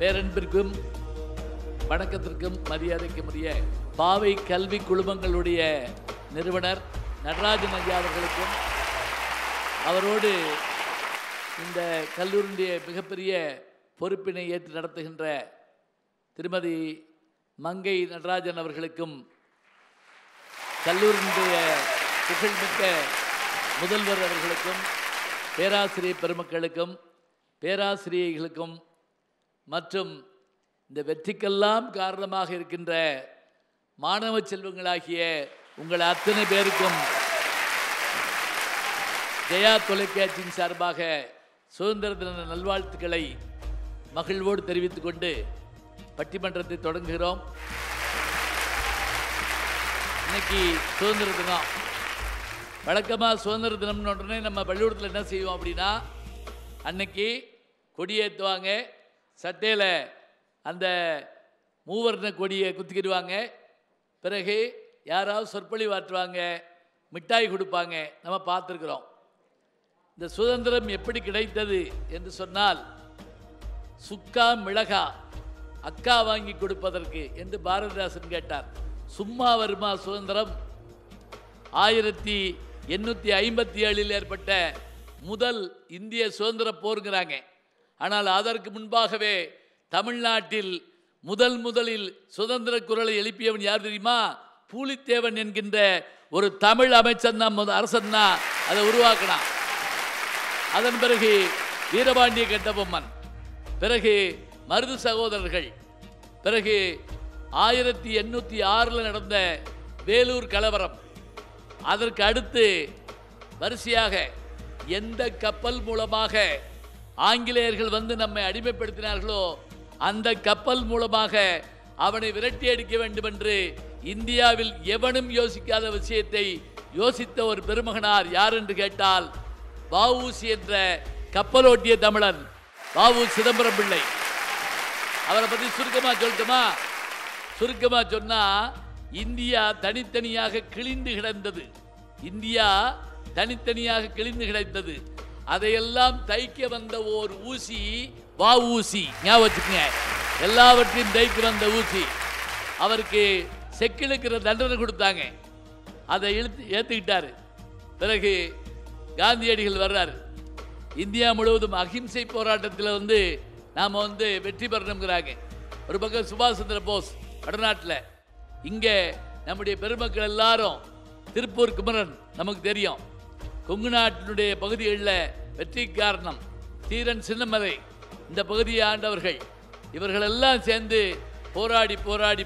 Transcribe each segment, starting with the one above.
பேரன்பிற்கும் வணக்கத்திற்கும் மரியாதைக்கும் உரிய பாவை கல்வி குழுமங்களுடைய நிறுவனர் நடராஜன் ஐயா அவர்களுக்கும் அவரோடு இந்த கல்லூரியுடைய மிகப்பெரிய பொறுப்பினை ஏற்று நடத்துகின்ற திருமதி மங்கை நடராஜன் அவர்களுக்கும் கல்லூரியுடைய புகழ்மிக்க முதல்வர் அவர்களுக்கும் பேராசிரியர் பெருமக்களுக்கும் பேராசிரியர்களுக்கும் மற்றும் இந்த வெற்றிக்கெல்லாம் காரணமாக இருக்கின்ற மாணவ செல்வங்களாகிய உங்கள் அத்தனை பேருக்கும் ஜெயா தொலைக்காட்சியின் சார்பாக சுதந்திர தின நல்வாழ்த்துக்களை மகிழ்வோடு தெரிவித்துக் கொண்டு பட்டிமன்றத்தை தொடங்குகிறோம். இன்னைக்கு சுதந்திர தினம். வழக்கமாக சுதந்திர தினம்னு உடனே நம்ம பள்ளிக்கூடத்தில் என்ன செய்வோம் அப்படின்னா, அன்னைக்கு கொடியேற்றுவாங்க, சட்டையில் அந்த மூவர்ண கொடியை குத்திக்கிடுவாங்க, பிறகு யாராவது சொற்பொழிவாற்றுவாங்க, மிட்டாய் கொடுப்பாங்க. நம்ம பார்த்துருக்குறோம். இந்த சுதந்திரம் எப்படி கிடைத்தது என்று சொன்னால், சுக்கா மிளகா அக்கா வாங்கி கொடுப்பதற்கு என்று பாரதிதாசன் கேட்டார். சும்மா வருமா சுதந்திரம்? 1857 ஏற்பட்ட முதல் இந்திய சுதந்திர போருங்கிறாங்க. ஆனால் அதற்கு முன்பாகவே தமிழ்நாட்டில் முதலில் சுதந்திர குரலை எழுப்பியவன் யார் தெரியுமா? பூலித்தேவன் என்கின்ற ஒரு தமிழ் அமைச்சன் தான், அரசன் தான் அதை உருவாக்கினான். அதன் பிறகு வீரபாண்டிய கட்டபொம்மன், பிறகு மருது சகோதரர்கள், பிறகு 1806 நடந்த வேலூர் கலவரம், அதற்கு அடுத்து வரிசையாக எந்த கப்பல் மூலமாக ஆங்கிலேயர்கள் வந்து நம்மை அடிமைப்படுத்தினார்களோ அந்த கப்பல் மூலமாக அவனை விரட்டி அடிக்க வேண்டும் என்று இந்தியாவில் எவனும் யோசிக்காத விஷயத்தை யோசித்த ஒரு பெருமகனார் யார் என்று கேட்டால், வ.உ.சி என்ற கப்பலோட்டிய தமிழன் வ.உ. சிதம்பரம் பிள்ளை. அவரை பற்றி சுருக்கமாக சொல்லட்டுமா? சுருக்கமாக சொன்னால், இந்தியா தனித்தனியாக கிழிந்து கிடந்தது. இந்தியா தனித்தனியாக கிழிந்து கிடந்தது. அதையெல்லாம் தைக்க வந்த ஓர் ஊசி வ.உ.சி. ஞாபகம் வச்சுக்கங்க. எல்லாவற்றையும் தைக்க வந்த ஊசி. அவருக்கு செக்கிழுக்கிற தண்டனை கொடுத்தாங்க. அதை ஏற்றுக்கிட்டாரு. பிறகு காந்தியடிகள் வர்றாரு. இந்தியா முழுவதும் அஹிம்சை போராட்டத்தில் நாம் வெற்றி பெறணுங்கிறாங்க. ஒரு பக்கம் சுபாஷ் சந்திர போஸ் வடநாட்டில், இங்கே நம்முடைய பெருமக்கள் எல்லாரும், திருப்பூர் குமரன் நமக்கு தெரியும், கொங்கு நாட்டினுடைய பகுதிகளில் வெற்றி காரணம் தீரன் சின்னமலை, இந்த பகுதியை ஆண்டவர்கள், இவர்களெல்லாம் சேர்ந்து போராடி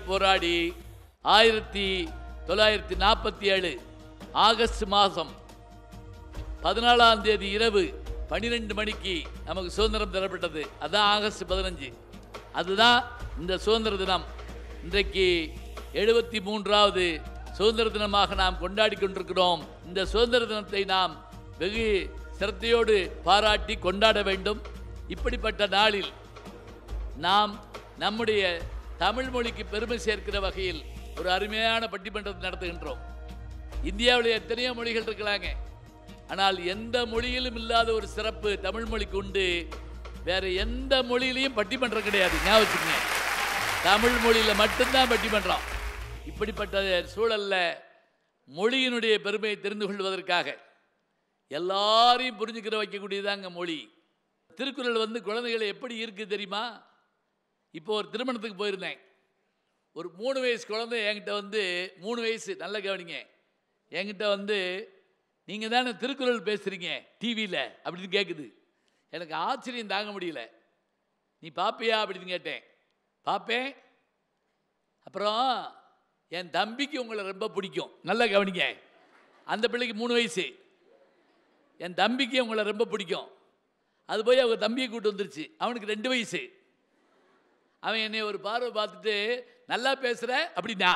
1947 ஆகஸ்ட் மாதம் 14ஆம் தேதி இரவு 12 மணிக்கு நமக்கு சுதந்திரம் தரப்பட்டது. அதுதான் ஆகஸ்ட் 15. அதுதான் இந்த சுதந்திர தினம். இன்றைக்கு 73வது சுதந்திர தினமாக நாம் கொண்டாடி கொண்டிருக்கிறோம். இந்த சுதந்திர தினத்தை நாம் வெகு சிரத்தையோடு பாராட்டி கொண்டாட வேண்டும். இப்படிப்பட்ட நாளில் நாம் நம்முடைய தமிழ் மொழிக்கு பெருமை சேர்க்கிற வகையில் ஒரு அருமையான பட்டிமன்றத்தை நடத்துகின்றோம். இந்தியாவில் எத்தனையோ மொழிகள் இருக்கலாங்க. ஆனால் எந்த மொழியிலும் இல்லாத ஒரு சிறப்பு தமிழ் மொழிக்கு உண்டு. வேற எந்த மொழியிலையும் பட்டிமன்றம் கிடையாது. ஞாபகம் வச்சுக்கங்க. தமிழ் மொழியில் மட்டும்தான் பட்டிமன்றம். இப்படிப்பட்ட சூழல்ல மொழியினுடைய பெருமையை தெரிந்து கொள்வதற்காக எல்லாரையும் புரிஞ்சுக்கிற வைக்கக்கூடியதாங்க மொழி. திருக்குறள் குழந்தைகளை எப்படி இருக்குது தெரியுமா? இப்போ ஒரு திருமணத்துக்கு போயிருந்தேன். ஒரு 3 வயசு குழந்தை என்கிட்ட 3 வயசு, நல்லா கவனிங்க, என்கிட்ட நீங்கள் தானே திருக்குறள் பேசுகிறீங்க டிவியில் அப்படின்னு கேட்குது. எனக்கு ஆச்சரியம் தாங்க முடியல. நீ பாப்பியா அப்படின்னு கேட்டேன். பார்ப்பேன். அப்புறம் என் தம்பிக்கு உங்களை ரொம்ப பிடிக்கும். நல்லா கவனிங்க. அந்த பிள்ளைக்கு 3 வயசு. என் தம்பிக்கு உங்களை ரொம்ப பிடிக்கும். அது போய் அவங்க தம்பியை கூப்பிட்டு வந்துருச்சு. அவனுக்கு 2 வயசு. அவன் என்னை ஒரு பார்வை பார்த்துட்டு, நல்லா பேசுகிற அப்படின்னா,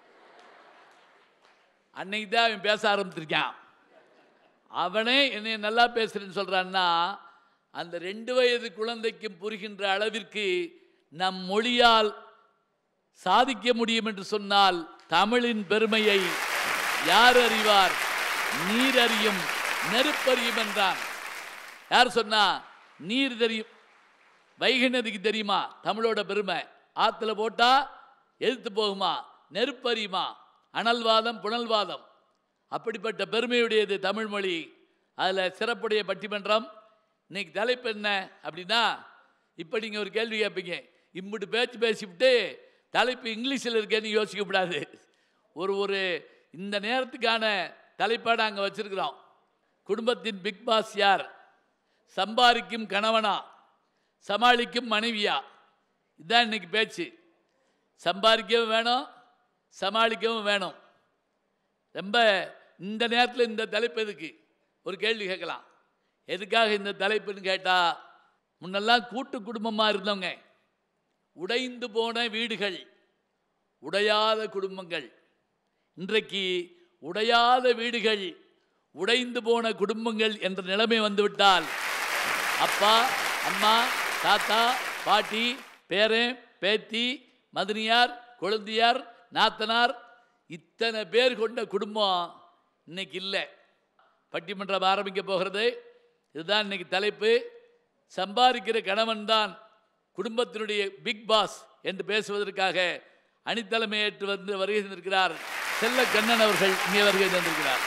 அன்னைக்கு தான் அவன் பேச ஆரம்பிச்சிருக்கான். அவனே என்னை நல்லா பேசுகிறேன்னு சொல்கிறான்னா, அந்த 2 வயது குழந்தைக்கும் புரிகின்ற அளவிற்கு நம் மொழியால் சாதிக்க முடியும் என்று சொன்னால், தமிழின் பெருமையை யார் அறிவார்? நீர் அறியும், நெருப்பறியும் என்றான். யார் சொன்னா? நீர் தெரியும். வைகை நதிக்கு தெரியுமா தமிழோட பெருமை? ஆற்றுல போட்டால் எதிர்த்து போகுமா, நெருப்பறியுமா, அனல்வாதம் புனல்வாதம். அப்படிப்பட்ட பெருமையுடையது தமிழ் மொழி. அதில் சிறப்புடைய பட்டிமன்றம். இன்னைக்கு தலைப்பு என்ன அப்படின்னா, இப்போ நீங்கள் ஒரு கேள்வி கேட்பீங்க, இம்பிட்டு பேச்சு பேசிவிட்டு தலைப்பு இங்கிலீஷில் இருக்கேன்னு யோசிக்கக்கூடாது. ஒரு இந்த நேரத்துக்கான தலைப்பாடு அங்கே வச்சுருக்கிறோம். குடும்பத்தின் பிக் பாஸ் யார்? சம்பாதிக்கும் கணவனா, சமாளிக்கும் மனைவியா? இதுதான் இன்னைக்கு பேச்சு. சம்பாதிக்கவும் வேணும், சமாளிக்கவும் வேணும். ரொம்ப இந்த நேரத்தில் இந்த தலைப்பு எதுக்கு? ஒரு கேள்வி கேட்கலாம். எதுக்காக இந்த தலைப்புன்னு கேட்டால், முன்னெல்லாம் கூட்டு குடும்பமாக இருந்தவங்க, உடைந்து போன வீடுகள், உடையாத குடும்பங்கள். இன்றைக்கு உடையாத வீடுகள், உடைந்து போன குடும்பங்கள் என்ற நிலைமை வந்துவிட்டால், அப்பா அம்மா தாத்தா பாட்டி பேரன் பேத்தி மதனியார் கொழுந்தியார் நாத்தனார் இத்தனை பேர் கொண்ட குடும்பம் இன்னைக்கு இல்லை. பட்டிமன்றம் ஆரம்பிக்க போகிறது. இதுதான் இன்னைக்கு தலைப்பு. சம்பாதிக்கிற கணவன் தான் குடும்பத்தினுடைய பிக் பாஸ் என்று பேசுவதற்காக அணித்தலைமையேற்று வந்து வருகை தந்திருக்கிறார் செல்ல கண்ணன் அவர்கள். இங்கே வருகை தந்திருக்கிறார்.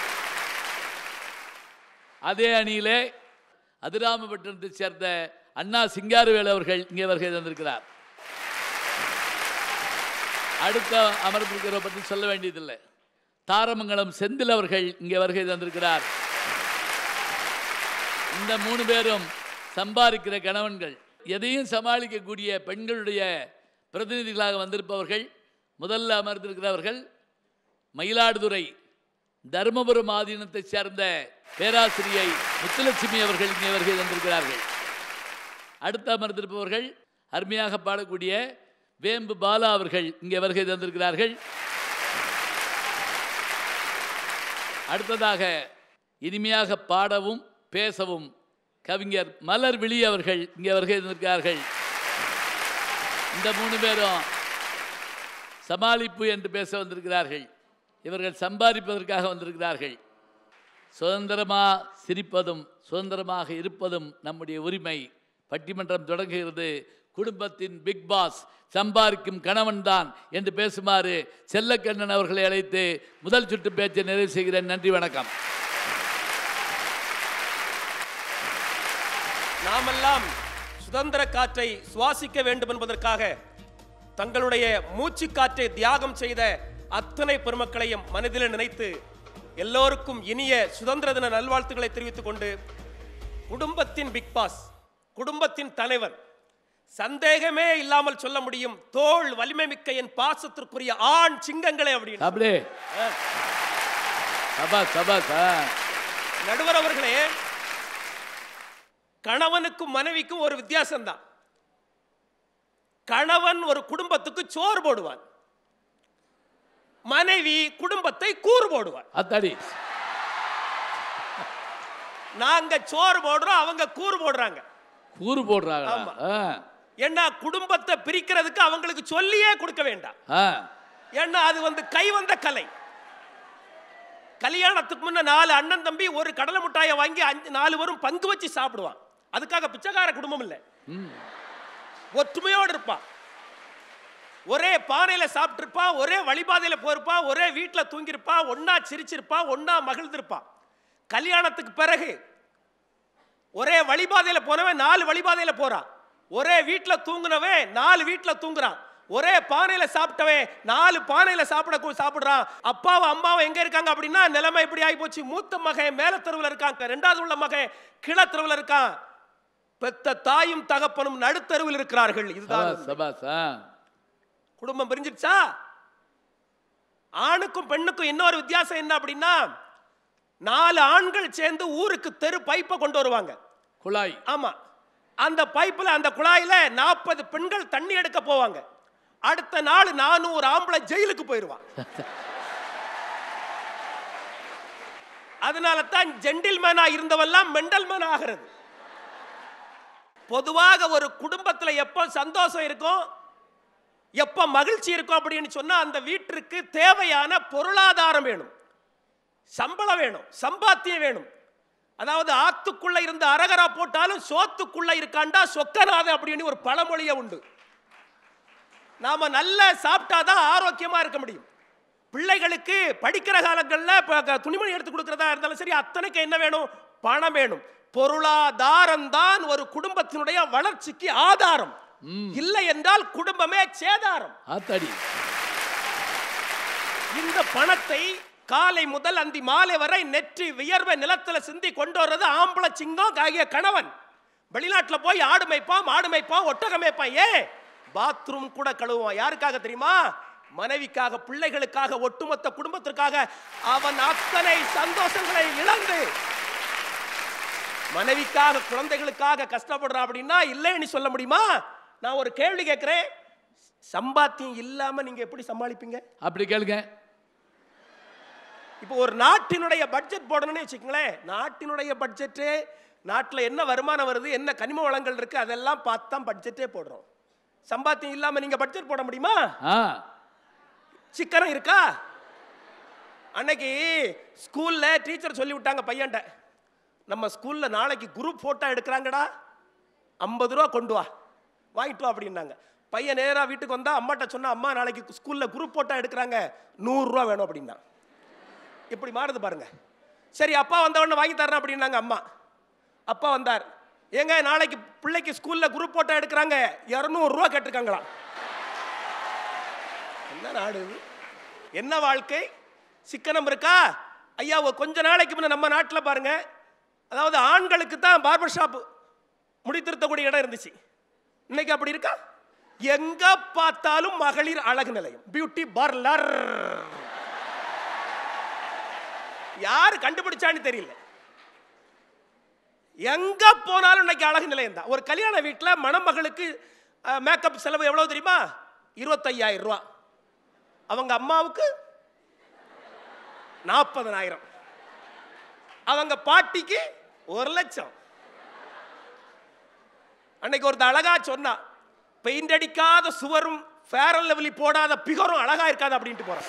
அதே அணியிலே அதிராமபட்டினத்தை சேர்ந்த அண்ணா சிங்காரவேல் அவர்கள் இங்கே வருகை தந்திருக்கிறார். அடுத்த அமர்ந்திருக்கிற பற்றி சொல்ல வேண்டியதில்லை. தாரமங்கலம் செந்தில் அவர்கள் இங்கே வருகை தந்திருக்கிறார். இந்த 3 பேரும் சம்பாதிக்கிற கணவன்கள், எதையும் சமாளிக்கக்கூடிய பெண்களுடைய பிரதிநிதிகளாக வந்திருப்பவர்கள். முதல்ல அமர்ந்திருக்கிறவர்கள் மயிலாடுதுறை தர்மபுரம் ஆதீனத்தை சேர்ந்த பேராசிரியை முத்துலட்சுமி அவர்கள் இங்கே வருகை தந்திருக்கிறார்கள். அடுத்து அமர்ந்திருப்பவர்கள் அருமையாக பாடக்கூடிய வேம்பு பாலா அவர்கள் இங்கே வருகை தந்திருக்கிறார்கள். அடுத்ததாக இனிமையாக பாடவும் பேசவும் கவிஞர் மலர் விழி அவர்கள் இங்கே வருகை தந்திருக்கிறார்கள். இந்த 3 பேரும் சமாளிப்பு என்று பேச வந்திருக்கிறார்கள். இவர்கள் சம்பாதிப்பதற்காக வந்திருக்கிறார்கள். சுதந்திரமாக சிரிப்பதும் சுதந்திரமாக இருப்பதும் நம்முடைய உரிமை. பட்டிமன்றம் தொடங்குகிறது. குடும்பத்தின் பிக் பாஸ் சம்பாதிக்கும் கணவன் தான் என்று பேசுமாறு செல்லக்கண்ணன் அவர்களை அழைத்து முதல் சுற்று பேச்சை நிறைவு செய்கிறேன். நன்றி, வணக்கம். நாமெல்லாம் சுதந்திர காற்றை சுவாசிக்க வேண்டும் என்பதற்காக தங்களுடைய மூச்சு காற்றை தியாகம் செய்த அத்தனை பெருமக்களையும் மனதில் நினைத்து எல்லோருக்கும் இனிய சுதந்திர தின நல்வாழ்த்துக்களை தெரிவித்துக் கொண்டு, குடும்பத்தின் பிக் பாஸ், குடும்பத்தின் தலைவர், சந்தேகமே இல்லாமல் சொல்ல முடியும், தோள் வலிமை மிக்க என் பாசத்திற்குரிய ஆண் சிங்கங்களே அப்படின்னு நடுவர் அவர்களே, கணவனுக்கும் மனைவிக்கும் ஒரு வித்தியாசம் தான். கணவன் ஒரு குடும்பத்துக்கு சோறு போடுவான், மனைவி குடும்பத்தை கூறு போடுவான். நாங்க சோறு போடுறோம், அவங்க கூறு போடுறாங்க. கூறு போடுறாங்க. என்ன, குடும்பத்தை பிரிக்கிறதுக்கு அவங்களுக்கு சொல்லியே கொடுக்க வேண்டாம். ஏன்னா அது கை வந்த கலை. கல்யாணத்துக்கு முன்ன 4 அண்ணன் தம்பி ஒரு கடலை மிட்டாயை வாங்கி 4 பேரும் பங்கு வச்சு சாப்பிடுவான். அதுக்காக பிச்சைக்கார குடும்பம் இல்லை, ஒற்றுமையோடு இருப்பான். ஒரே பானையில சாப்பிட்டிருப்பா, ஒரே வழிபாதையில போயிருப்பா, ஒரே வீட்டில் தூங்கியிருப்பா, ஒன்னா சிரிச்சிருப்பா, ஒன்னா மகிழ்ந்திருப்பா. கல்யாணத்துக்கு பிறகு ஒரே வழிபாதையில போனவன் 4 வழிபாதையில போறான், ஒரே வீட்டில் தூங்குனவன் 4 வீட்டில் தூங்குறான், ஒரே பானையில சாப்பிட்டவன் 4 பானையில சாப்பிடுறான். அப்பாவும் அம்மாவும் எங்க இருக்காங்க அப்படின்னா, நிலைமை இப்படி ஆகி போச்சு. மூத்த மகன் மேல தெருவில் இருக்கான், 2வது உள்ள மகன் கீழ தெருவில் இருக்கான், பெத்த தாயும் தகப்பனும் நடுத்தருவில் இருக்கிறார்கள். இதுதான் குடும்பம். பிரிஞ்சிருச்சா? ஆணுக்கும் பெண்ணுக்கும் இன்னொரு வித்தியாசம் என்ன அப்படின்னா, 4 ஆண்கள் சேர்ந்து ஊருக்கு தெரு பைப்பை கொண்டு வருவாங்க, குழாய். ஆமா, அந்த பைப்புல அந்த குழாயில 40 பெண்கள் தண்ணி எடுக்க போவாங்க. அடுத்த நாள் 400 ஆம்பளை ஜெயிலுக்கு போயிருவான். அதனால தான் ஜென்டில்மேனா இருந்தவெல்லாம் மெண்டல்மேன் ஆகிறது. பொதுவாக ஒரு குடும்பத்துல எப்ப சந்தோஷம் இருக்கும், எப்ப மகிழ்ச்சி இருக்கும் அப்படின்னு சொன்னா, அந்த வீட்டிற்கு தேவையான பொருளாதாரம் வேணும், சம்பளம் வேணும், சம்பாத்தியம் வேணும். அதாவது ஆத்துக்குள்ள இருந்த அரகரா போட்டாலும் சோத்துக்குள்ள இருக்காண்டா சொக்கநாத அப்படின்னு ஒரு பழமொழியே உண்டு. நாம நல்லா சாப்பிட்டாதான் ஆரோக்கியமா இருக்க முடியும். பிள்ளைகளுக்கு படிக்கிற காலங்களில் துணிமணி எடுத்து கொடுக்கறதா இருந்தாலும் சரி, அத்தனைக்கு என்ன வேணும்? பணம் வேணும். பொருளாதாரம் தான் ஒரு குடும்பத்தினுடைய வளர்ச்சிக்கு ஆதாரம். இல்லை என்றால் குடும்பமே சேதாரம். இந்த பணத்தை காலை முதல் அந்தி மாலை வரை நெற்றி வியர்வை நிலத்துல சிந்தி கொண்டு வர்றது ஆம்பளை சிங்கம் ஆகிய கணவன். வெளிநாட்டுல போய் ஆடு மேய்ப்பான், மாடு மேய்ப்பான், ஒட்டகம் மேய்ப்பான். ஏன்? பாத்ரூம் கூட கழுவுவான். யாருக்காக தெரியுமா? மனைவிக்காக, பிள்ளைகளுக்காக, ஒட்டுமொத்த குடும்பத்திற்காக. அவன் அத்தனை சந்தோஷங்களை இழந்து மனைவிக்காக, குழந்தைகளுக்காக கஷ்டப்படுறான் அப்படின்னா இல்லைன்னு சொல்ல முடியுமா? நான் ஒரு கேள்வி கேட்கிறேன், சம்பாத்தியம் இல்லாம நீங்க எப்படி சமாளிப்பீங்க? அப்படி கேளுங்க. இப்போ ஒரு நாட்டினுடைய பட்ஜெட் போடணும்னு வச்சுக்கங்களேன். நாட்டினுடைய பட்ஜெட், நாட்டில் என்ன வருமானம் வருது, என்ன கனிம வளங்கள் இருக்கு, அதெல்லாம் பார்த்து தான் பட்ஜெட்டே போடுறோம். சம்பாத்தியம் இல்லாம நீங்க பட்ஜெட் போட முடியுமா? சிக்கனம் இருக்கா? அன்னைக்கு ஸ்கூல்ல டீச்சர் சொல்லி விட்டாங்க பையன்ட்ட, நம்ம ஸ்கூல்ல நாளைக்கு குரூப் போட்டோ எடுக்கிறாங்கடா, 50 ரூபா கொண்டு வா, வாங்கிட்டு வா அப்படின்னாங்க. பையன் நேரா வீட்டுக்கு வந்தா அம்மாட்ட சொன்னா, அம்மா நாளைக்கு ஸ்கூல்ல குரூப் போட்டோ எடுக்கிறாங்க, 100 ரூபா வேணும் அப்படின்னா. இப்படி மாறுது பாருங்க. சரி, அப்பா வந்த உடனே வாங்கி தரேன் அப்படின்னாங்க அம்மா. அப்பா வந்தார், ஏங்க நாளைக்கு பிள்ளைக்கு ஸ்கூல்ல குரூப் போட்டோ எடுக்கிறாங்க, 200 ரூபா கேட்டிருக்காங்களா? என்ன நாடு, என்ன வாழ்க்கை? சிக்கனம் இருக்கா? ஐயா, கொஞ்ச நாளைக்கு முன்ன நம்ம நாட்டில் பாருங்க, அதாவது ஆண்களுக்கு தான் பார்பர் ஷாப், முடித்திருத்தக்கூடிய இடம் இருந்துச்சு. இன்னைக்கு அப்படி இருக்கா? எங்க பார்த்தாலும் மகளிர் அழகு நிலையம், பியூட்டி பார்லர். யாரு கண்டுபிடிச்சான்னு தெரியல. எங்க போனாலும் இன்னைக்கு அழகு நிலையம் தான். ஒரு கல்யாண வீட்டில் மணமகளுக்கு மேக்கப் செலவு எவ்வளவு தெரியுமா? 25,000 ரூபா. அவங்க அம்மாவுக்கு 40,000. அவங்க பாட்டிக்கு 1,00,000. அன்னைக்கு ஒருத்த அழகா சொன்னா, பெயிண்ட் அடிக்காத சுவரும் ஃபேர் அண்ட் லவ்லி போடாத பிகரும் அழகா இருக்காது அப்படின்ட்டு போறான்.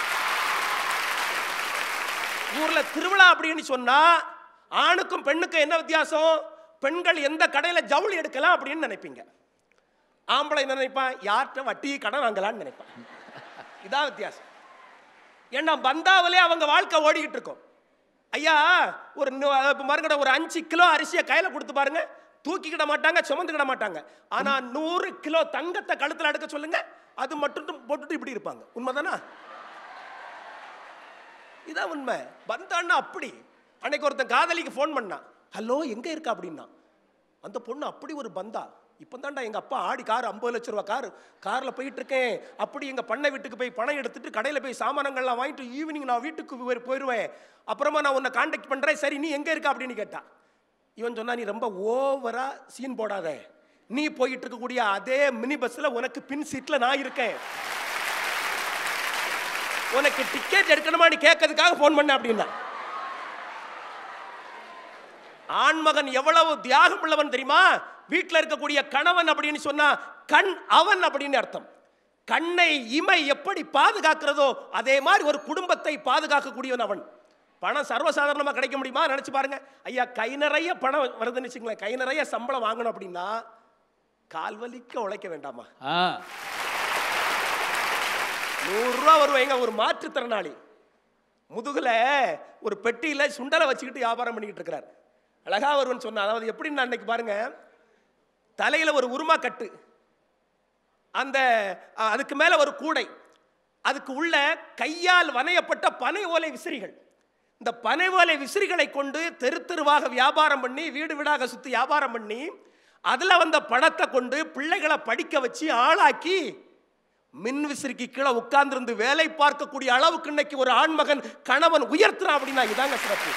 ஊர்ல திருவிழா அப்படின்னு சொன்னா ஆணுக்கும் பெண்ணுக்கும் என்ன வித்தியாசம்? பெண்கள் எந்த கடையில ஜவுளி எடுக்கலாம் அப்படின்னு நினைப்பீங்க. ஆம்பளை என்ன நினைப்பான்? யார்கிட்ட வட்டி கடன் வாங்கலான்னு நினைப்பான். இதான் வித்தியாசம். ஏன்னா பந்தாவிலே அவங்க வாழ்க்கை ஓடிக்கிட்டு இருக்கும். ஐயா, ஒரு மறுகடை ஒரு 5 கிலோ அரிசியை கையில கொடுத்து பாருங்க, தூக்கிக்கிட மாட்டாங்க, சுமந்துக்கிட மாட்டாங்க. ஆனா 100 கிலோ தங்கத்தை கழுத்துல அடுக்க சொல்லுங்க, அது மட்டும் போட்டுட்டு இப்படி இருப்பாங்க. உண்மைதானா? இதான் உண்மை. பந்தான்னா அப்படி. அன்னைக்கு ஒருத்தன் காதலிக்கு ஃபோன் பண்ணா, ஹலோ எங்க இருக்கா அப்படின்னா. அந்த பொண்ணு அப்படி ஒரு பந்தா, இப்போதான்டா எங்கள் அப்பா ஆடி கார் 50 லட்ச ரூபா காரில் போயிட்டு இருக்கேன், அப்படி எங்கள் பண்ணை வீட்டுக்கு போய் பணம் எடுத்துட்டு கடையில் போய் சாமானங்கள்லாம் வாங்கிட்டு ஈவினிங் நான் வீட்டுக்கு போயிடுவேன், அப்புறமா நான் உன்னை கான்டாக்ட் பண்ணுறேன், சரி நீ எங்கே இருக்கா அப்படின்னு கேட்டா. இவன் சொன்னா, நீ ரொம்ப ஓவரா சீன் போடாத, நீ போயிட்டு இருக்கக்கூடிய அதே மினி பஸ்ஸில் உனக்கு பின் சீட்டில் நான் இருக்கேன், உனக்கு டிக்கெட் எடுக்கணுமா நீ கேட்கறதுக்காக ஃபோன் பண்ண அப்படின்னா. ஆண்மகன் எவ்வளவு தியாகம் உள்ளவன் தெரியுமா? வீட்டில் இருக்கக்கூடிய கணவன் அப்படின்னு சொன்னா கண் அவன் அப்படின்னு அர்த்தம். கண்ணை இமை எப்படி பாதுகாக்கிறதோ அதே மாதிரி ஒரு குடும்பத்தை பாதுகாக்கக்கூடியவன் அவன். பணம் சர்வசாதாரணமாக கிடைக்க முடியுமா? நினைச்சு பாருங்க. ஐயா, கை நிறைய பணம் வருதுன்னு வச்சுங்களேன், கை நிறைய சம்பளம் வாங்கணும் அப்படின்னா கால்வலிக்க உழைக்க வேண்டாமா? 100 ரூபா வருவாங்க. ஒரு மாற்றுத்திறனாளி முதுகுல ஒரு பெட்டியில சுண்டலை வச்சுக்கிட்டு வியாபாரம் பண்ணிக்கிட்டு இருக்கிறார். அழகா வருவன் சொன்ன, அதாவது எப்படின்னு அன்னைக்கு பாருங்க, தலையில ஒரு உருமா கட்டு, அந்த அதுக்கு மேல ஒரு கூடை, அதுக்கு உள்ள கையால் வனையப்பட்ட பனை ஓலை விசிறிகள். இந்த பனை ஓலை விசிறிகளை கொண்டு தெரு தெருவாக வியாபாரம் பண்ணி, வீடு வீடாக சுத்தி வியாபாரம் பண்ணி, அதுல வந்த பணத்தை கொண்டு பிள்ளைகளை படிக்க வச்சு ஆளாக்கி மின் விசிறிக்கு கீழே உட்கார்ந்து வேலை பார்க்கக்கூடிய அளவுக்கு இன்னைக்கு ஒரு ஆண்மகன் கணவன் உயர்த்துறான் அப்படின்னா இதாங்க சிறப்பு.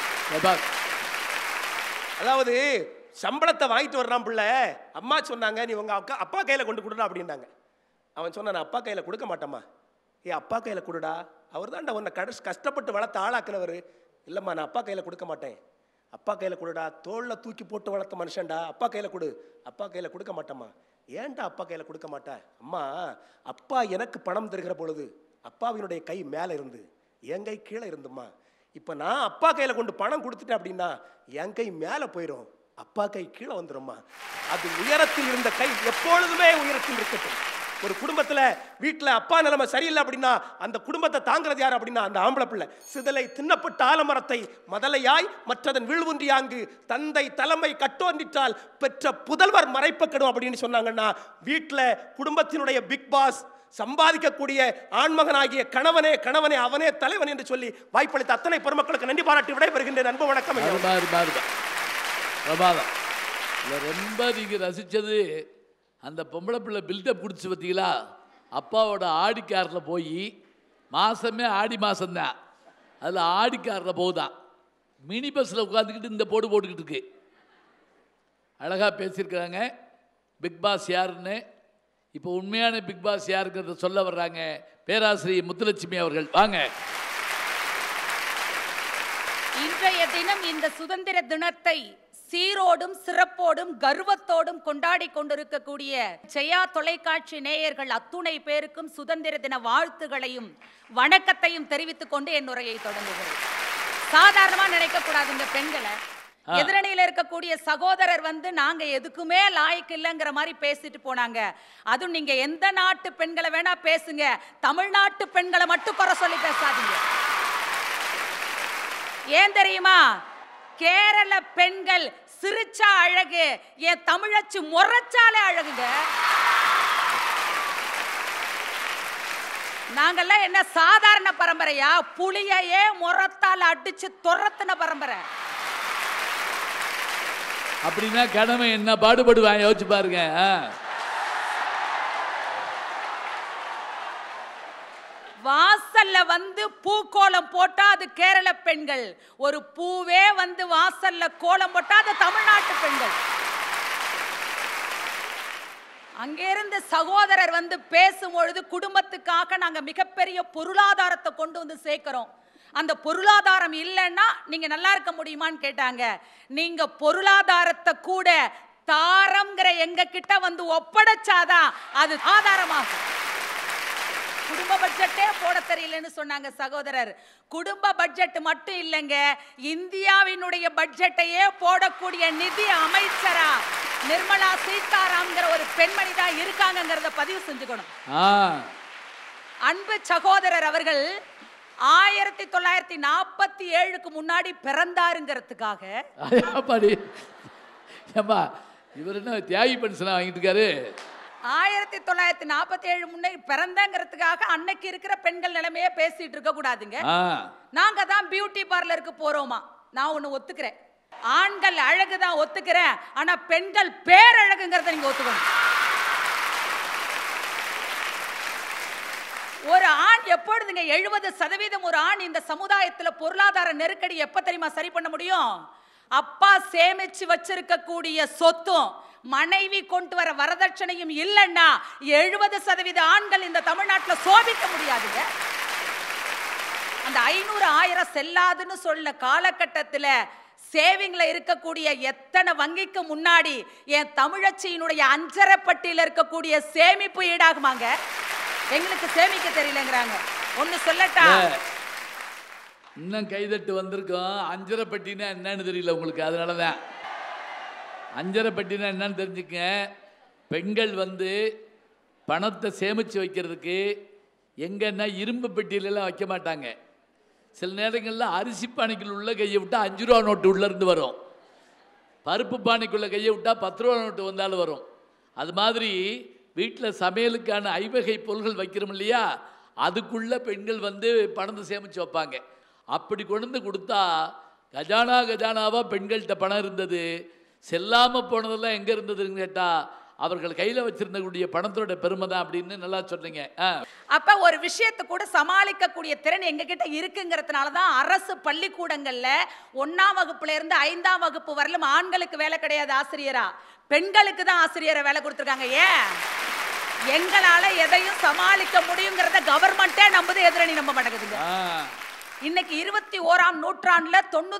அதாவது சம்பளத்தை வாங்கிட்டு வர்றான் பிள்ளை, அம்மா சொன்னாங்க நீ உங்க அப்பா கையில கொண்டு கொடுடா அப்படின்னாங்க. அவன் சொன்னான், நான் அப்பா கையில கொடுக்க மாட்டேம்மா. அப்பா கையில கொடுடா, அவர் தான்டா உன்னை கஷ்டப்பட்டு வளர்த்த ஆளாக்குனவர். இல்லம்மா, நான் அப்பா கையில கொடுக்க மாட்டேன். அப்பா கையில கொடுடா, தோல்ல தூக்கி போட்டு வளர்த்த மனுஷன்டா, அப்பா கையில கொடு. அப்பா கையில கொடுக்க மாட்டேம்மா. ஏன்டா அப்பா கையில கொடுக்க மாட்டேன்? அம்மா, அப்பா எனக்கு பணம் தருகிற பொழுது அப்பாவினுடைய கை மேல இருந்து என் கை கீழே இருந்தும்மா. இப்போ நான் அப்பா கையில் கொண்டு பணம் கொடுத்துட்டேன் அப்படின்னா என் கை மேலே போயிடும், அப்பா கை கீழே வந்துடும்மா. அது உயரத்தில் இருந்த கை எப்பொழுதுமே உயரத்தில் இருக்கட்டும். ஒரு குடும்பத்தில் வீட்டில் அப்பா நிலைமை சரியில்லை அப்படின்னா அந்த குடும்பத்தை தாங்கிறது யார் அப்படின்னா அந்த ஆம்பளை பிள்ளை. சிதலை தின்னப்பட்ட ஆலமரத்தை மதலையாய் மற்றதன் வீழ்வுன்றியாங்கு தந்தை தலைமை கட்டோன்றிட்டால் பெற்ற புதல்வர் மறைப்பக்கடும் அப்படின்னு சொன்னாங்கன்னா, வீட்டில் குடும்பத்தினுடைய பிக் பாஸ் சம்பாதிக்கக்கூடிய ஆண்மகனாகிய கணவனே கணவனே அவனே தலைவன் என்று சொல்லி வாய்ப்பளித்த அத்தனை பெருமக்களுக்கு நன்றி பாராட்டி விடைபெறுகின்றேன். அன்பு வணக்கம். ரொம்ப நீங்க ரசிச்சது அந்த பொம்பளை பிள்ளை பில்டப் குடிச்சு பார்த்தீங்களா? அப்பாவோட ஆடி காரில் போய் மாதமே ஆடி மாதம்தான், அதில் ஆடி காரில் போகுதான், மினி பஸ்ஸில் உட்காந்துக்கிட்டு இந்த போடு போட்டுக்கிட்டு இருக்கு. அழகாக பேசியிருக்கிறாங்க பிக் பாஸ் யாருன்னு. இப்போ உண்மையான பிக் பாஸ் யாருங்கிறத சொல்ல வர்றாங்க பேராசிரியர் முத்துலட்சுமி அவர்கள். வாங்க. இன்றைய தினம் இந்த சுதந்திர தினத்தை சீரோடும் சிறப்போடும் கர்வத்தோடும் கொண்டாடி கொண்டிருக்கக்கூடிய ஜெயா தொலைக்காட்சி நேயர்கள் அத்துணை பேருக்கும் சுதந்திர தின வாழ்த்துகளையும் வணக்கத்தையும் தெரிவித்துக் கொண்டு என் உரையை தொடங்குகிறேன். சாதாரணமா நினைக்க கூடாது இந்த பெண்களை. எதிரணியில இருக்கக்கூடிய சகோதரர் நாங்க எதுக்குமே லாய்க்கு இல்லைங்கிற மாதிரி பேசிட்டு போனாங்க. அதுவும் நீங்க எந்த நாட்டு பெண்களை வேணா பேசுங்க, தமிழ்நாட்டு பெண்களை மட்டும் குறை சொல்லி பேசாதீங்க. ஏன் தெரியுமா? கேரள பெண்கள் சிரிச்சா அழகு, என் தமிழச்சு முறைச்சாலே அழகுங்க. நாங்கெல்லாம் என்ன சாதாரண பரம்பரையா? புலியையே முறத்தால் அடிச்சு துரத்தின பரம்பரை. அப்படின்னா கடமை என்ன பாடுபடுவாங்க யோசிச்சு பாருங்க. வாசல்ல பூக்கோலம் போட்டா அது கேரள பெண்கள், ஒரு பூவே வாசல்ல கோலம் போட்டா அது தமிழ்நாட்டு பெண்கள். அங்கிருந்து சகோதரர் பேசும்பொழுது குடும்பத்துக்காக நாங்க மிகப்பெரிய பொருளாதாரத்தை கொண்டு சேர்க்கிறோம், அந்த பொருளாதாரம் இல்லைன்னா நீங்க நல்லா இருக்க முடியுமான்னு கேட்டாங்க. நீங்க பொருளாதாரத்தை கூட தாரம்ங்கிற எங்க கிட்ட ஒப்படைச்சாதான் அது ஆதாரமாகும். குடும்ப பட்ஜெட்டே போட தெரியலன்னு சொன்னாங்க சகோதரர். குடும்ப பட்ஜெட் மட்டும் இல்லைங்க, இந்தியாவினுடைய பட்ஜெட்டையே போடக்கூடிய நிதி அமைச்சரா நிர்மலா சீதாராம்ங்கிற ஒரு பெண்மணி தான் இருக்காங்கிறத பதிவு செஞ்சுக்கணும். அன்பு சகோதரர் அவர்கள் 1947க்கு முன்னாடி பிறந்தாருங்கிறதுக்காக இவர் என்ன தியாகி பென்ஷன் வாங்கிட்டு இருக்காரு. 1947 முன்னே பிறந்தங்கிறதுக்காக அன்னைக்கு இருக்கிற பெண்கள் நிலைமையே பேசிட்டு இருக்க கூடாதுங்க. நாங்க தான் பியூட்டி பார்லருக்கு போறோமா. நான் ஒண்ணு ஒத்துக்கிறேன், ஆண்கள் அழகுதான் ஒத்துக்கிறேன், ஆனா பெண்கள் பேரழகுங்கிறத நீங்க ஒத்துக்கணும். ஒரு ஆண் எப்பொழுதுங்க 70% ஒரு ஆண் இந்த சமுதாயத்தில் பொருளாதார நெருக்கடி எப்ப தெரியுமா சரி பண்ண முடியும்? அப்பா சேமிச்சு வச்சிருக்க கூடிய சொத்தும் மனைவி கொண்டு வர வரதட்சணையும் இல்லைன்னா 70% ஆண்கள் இந்த தமிழ்நாட்டில் சோபிக்க முடியாதுங்க. அந்த 500,000 செல்லாதுன்னு சொல்ல காலகட்டத்தில் சேவிங்ல இருக்கக்கூடிய எத்தனை வங்கிக்கு முன்னாடி என் தமிழச்சியினுடைய அஞ்சரைப்பட்டியில் இருக்கக்கூடிய சேமிப்பு ஈடாகுமாங்க? எங்களுக்கு சேமிக்க தெரியலங்கிறாங்க. ஒன்னு சொல்லட்டா, இன்னும் கைதட்டு வந்திருக்கோம். அஞ்சரைப்பட்டினா என்னன்னு தெரியல உங்களுக்கு, அதனாலதான். அஞ்சரைப்பட்டினா என்னன்னு தெரிஞ்சுக்க. பெண்கள் பணத்தை சேமித்து வைக்கிறதுக்கு எங்கன்னா இரும்பு பெட்டியிலலாம் வைக்க மாட்டாங்க. சில நேரங்களில் அரிசி பானைக்குள்ள உள்ள கையை விட்டால் 5 ரூபா நோட்டு உள்ளேருந்து வரும், பருப்பு பானைக்குள்ளே கையை விட்டால் 10 ரூபா நோட்டு வந்தாலும் வரும். அது மாதிரி வீட்டில் சமையலுக்கான ஐவகை பொருள்கள் வைக்கிறோம் இல்லையா, அதுக்குள்ளே பெண்கள் பணத்தை சேமித்து வைப்பாங்க. அப்படி கொண்டு கொடுத்தா கஜானாவாக பெண்கள்கிட்ட பணம் இருந்தது. செல்லாமல் போனதெல்லாம் எங்கே இருந்ததுன்னு கேட்டால் அவர்கள் கையில் வச்சிருந்தக்கூடிய பணத்தோட பெருமை தான் அப்படின்னு நல்லா சொன்னீங்க. அப்போ ஒரு விஷயத்தை கூட சமாளிக்கக்கூடிய திறன் எங்ககிட்ட இருக்குங்கிறதுனால தான் அரசு பள்ளிக்கூடங்களில் 1ஆம் வகுப்புல இருந்து 5ஆம் வகுப்பு வரலும் ஆண்களுக்கு வேலை கிடையாது ஆசிரியரா, பெண்களுக்கு தான் ஆசிரியரை வேலை கொடுத்துருக்காங்க. ஏன்? எங்களால எதையும் சமாளிக்க முடியுங்கிறத கவர்மெண்டே நம்புது, எதிரணி நம்ப மாட்டேங்குதுங்க. இன்னைக்கு 21ஆம் நூற்றாண்டுல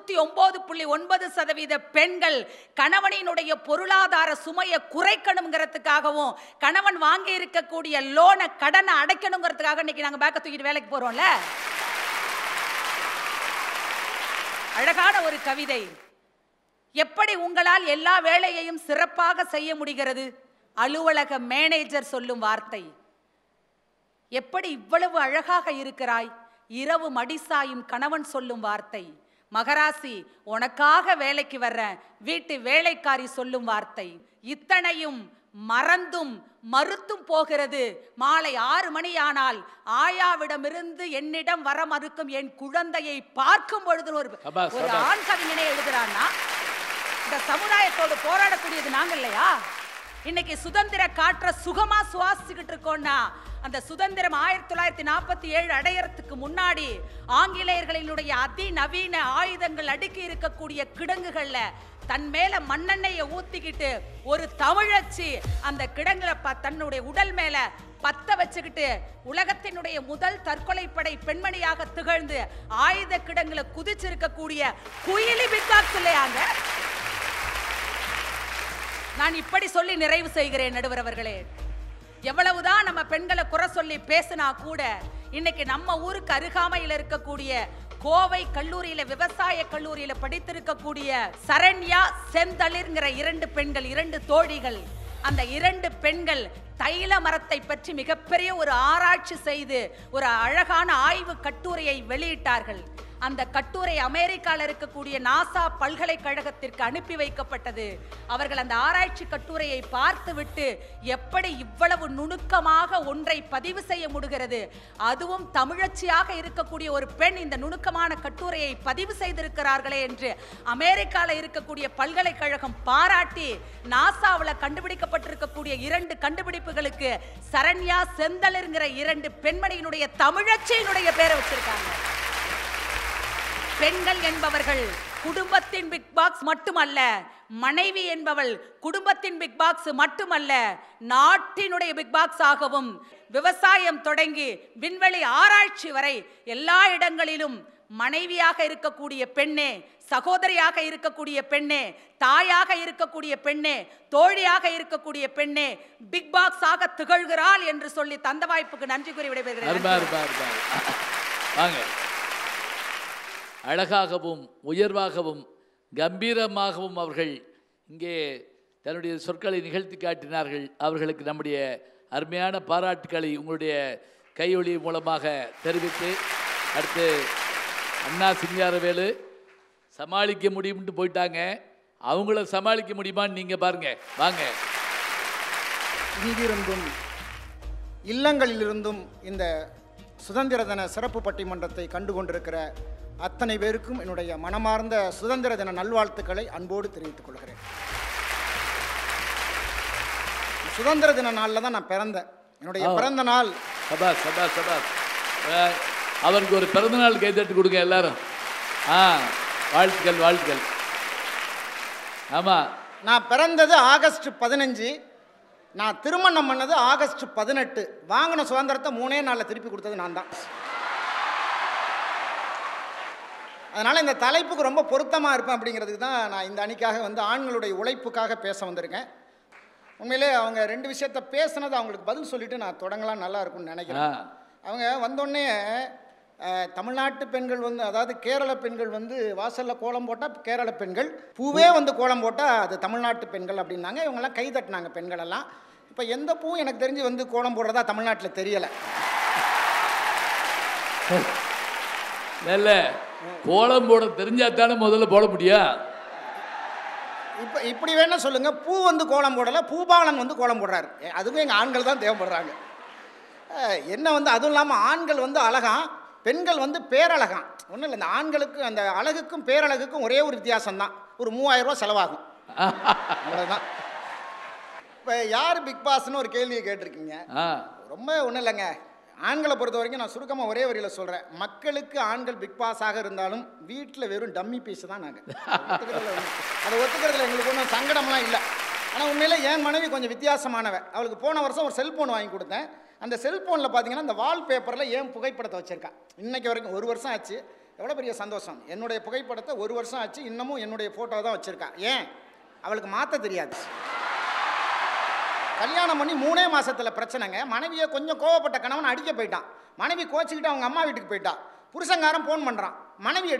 99.9% பெண்கள் கணவனினுடைய பொருளாதார சுமையை குறைக்கணுங்கிறதுக்காகவும் கணவன் வாங்கி இருக்கக்கூடிய லோனை கடனை அடைக்கணுங்கிறதுக்காக இன்னைக்கு நாங்க பேக்க தூக்கிட்டு வேலைக்கு போறோம்ல. அழகான ஒரு கவிதை. எப்படி உங்களால் எல்லா வேலையையும் சிறப்பாக செய்ய முடிகிறது? அலுவலக மேனேஜர் சொல்லும் வார்த்தை. எப்படி இவ்வளவு அழகாக இருக்கிறாய்? இரவு மடிசாயும் கணவன் சொல்லும் வார்த்தை. மகராசி, உனக்காக வேலைக்கு வர்ற வீட்டு வேலைக்காரி சொல்லும் வார்த்தை. இத்தனையும் மறந்தும் மறுத்தும் போகிறது. மாலை 6 மணி ஆனால் ஆயாவிடமிருந்து என்னிடம் வர மறுக்கும் என் குழந்தையை பார்க்கும் பொழுது ஒரு ஆண் கவிஞனே எழுதுறான்னா, இந்த சமுதாயத்தோடு போராடக்கூடியது நாங்க இல்லையா? இன்னைக்கு சுதந்திர காற்ற சுகமா சுவாசிச்சுக்கிட்டு இருக்கோம்னா, அந்த சுதந்திரம் 1947 அடையறதுக்கு முன்னாடி ஆங்கிலேயர்களினுடைய அதிநவீன ஆயுதங்கள் அடுக்கி இருக்கக்கூடிய கிடங்குகள்ல தன் மேல மண்ணெண்ணெயை ஊத்திக்கிட்டு ஒரு தமிழச்சி அந்த கிடங்குல தன்னுடைய உடல் மேல பத்த வச்சுக்கிட்டு உலகத்தினுடைய முதல் தற்கொலைப்படை பெண்மணியாக திகழ்ந்து ஆயுத கிடங்குல குதிச்சிருக்கக்கூடிய குயிலி பிக் பாஸ் இல்லையாங்க? நான் இப்படி சொல்லி நிறைவு செய்கிறேன். நடுவர் அவர்களே, எவ்வளவுதான் நம்ம பெண்களை குறை சொல்லி பேசினா கூட இன்னைக்கு நம்ம ஊருக்கு அருகாமையில் இருக்கக்கூடிய கோவை கல்லூரியில, விவசாய கல்லூரியில படித்திருக்கக்கூடிய சரண்யா, செந்தளிர்ங்கிற 2 பெண்கள், 2 தோழிகள், அந்த 2 பெண்கள் தைல மரத்தை பற்றி மிகப்பெரிய ஒரு ஆராய்ச்சி செய்து ஒரு அழகான ஆய்வு கட்டுரையை வெளியிட்டார்கள். அந்த கட்டுரை அமெரிக்காவில் இருக்கக்கூடிய நாசா பல்கலைக்கழகத்திற்கு அனுப்பி வைக்கப்பட்டது. அவர்கள் அந்த ஆராய்ச்சி கட்டுரையை பார்த்துவிட்டு எப்படி இவ்வளவு நுணுக்கமாக ஒன்றை பதிவு செய்ய முடிகிறது, அதுவும் தமிழச்சியாக இருக்கக்கூடிய ஒரு பெண் இந்த நுணுக்கமான கட்டுரையை பதிவு செய்திருக்கிறார்களே என்று அமெரிக்காவில் இருக்கக்கூடிய பல்கலைக்கழகம் பாராட்டி நாசாவில் கண்டுபிடிக்கப்பட்டிருக்கக்கூடிய 2 கண்டுபிடிப்புகளுக்கு சரண்யா, செந்தளிர்ங்கிற 2 பெண்மணியினுடைய தமிழச்சியினுடைய பேரை வச்சிருக்காங்க. பெண்கள் என்பவர்கள் குடும்பத்தின் பிக் பாக்ஸ் மட்டுமல்ல, மனைவி என்பவள் குடும்பத்தின் பிக் பாக்ஸ் மட்டுமல்ல, நாட்டினுடைய பிக் பாக்ஸ் ஆகவும், விவசாயம் தொடங்கி விண்வெளி ஆராய்ச்சி வரை எல்லா இடங்களிலும் மனைவியாக இருக்கக்கூடிய பெண்ணே, சகோதரியாக இருக்கக்கூடிய பெண்ணே, தாயாக இருக்கக்கூடிய பெண்ணே, தோழியாக இருக்கக்கூடிய பெண்ணே பிக் பாக்ஸ் ஆக திகழ்கிறாள் என்று சொல்லி தந்த வாய்ப்புக்கு நன்றி கூறி விடைபெறுகிறேன். அழகாகவும் உயர்வாகவும் கம்பீரமாகவும் அவர்கள் இங்கே தன்னுடைய சொற்களை நிகழ்த்தி காட்டினார்கள். அவர்களுக்கு நம்முடைய அருமையான பாராட்டுக்களை உங்களுடைய கையொலி மூலமாக தெரிவித்து, அடுத்து அண்ணா சிங்காரவேலு சமாளிக்க முடியும்னு போயிட்டாங்க. அவங்கள சமாளிக்க முடியுமான்னு நீங்கள் பாருங்க. வாங்க. இங்கிருந்தும் இல்லங்களிலிருந்தும் இந்த சுதந்திர தின சிறப்பு பட்டிமன்றத்தை கண்டு கொண்டிருக்கிற அத்தனை பேருக்கும் என்னுடைய மனமார்ந்த சுதந்திர தின நல்வாழ்த்துக்களை அன்போடு தெரிவித்துக் கொள்கிறேன். சுதந்திர தின நாளில் தான் நான் பிறந்தேன். என்னுடைய பிறந்த நாள். சபாஸ் சபாஸ் சபாஸ். அவருக்கு ஒரு பிறந்த நாள் கைத்தட்டு கொடுங்க எல்லாரும். வாழ்த்துக்கள் வாழ்த்துக்கள். ஆமாம், நான் பிறந்தது ஆகஸ்ட் 15, நான் திருமணம் பண்ணது ஆகஸ்ட் 18. வாங்கின சுதந்திரத்தை 3 நாளில் திருப்பி கொடுத்தது நான் தான். அதனால் இந்த தலைப்புக்கு ரொம்ப பொருத்தமாக இருப்பேன் அப்படிங்கிறதுக்கு தான் நான் இந்த அணிக்காக வந்து ஆண்களுடைய உழைப்புக்காக பேச வந்திருக்கேன். உண்மையிலே அவங்க 2 விஷயத்த பேசுனது அவங்களுக்கு பதில் சொல்லிவிட்டு நான் தொடங்கலாம் நல்லா இருக்கும்னு நினைக்கிறேன். அவங்க வந்தோடனே தமிழ்நாட்டு பெண்கள் வந்து, அதாவது கேரள பெண்கள் வந்து வாசலில் கோலம் போட்டால் கேரள பெண்கள், பூவே வந்து கோலம் போட்டால் அது தமிழ்நாட்டு பெண்கள் அப்படின்னாங்க. இவங்கெல்லாம் கை தட்டினாங்க பெண்களெல்லாம். இப்போ எந்த பூவும் எனக்கு தெரிஞ்சு வந்து கோலம் போடுறதா தமிழ்நாட்டில் தெரியலை. இல்லை, கோலம் போட தெரிஞ்சாத்தானே முதல்ல போட முடியும். இப்போ இப்படி வேணா சொல்லுங்கள், பூ வந்து கோலம் போடலை, பூபாலன் வந்து கோலம் போடுறாரு. அதுவும் எங்கள் ஆண்கள் தான் தேவைப்படுறாங்க. என்ன வந்து அதுவும் இல்லாமல் ஆண்கள் வந்து அழகாம், பெண்கள் வந்து பேரழகாம். ஒன்றும் இல்லை, இந்த ஆண்களுக்கு அந்த அழகுக்கும் பேரழகுக்கும் ஒரே ஒரு வித்தியாசம்தான், ஒரு 3000 ரூபா செலவாகும், அவ்வளோதான். இப்போ யார் பிக் பாஸ்ன்னு ஒரு கேள்வியை கேட்டிருக்கீங்க. ரொம்ப ஒன்றும் இல்லைங்க, ஆண்களை பொறுத்த வரைக்கும் நான் சுருக்கமாக ஒரே வரியில் சொல்கிறேன். மக்களுக்கு ஆண்கள் பிக் பாஸாக இருந்தாலும் வீட்டில் வெறும் டம்மி பீஸ் தான் நாங்கள். அதை ஒத்துக்கிறதுல எங்களுக்கு ஒன்றும் சங்கடம்லாம் இல்லை. ஆனால் உண்மையில் என் மனைவி கொஞ்சம் வித்தியாசமானவன். அவளுக்கு போன வருஷம் ஒரு செல்ஃபோன் வாங்கி கொடுத்தேன். அந்த செல்ஃபோனில் பார்த்தீங்கன்னா இந்த வால்பேப்பரில் என் புகைப்படத்தை வச்சுருக்கேன். இன்றைக்கு வரைக்கும் 1 வருஷம் ஆச்சு. எவ்வளோ பெரிய சந்தோஷம். என்னுடைய புகைப்படத்தை 1 வருஷம் ஆச்சு, இன்னமும் என்னுடைய ஃபோட்டோ தான் வச்சுருக்கேன். ஏன்? அவளுக்கு மாற்ற தெரியாது. கல்யாணம் பண்ணி 3 மாதத்தில் பிரச்சனைங்க. மனைவியை கொஞ்சம் கோவப்பட்ட கணவன் அடிக்க போயிட்டான். மனைவி கோச்சிக்கிட்டு அவங்க அம்மா வீட்டுக்கு போயிட்டா. புருஷங்காரன் ஃபோன் பண்ணுறான், மனைவி எடுக்கலை.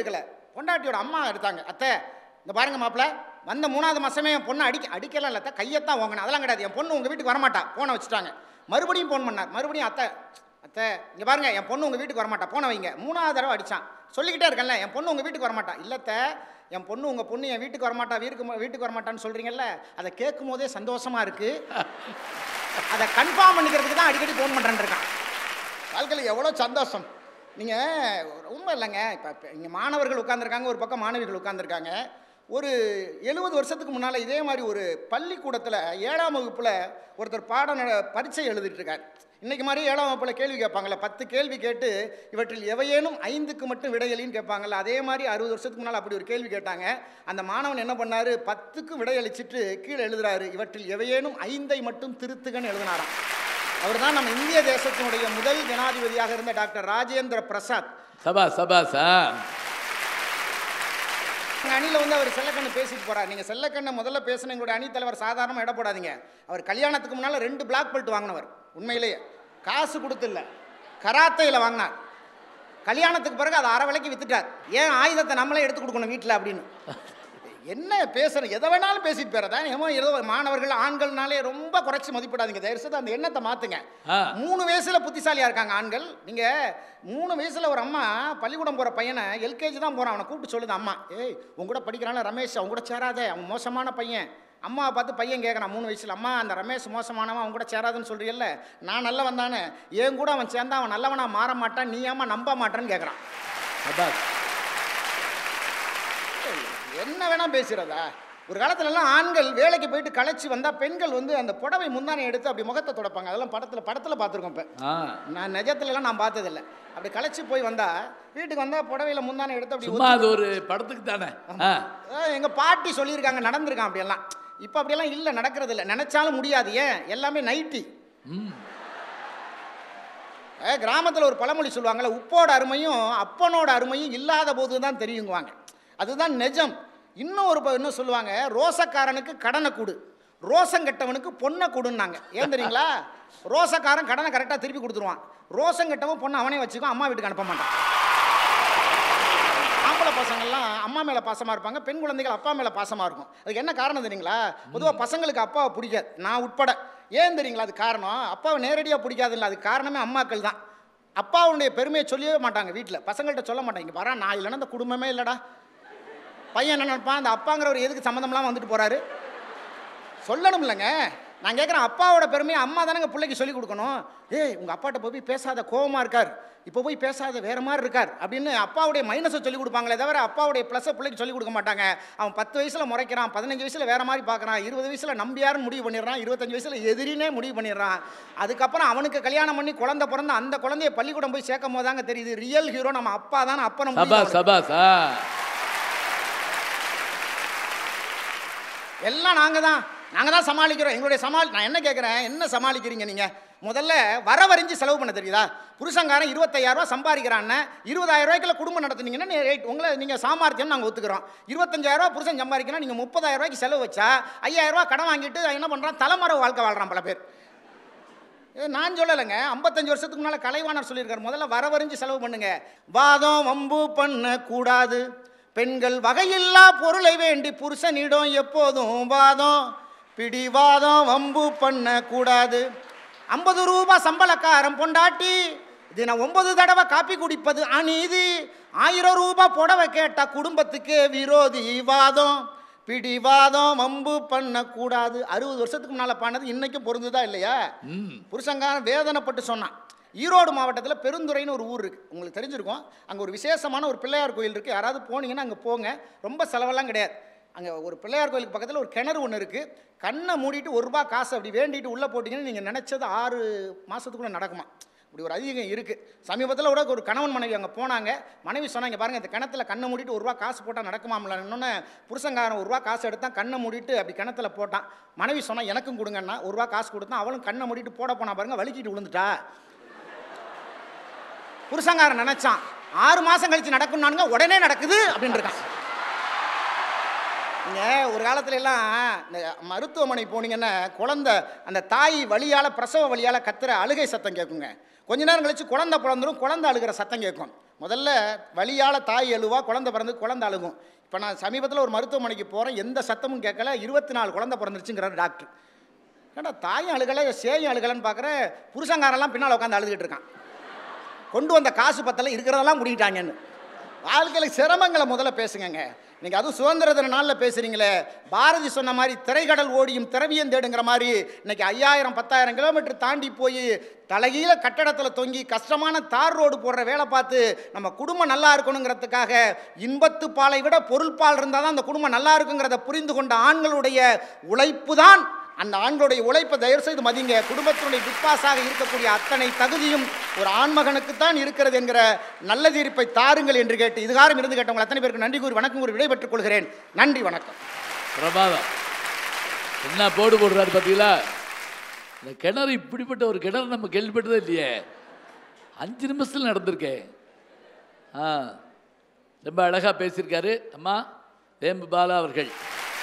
பொண்டாட்டியோட அம்மா எடுத்தாங்க. அத்தை இந்த பாருங்க மாப்பிள்ள, வந்த 3வது மாதமே என் பொண்ணை அடிக்கலாம் இல்லை, கையத்தான் வாங்கினேன், அதெல்லாம் கிடையாது, என் பொண்ணு உங்கள் வீட்டுக்கு வரமாட்டா, போனை வச்சுட்டாங்க. மறுபடியும் ஃபோன் பண்ணார், மறுபடியும் அத்தை இங்கே பாருங்க என் பொண்ணு உங்கள் வீட்டுக்கு வரமாட்டா, போனை வைங்க. 3வது தடவை அடித்தான். சொல்லிக்கிட்டே இருக்கேன்ல என் பொண்ணு உங்கள் வீட்டுக்கு வரமாட்டா. இல்லத்த என் பொண்ணு உங்கள் பொண்ணு என் வீட்டுக்கு வரமாட்டா, வீட்டுக்கு வரமாட்டான்னு சொல்கிறீங்கல்ல, அதை கேட்கும் போதே சந்தோஷமாக இருக்குது, அதை கன்ஃபார்ம் பண்ணிக்கிறதுக்கு தான் அடிக்கடி ஃபோன் பண்ணுறேன்னு இருக்கான். வாழ்க்கையில் எவ்வளோ சந்தோஷம். நீங்கள் உண்மை இல்லைங்க. இப்போ இங்கே மாணவர்கள் உட்காந்துருக்காங்க, ஒரு பக்கம் மாணவிகள் உட்காந்துருக்காங்க. ஒரு 70 வருஷத்துக்கு முன்னால் இதே மாதிரி ஒரு பள்ளிக்கூடத்தில் 7ஆம் வகுப்பில் ஒருத்தர் பரீட்சை எழுதிட்டு இருக்கார். இன்றைக்கி மாதிரி 7ஆம் வகுப்பில் கேள்வி கேட்பாங்கள்ல, 10 கேள்வி கேட்டு இவற்றில் எவையேனும் 5க்கு மட்டும் விடையளின்னு கேட்பாங்கள்ல, அதே மாதிரி 60 வருஷத்துக்கு முன்னால் அப்படி ஒரு கேள்வி கேட்டாங்க. அந்த மாணவன் என்ன பண்ணார், 10க்கும் விடையளிச்சிட்டு கீழே எழுதுறாரு, இவற்றில் எவையேனும் 5ஐ மட்டும் திருத்துகன்னு எழுதினாராம். அவர் தான் நம்ம இந்திய தேசத்தினுடைய முதல் ஜனாதிபதியாக இருந்த டாக்டர் ராஜேந்திர பிரசாத். சபாசா அணியில் வந்து அவர் செல்லக்கண்ணு பேசிட்டு போறார். நீங்கள் செல்லக்கண்ணை முதல்ல பேசின எங்களுடைய அணி தலைவர் சாதாரணமாக இட போடாதீங்க. அவர் கல்யாணத்துக்கு முன்னால் 2 பிளாக் பெல்ட் வாங்கினவர். உண்மையிலேயே காசு கொடுத்து இல்லை, கராத்தையில் வாங்கினார். கல்யாணத்துக்கு பிறகு அதை அரை விலைக்கு வித்துட்டார். ஏன் ஆயுதத்தை நம்மளே எடுத்து கொடுக்கணும் வீட்டில் அப்படின்னு. என்ன பேசுகிறேன், எதை வேணாலும் பேசிட்டு போகிறதா. ஏதோ மாணவர்கள் ஆண்கள்னாலே ரொம்ப குறைச்சி மதிப்பிடாதீங்க. தயவுசெய்து அந்த எண்ணத்தை மாற்றுங்க. 3 வயசில் புத்திசாலியாக இருக்காங்க ஆண்கள். நீங்கள் 3 வயசில் ஒரு அம்மா பள்ளிக்கூடம் போகிற பையனை, LKG தான் போகிறான், அவனை கூப்பிட்டு சொல்லுது அம்மா, ஏய் உங்க கூட படிக்கிறான ரமேஷ், அவங்க கூட சேராதே, அவன் மோசமான பையன். அம்மாவை பார்த்து பையன் கேட்குறான் 3 வயசில், அம்மா அந்த ரமேஷ் மோசமானவன், அவங்க கூட சேராதுன்னு சொல்கிறீல்ல, நான் நல்லவன் தானே, ஏன் கூட அவன் சேர்ந்தா அவன் நல்லவனா மாற மாட்டான், நீ ஏமா நம்ப மாட்டேன்னு கேட்குறான். என்ன வேணா பேசுகிறதா. ஒரு காலத்துலலாம் ஆண்கள் வேலைக்கு போயிட்டு களைச்சி வந்தால் பெண்கள் வந்து அந்த புடவை முந்தானை எடுத்து அப்படி முகத்தை துடைப்பாங்க. அதெல்லாம் படத்தில் பார்த்துருக்கோம். இப்போ நான் நிஜத்துலலாம் நான் பார்த்ததில்லை. அப்படி களைச்சி போய் வந்தால் வீட்டுக்கு வந்தால் புடவையில் முந்தானை எடுத்து அப்படி அது ஒரு படத்துக்கு தானே. எங்கள் பாட்டி சொல்லியிருக்காங்க, நடந்திருக்கான் அப்படியெல்லாம். இப்போ அப்படியெல்லாம் இல்லை, நடக்கிறது இல்லை, நினைச்சாலும் முடியாது. ஏன் எல்லாமே நைட்டி. கிராமத்தில் ஒரு பழமொழி சொல்லுவாங்கள்ல, உப்போட அருமையும் அப்பனோட அருமையும் இல்லாத போது தான் தெரியுங்குவாங்க. அதுதான் நிஜம். இன்னும் சொல்லுவாங்க, ரோசக்காரனுக்கு கடனை கொடு, ரோசம் கெட்டவனுக்கு பொண்ணை கொடுன்னாங்க. ஏன் தெரியுங்களா? ரோசக்காரன் கடனை கரெக்டாக திருப்பி கொடுத்துருவான், ரோசம் கெட்டவன் பொண்ணை அவனே வச்சுக்கோ, அம்மா வீட்டுக்கு அனுப்ப மாட்டான். ஆம்பளை பசங்கள்லாம் அம்மா மேலே பாசமாக இருப்பாங்க, பெண் குழந்தைகள் அப்பா மேலே பாசமாக இருக்கும். அதுக்கு என்ன காரணம் தெரியுங்களா? பொதுவாக பசங்களுக்கு அப்பாவை பிடிக்காது, நான் உட்பட. ஏன் தெரியுங்களா அது காரணம்? அப்பாவை நேரடியாக பிடிக்காது இல்லை, அதுக்கு காரணமே அம்மாக்கள் தான். அப்பாவுடைய பெருமையை சொல்லவே மாட்டாங்க வீட்டில், பசங்கள்கிட்ட சொல்ல மாட்டாங்க. இங்கே வரா நான் இல்லைன்னா அந்த குடும்பமே இல்லைடா. பையன் என்ன நினைப்பான், அந்த அப்பாங்கிறவர் எதுக்கு சம்மந்தம்லாம் வந்துட்டு போகிறாரு, சொல்லணும் இல்லைங்க. நான் கேட்குறேன், அப்பாவோட பெருமையை அம்மா தானேங்க பிள்ளைக்கு சொல்லிக் கொடுக்கணும். ஏய் உங்கள் அப்பாட்ட போய் பேசாத, கோவமாக இருக்கார், இப்போ போய் பேசாத, வேறு மாதிரி இருக்கார் அப்படின்னு அப்பாவுடைய மைனஸை சொல்லிக் கொடுப்பாங்களே தவிர அப்பாவுடைய ப்ளஸ்ஸை பிள்ளைக்கு சொல்லிக் கொடுக்க மாட்டாங்க. அவன் 10 வயசில் முறைக்கிறான், 15 வயசில் வேறு மாதிரி பார்க்குறான், 20 வயசில் நம்பியாருன்னு முடிவு பண்ணிடுறான், 25 வயசில் எதிரினே முடிவு பண்ணிடுறான். அதுக்கப்புறம் அவனுக்கு கல்யாணம் பண்ணி குழந்தை பிறந்த அந்த குழந்தைய பள்ளிக்கூடம் போய் சேர்க்கும் போது தாங்க தெரியுது ரியல் ஹீரோ நம்ம அப்பா தான். அப்பா எல்லாம் நாங்கள் தான் சமாளிக்கிறோம். எங்களுடைய நான் என்ன கேட்குறேன், என்ன சமாளிக்கிறீங்க நீங்கள்? முதல்ல வரவறிஞ்சு செலவு பண்ண தெரியுதா? புருஷங்காரன் 25,000 ரூபா சம்பாதிக்கிறான்னு 20,000 ரூபாய்க்குள்ள குடும்பம் நடத்துனீங்கன்னா உங்களை நீங்கள் சாமர்த்தியம் நாங்கள் ஒத்துக்கிறோம். 25,000 ரூபா புருஷன் சம்பாதிக்கணும், நீங்கள் 30,000 ரூபாய்க்கு செலவு வச்சா 5,000 ரூபா கடன் வாங்கிட்டு என்ன பண்ணுறான், தலைமறை வாழ்க்கை வாழ்கிறான் பல பேர். நான் சொல்லலைங்க, 55 வருஷத்துக்கு முன்னால் கலைவாணர் சொல்லியிருக்காரு, முதல்ல வரவறிஞ்சு செலவு பண்ணுங்க. வாதம் வம்பு பண்ண கூடாது, பெண்கள் வகையில்லா பொருளை வேண்டி புருஷனிடம் எப்போதும் வாதம் பிடிவாதம் வம்பு பண்ண கூடாது. 50 ரூபா சம்பளக்காரன் பொண்டாட்டி தினம் 9 தடவை காப்பி குடிப்பது அநீதி. 1000 ரூபா புடவை கேட்டா குடும்பத்துக்கே விரோதி. வாதம் பிடிவாதம் வம்பு பண்ணக்கூடாது. 60 வருஷத்துக்கு முன்னால் பாடினது இன்னைக்கும் பொருந்துதா இல்லையா? புருஷங்காரன் வேதனைப்பட்டு சொன்னான். ஈரோடு மாவட்டத்தில் பெருந்துறைன்னு ஒரு ஊர் இருக்குது, உங்களுக்கு தெரிஞ்சிருக்கும். அங்கே ஒரு விசேஷமான ஒரு பிள்ளையார் கோயில் இருக்குது. யாராவது போனீங்கன்னா அங்கே போங்க, ரொம்ப செலவெல்லாம் கிடையாது. அங்கே ஒரு பிள்ளையார் கோயிலுக்கு பக்கத்தில் ஒரு கிணறு ஒன்று இருக்குது. கண்ணை மூடிட்டு 1 ரூபா காசு அப்படி வேண்டிட்டு உள்ளே போட்டிங்கன்னா நீங்கள் நினச்சது 6 மாதத்துக்குள்ளே நடக்குமா. இப்படி ஒரு அதிகம் இருக்குது. சமீபத்தில் கூட ஒரு கணவன் மனைவி அங்கே போனாங்க. மனைவி சொன்னாங்க, பாருங்கள் இந்த கிணத்துல கண்ணை மூடிட்டு 1 ரூபா காசு போட்டால் நடக்குமாம்ல. இன்னொன்று புருஷங்காரன் 1 ரூபா காசு எடுத்தான், கண்ணை மூடிட்டு அப்படி கிணத்துல போட்டான். மனைவி சொன்னால் எனக்கும் கொடுங்கன்னா 1 ரூபா காசு கொடுத்தான். அவளும் கண்ணை மூடிட்டு போனா பாருங்கள், வலிக்கிட்டு விழுந்துட்டா. புருஷங்காரன் நினைச்சான் 6 மாதம் கழிச்சு நடக்கும்னானுங்க, உடனே நடக்குது அப்படின்னு இருக்கான். நீங்கள் ஒரு காலத்துல எல்லாம் இந்த மருத்துவமனை போனீங்கன்னா குழந்தை அந்த தாய் வழியால் பிரசவ வழியால் கத்துற அழுகை சத்தம் கேட்குங்க. கொஞ்ச நேரம் கழிச்சு குழந்தை பிறந்துடும், குழந்தை அழுகிற சத்தம் கேட்கும். முதல்ல வலியால் தாய் அழுவா, குழந்தை பிறந்து குழந்தை அழுகும். இப்போ நான் சமீபத்தில் ஒரு மருத்துவமனைக்கு போகிறேன், எந்த சத்தமும் கேட்கல, 24 குழந்தை பிறந்துருச்சுங்கிறார் டாக்டர். ஏன்னா தாயும் அழுகலை சேயும் அழுகலைன்னு பார்க்குறேன், புருஷங்காரெல்லாம் பின்னால் உட்காந்து அழுதுகிட்டு இருக்கான். கொண்டு வந்த காசு பத்தலை, இருக்கிறதெல்லாம் முடிக்கிட்டாங்கன்னு. வாழ்க்கையில் சிரமங்களை முதல்ல பேசுங்க. நீங்கள் அதுவும் சுதந்திர தின நாளில் பேசுகிறீங்களே, பாரதி சொன்ன மாதிரி திரைக்கடல் ஓடியும் திரவியம் தேடுங்கிற மாதிரி இன்றைக்கி 5000-10,000 கிலோமீட்டர் தாண்டி போய் தலைகீழ கட்டடத்தில் தொங்கி கஷ்டமான தார் ரோடு போடுற வேலை பார்த்து நம்ம குடும்பம் நல்லா இருக்கணுங்கிறதுக்காக இன்பத்து பாலை விட பொருள்பால் இருந்தால் தான் அந்த குடும்பம் நல்லா இருக்குங்கிறத புரிந்து கொண்ட ஆண்களுடைய உழைப்பு தான். அந்த ஆண்களுடைய உழைப்பை தயவு செய்து மதிங்க. குடும்பத்தினுடைய பிக்பாஸாக இருக்கக்கூடிய அத்தனை தகுதியும் ஒரு ஆண்மகனுக்குத்தான் இருக்கிறது என்கிற நல்ல தீர்ப்பை தாருங்கள் என்று கேட்டு இதுகாரம் இருந்து கேட்டவங்க அத்தனை பேருக்கு நன்றி கூறி வணக்கம் கூறி விடைபெற்றுக் கொள்கிறேன். நன்றி, வணக்கம். பிரபாதம் என்ன போடுறாரு பார்த்தீங்களா? இந்த கிணறு, இப்படிப்பட்ட ஒரு கிணறு நம்ம கேள்விப்பட்டதே இல்லையே. 5 நிமிஷத்தில் நடந்திருக்கேன். ரொம்ப அழகாக பேசியிருக்காரு அம்மா வேம்பு பாலா அவர்கள்.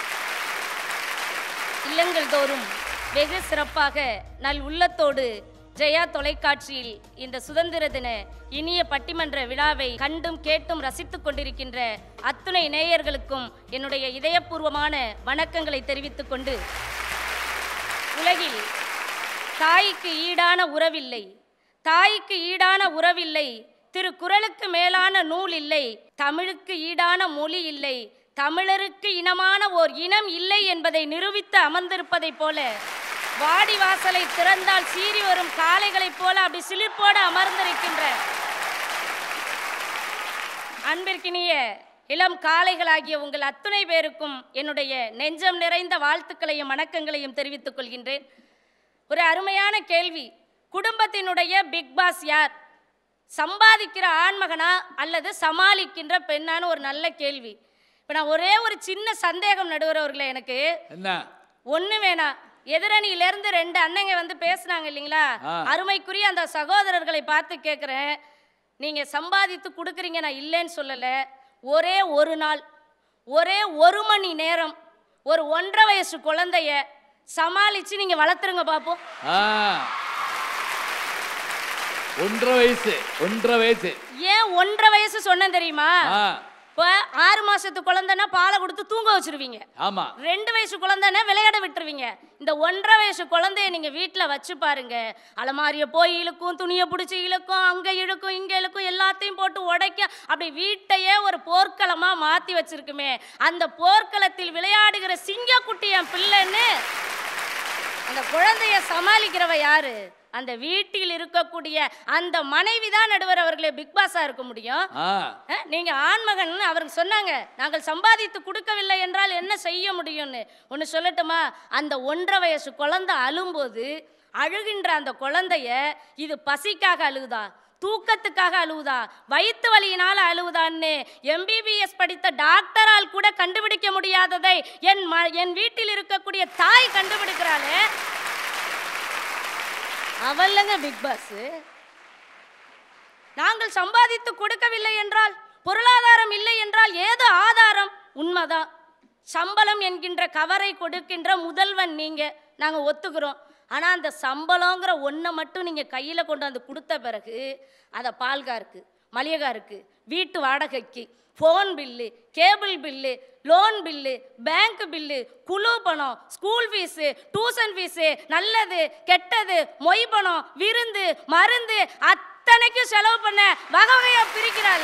இல்லங்கள் தோறும் வெகு சிறப்பாக நல் உள்ளத்தோடு ஜெயா தொலைக்காட்சியில் இந்த சுதந்திர தின இனிய பட்டிமன்ற விழாவை கண்டும் கேட்டும் ரசித்துக் கொண்டிருக்கின்ற அத்துணை நேயர்களுக்கும் என்னுடைய இதயபூர்வமான வணக்கங்களை தெரிவித்துக் கொண்டு, உலகில் தாய்க்கு ஈடான உறவில்லை, தாய்க்கு ஈடான உறவில்லை, திருக்குறளுக்கு மேலான நூல் இல்லை, தமிழுக்கு ஈடான மொழி இல்லை, தமிழருக்கு இனமான ஓர் இனம் இல்லை என்பதை நிரூபித்து அமர்ந்திருப்பதைப் போல, வாடிவாசலை திறந்தால் சீறி வரும் காளைகளைப் போல அப்படி சிலிர்ப்போடு அமர்ந்திருக்கின்ற அன்பிற்கினிய இளம் காளைகளாகிய உங்கள் அத்துணை பேருக்கும் என்னுடைய நெஞ்சம் நிறைந்த வாழ்த்துக்களையும் வணக்கங்களையும் தெரிவித்துக் கொள்கின்றேன். ஒரு அருமையான கேள்வி. குடும்பத்தினுடைய பிக் பாஸ் யார்? சம்பாதிக்கிற ஆண்மகனா அல்லது சமாளிக்கின்ற பெண்ணான்னு ஒரு நல்ல கேள்வி. இப்போ நான் ஒரே ஒரு சின்ன சந்தேகம் நடுவர் அவர்களே, எனக்கு என்ன ஒன்று வேணாம். எதிரணியிலேருந்து 2 அண்ணங்க வந்து பேசுனாங்க இல்லைங்களா, அருமைக்குரிய அந்த சகோதரர்களை பார்த்து கேட்குறேன், நீங்கள் சம்பாதித்து கொடுக்குறீங்க, நான் இல்லைன்னு சொல்லலை. ஒரே ஒரு நாள், ஒரே 1 மணி நேரம் ஒரு 1.5 வயசு குழந்தைய சமாளித்து நீங்கள் வளர்த்துருங்க பார்ப்போம். 1.5 வயசு 1.5 வயசு ஏன் 1.5 வயசு சொன்னேன் தெரியுமா? இப்போ 6 மாசத்து குழந்தைன்னா பாலை கொடுத்து தூங்க வச்சிருவீங்க. ஆமா. 2 வயசு குழந்தைன்னா விளையாட விட்டுருவீங்க. இந்த 1.5 வயசு குழந்தைய நீங்க வீட்டில் வச்சு பாருங்க. அலமாரிய போய் இழுக்கும், துணியை பிடிச்சி இழுக்கும், அங்கே இழுக்கும், இங்கே இழுக்கும், எல்லாத்தையும் போட்டு உடைக்க, அப்படி வீட்டையே ஒரு போர்க்களமா மாத்தி வச்சிருக்குமே. அந்த போர்க்களத்தில் விளையாடுகிற சிங்கக்குட்டி என் பிள்ளைன்னு அந்த குழந்தைய சமாளிக்கிறவ யாரு? அந்த வீட்டில் இருக்கக்கூடிய அந்த மனைவி தான் நடுவர் அவர்களே பிக் பாஸா இருக்க முடியும். நீங்க ஆண்மகன் அவருக்கு சொன்னாங்க, நாங்கள் சம்பாதித்து கொடுக்கவில்லை என்றால் என்ன செய்ய முடியும்னு. ஒன்று சொல்லட்டுமா? அந்த 1.5 வயசு குழந்தை அழும்போது அழுகின்ற அந்த குழந்தைய இது பசிக்காக அழுகுதா, தூக்கத்துக்காக அழுவுதா, வயிற்று வலியினால் அழுவுதான்னு MBBS படித்த டாக்டரால் கூட கண்டுபிடிக்க முடியாததை என் வீட்டில் இருக்கக்கூடிய தாய் கண்டுபிடிக்கிறாளே, அவல்லங்க பிக் பாஸ். நாங்கள் சம்பாதித்து கொடுக்கவில்லை என்றால், பொருளாதாரம் இல்லை என்றால் ஏது ஆதாரம்? உண்மைதான். சம்பளம் என்கின்ற கவரை கொடுக்கின்ற முதல்வன் நீங்க, நாங்கள் ஒத்துக்கிறோம். ஆனால் அந்த சம்பளங்கிற ஒன்றை மட்டும் நீங்கள் கையில் கொண்டு வந்து கொடுத்த பிறகு அதை பால்காருக்கு, மளிகைக்காருக்கு, வீட்டு வாடகைக்கு, phone bill, cable bill, loan bill, bank bill, குழு பணம், ஸ்கூல் ஃபீஸு, டியூஷன் ஃபீஸு, நல்லது கெட்டது, மொய் பணம், விருந்து, மருந்து, அத்தனைக்கும் செலவு பண்ண வகை வகையாக பிரிக்கிறாள்.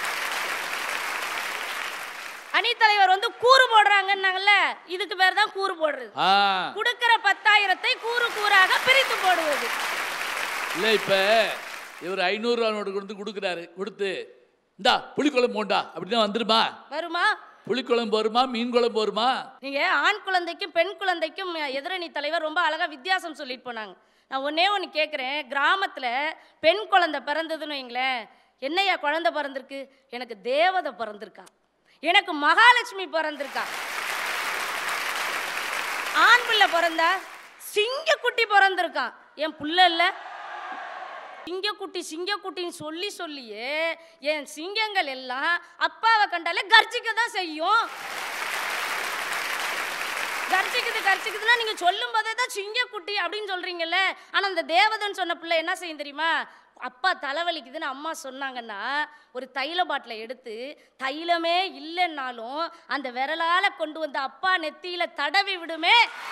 அணித்தலைவர் வந்து கூறு போடுறாங்கன்னாங்கல்ல, இதுக்கு பேர் தான் கூறு போடுறது. கொடுக்கிற 10,000 கூறு கூறாக பிரித்து போடுவது இல்லை. இப்போ இவர் 500 ரூபா நோட்டு கொடுத்து கொடுக்குறாரு, கொடுத்து இந்தா புளிக்குழம்பு போண்டா அப்படின்னா வந்துருமா? வருமா? புளிக்குழம்பு வருமா, மீன் குழம்பு வருமா? நீங்க ஆண் குழந்தைக்கும் பெண் குழந்தைக்கும் எதிரணி தலைவர் ரொம்ப அழகா வித்தியாசம் சொல்லிட்டு போனாங்க. நான் ஒன்று கேட்குறேன், கிராமத்தில் பெண் குழந்தை பிறந்ததுன்னு வைங்களேன், என்னையா குழந்தை பிறந்திருக்கு? எனக்கு தேவதை பிறந்திருக்கா, எனக்கு மகாலட்சுமி பிறந்திருக்கா. ஆண் பிள்ளை பிறந்தா சிங்கக்குட்டி பிறந்திருக்கான். என் புள்ள இல்லை, சிங்கக்குட்டி சிங்கக்குட்டின்னு சொல்லி சொல்லியே என் சிங்கங்கள் எல்லாம் அப்பாவை கண்டாலே கர்ஜிக்க தான் செய்யும். கர்ஜிக்குதுன்னா நீங்க சொல்லும் போதே தான் சிங்கக்குட்டி அப்படின்னு சொல்றீங்கல்ல. ஆனா அந்த தேவதன் சொன்ன பிள்ளை என்ன செய்யும் தெரியுமா? அப்பா தலைவலிக்குதுன்னு அம்மா சொன்னாங்கன்னா ஒரு தைல பாட்டிலை எடுத்து தைலமே இல்லைன்னாலும் அந்த விரலால கொண்டு வந்து அப்பா நெத்தியில தடவி விடுமே.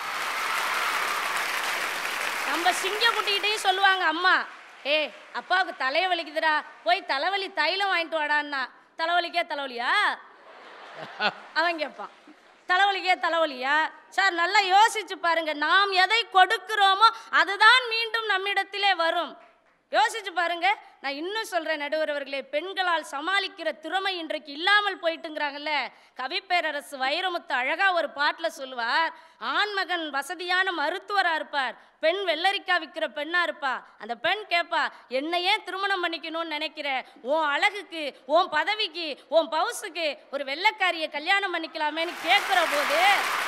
நம்ம சிங்கக்குட்டிகிட்டையும் சொல்லுவாங்க அம்மா, ஏ அப்பாவுக்கு தலையை வலிக்குதுடா, போய் தலைவலி தைலம் வாங்கிட்டு வாடான்னா. தலைவலிக்கே தலைவலியா அவன் கேட்பான், தலைவலிக்கே தலைவலியா? சார் நல்லா யோசிச்சு பாருங்க, நாம் எதை கொடுக்கிறோமோ அதுதான் மீண்டும் நம்மிடத்திலே வரும். யோசிச்சு பாருங்க. நான் இன்னும் சொல்றேன் நடுவர் அவர்களே, பெண்களால் சமாளிக்கிற திறமை இன்றைக்கு இல்லாமல் போயிட்டுங்கிறாங்கல்ல. கவிப்பேரரசு வைரமுத்து அழகா ஒரு பாட்டில் சொல்லுவார், ஆண்மகன் வசதியான மருத்துவரா இருப்பார், பெண் வெள்ளரிக்கா விற்கிற பெண்ணா இருப்பா. அந்த பெண் கேட்பா, என்னையே திருமணம் பண்ணிக்கணும்னு நினைக்கிற, உன் அழகுக்கு, உன் பதவிக்கு, உன் பவுசுக்கு ஒரு வெள்ளைக்காரியை கல்யாணம் பண்ணிக்கலாமேன்னு கேட்கிற போது,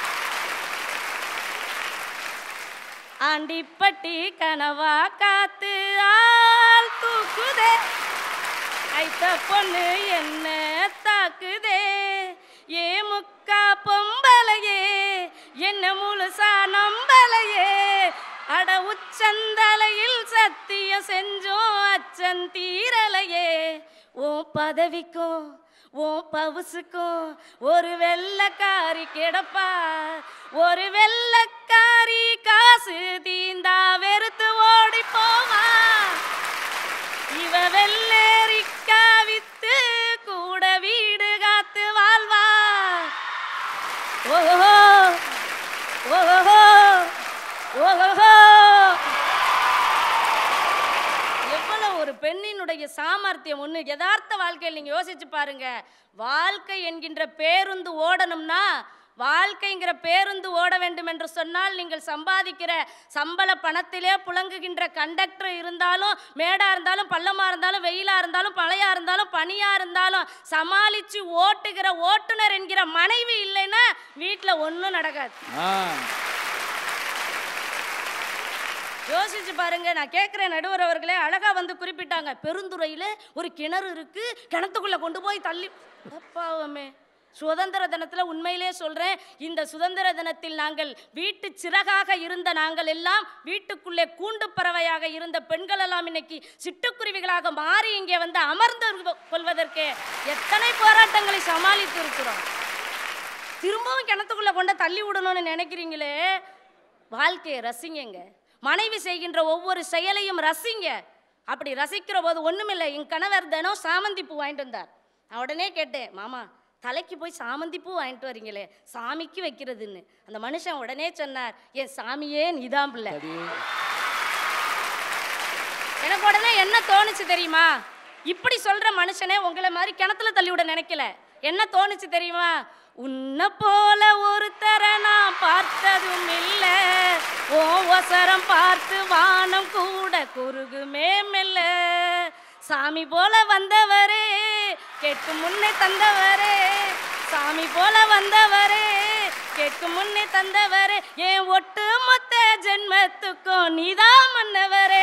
ஆண்டிப்பட்டி கனவா காத்து ஆள் தூக்குதே, ஐத்த பொண்ணு என்ன தாக்குதே, ஏ முக்கா பொம்பளையே என்ன முழுசா நம்பலையே, அட உச்சந்தலையில் சத்தியம் செஞ்சோம் அச்சந்தீரலையே, உன் பதவிக்கும் உன் பவுசுக்கும் ஒரு வெள்ளைக்காரி கிடப்பா, ஒரு வெள்ளைக்காரி காசு தீந்தா வெறுத்து ஓடி போவா, இவ வெள்ளேரிக்கா வித்து கூட வீடு காத்து வாழ்வா. ஓஹோ ஓஹோ ஓஹோ, ஒரு பெண்ணினுடைய சாமர்த்தியம் ஒன்று யதார்த்த வாழ்க்கையில் நீங்க யோசிச்சு பாருங்க. வாழ்க்கை என்கின்ற பேருந்து ஓடணும்னா, வாழ்க்கைங்கிற பேருந்து ஓட வேண்டும் என்று சொன்னால் நீங்கள் சம்பாதிக்கிற சம்பள பணத்திலே புழங்குகின்ற கண்டக்டர் இருந்தாலும், மேடா இருந்தாலும், பள்ளமா இருந்தாலும், வெயிலா இருந்தாலும், பழையா இருந்தாலும், பனியா இருந்தாலும் சமாளிச்சு ஓட்டுகிற ஓட்டுநர் என்கிற மனைவி இல்லைன்னா வீட்டில் ஒன்றும் நடக்காது. யோசிச்சு பாருங்க. நான் கேட்குறேன் நடுவர் அவர்களே, அழகா வந்து குறிப்பிட்டாங்க, பெருந்துறையில் ஒரு கிணறு இருக்கு, கிணத்துக்குள்ள கொண்டு போய் தள்ளி. பாவமே, சுதந்திர தினத்தில் உண்மையிலே சொல்றேன், இந்த சுதந்திர தினத்தில் நாங்கள் வீட்டு சிறகாக இருந்த நாங்கள் எல்லாம், வீட்டுக்குள்ளே கூண்டு பறவையாக இருந்த பெண்கள் எல்லாம் இன்னைக்கு சிட்டுக்குருவிகளாக மாறி இங்கே வந்து அமர்ந்து கொள்வதற்கு எத்தனை போராட்டங்களை சமாளித்து இருக்கிறோம். திரும்பவும் கிணத்துக்குள்ள கொண்டு தள்ளி விடணும்னு நினைக்கிறீங்களே, வாழ்க்கையை ரசிங்க. மனைவி செய்கின்ற ஒவ்வொரு செயலையும் ரசிங்க. அப்படி ரசிக்கிற போது ஒண்ணுமில்லை, என் கணவர் தினம் சாமந்தி பூ வாங்கிட்டு வந்தார். நான் உடனே கேட்டேன், மாமா தலைக்கு போய் சாமந்தி பூ வாங்கிட்டு வரீங்களே, சாமிக்கு வைக்கிறதுன்னு. அந்த மனுஷன் உடனே சொன்னார், என் சாமியே நீதான் பிள்ளை. எனக்கு உடனே என்ன தோணுச்சு தெரியுமா? இப்படி சொல்ற மனுஷனே உங்களை மாதிரி கிணத்துல தள்ளி விட நினைக்கல. என்ன தோணுச்சு தெரியுமா? உன்னை போல ஒருத்தரை நான் பார்த்ததும் இல்லை, ஓ ஒசரம் பார்த்து வானம் கூட குறுகுமே மெல்ல, சாமி போல வந்தவரே கேட்கு முன்னே தந்தவரே, சாமி போல வந்தவரே கேட்கு முன்னே தந்தவரே, என் ஒட்டு மொத்த ஜென்மத்துக்கும் நீதான் மன்னவரே,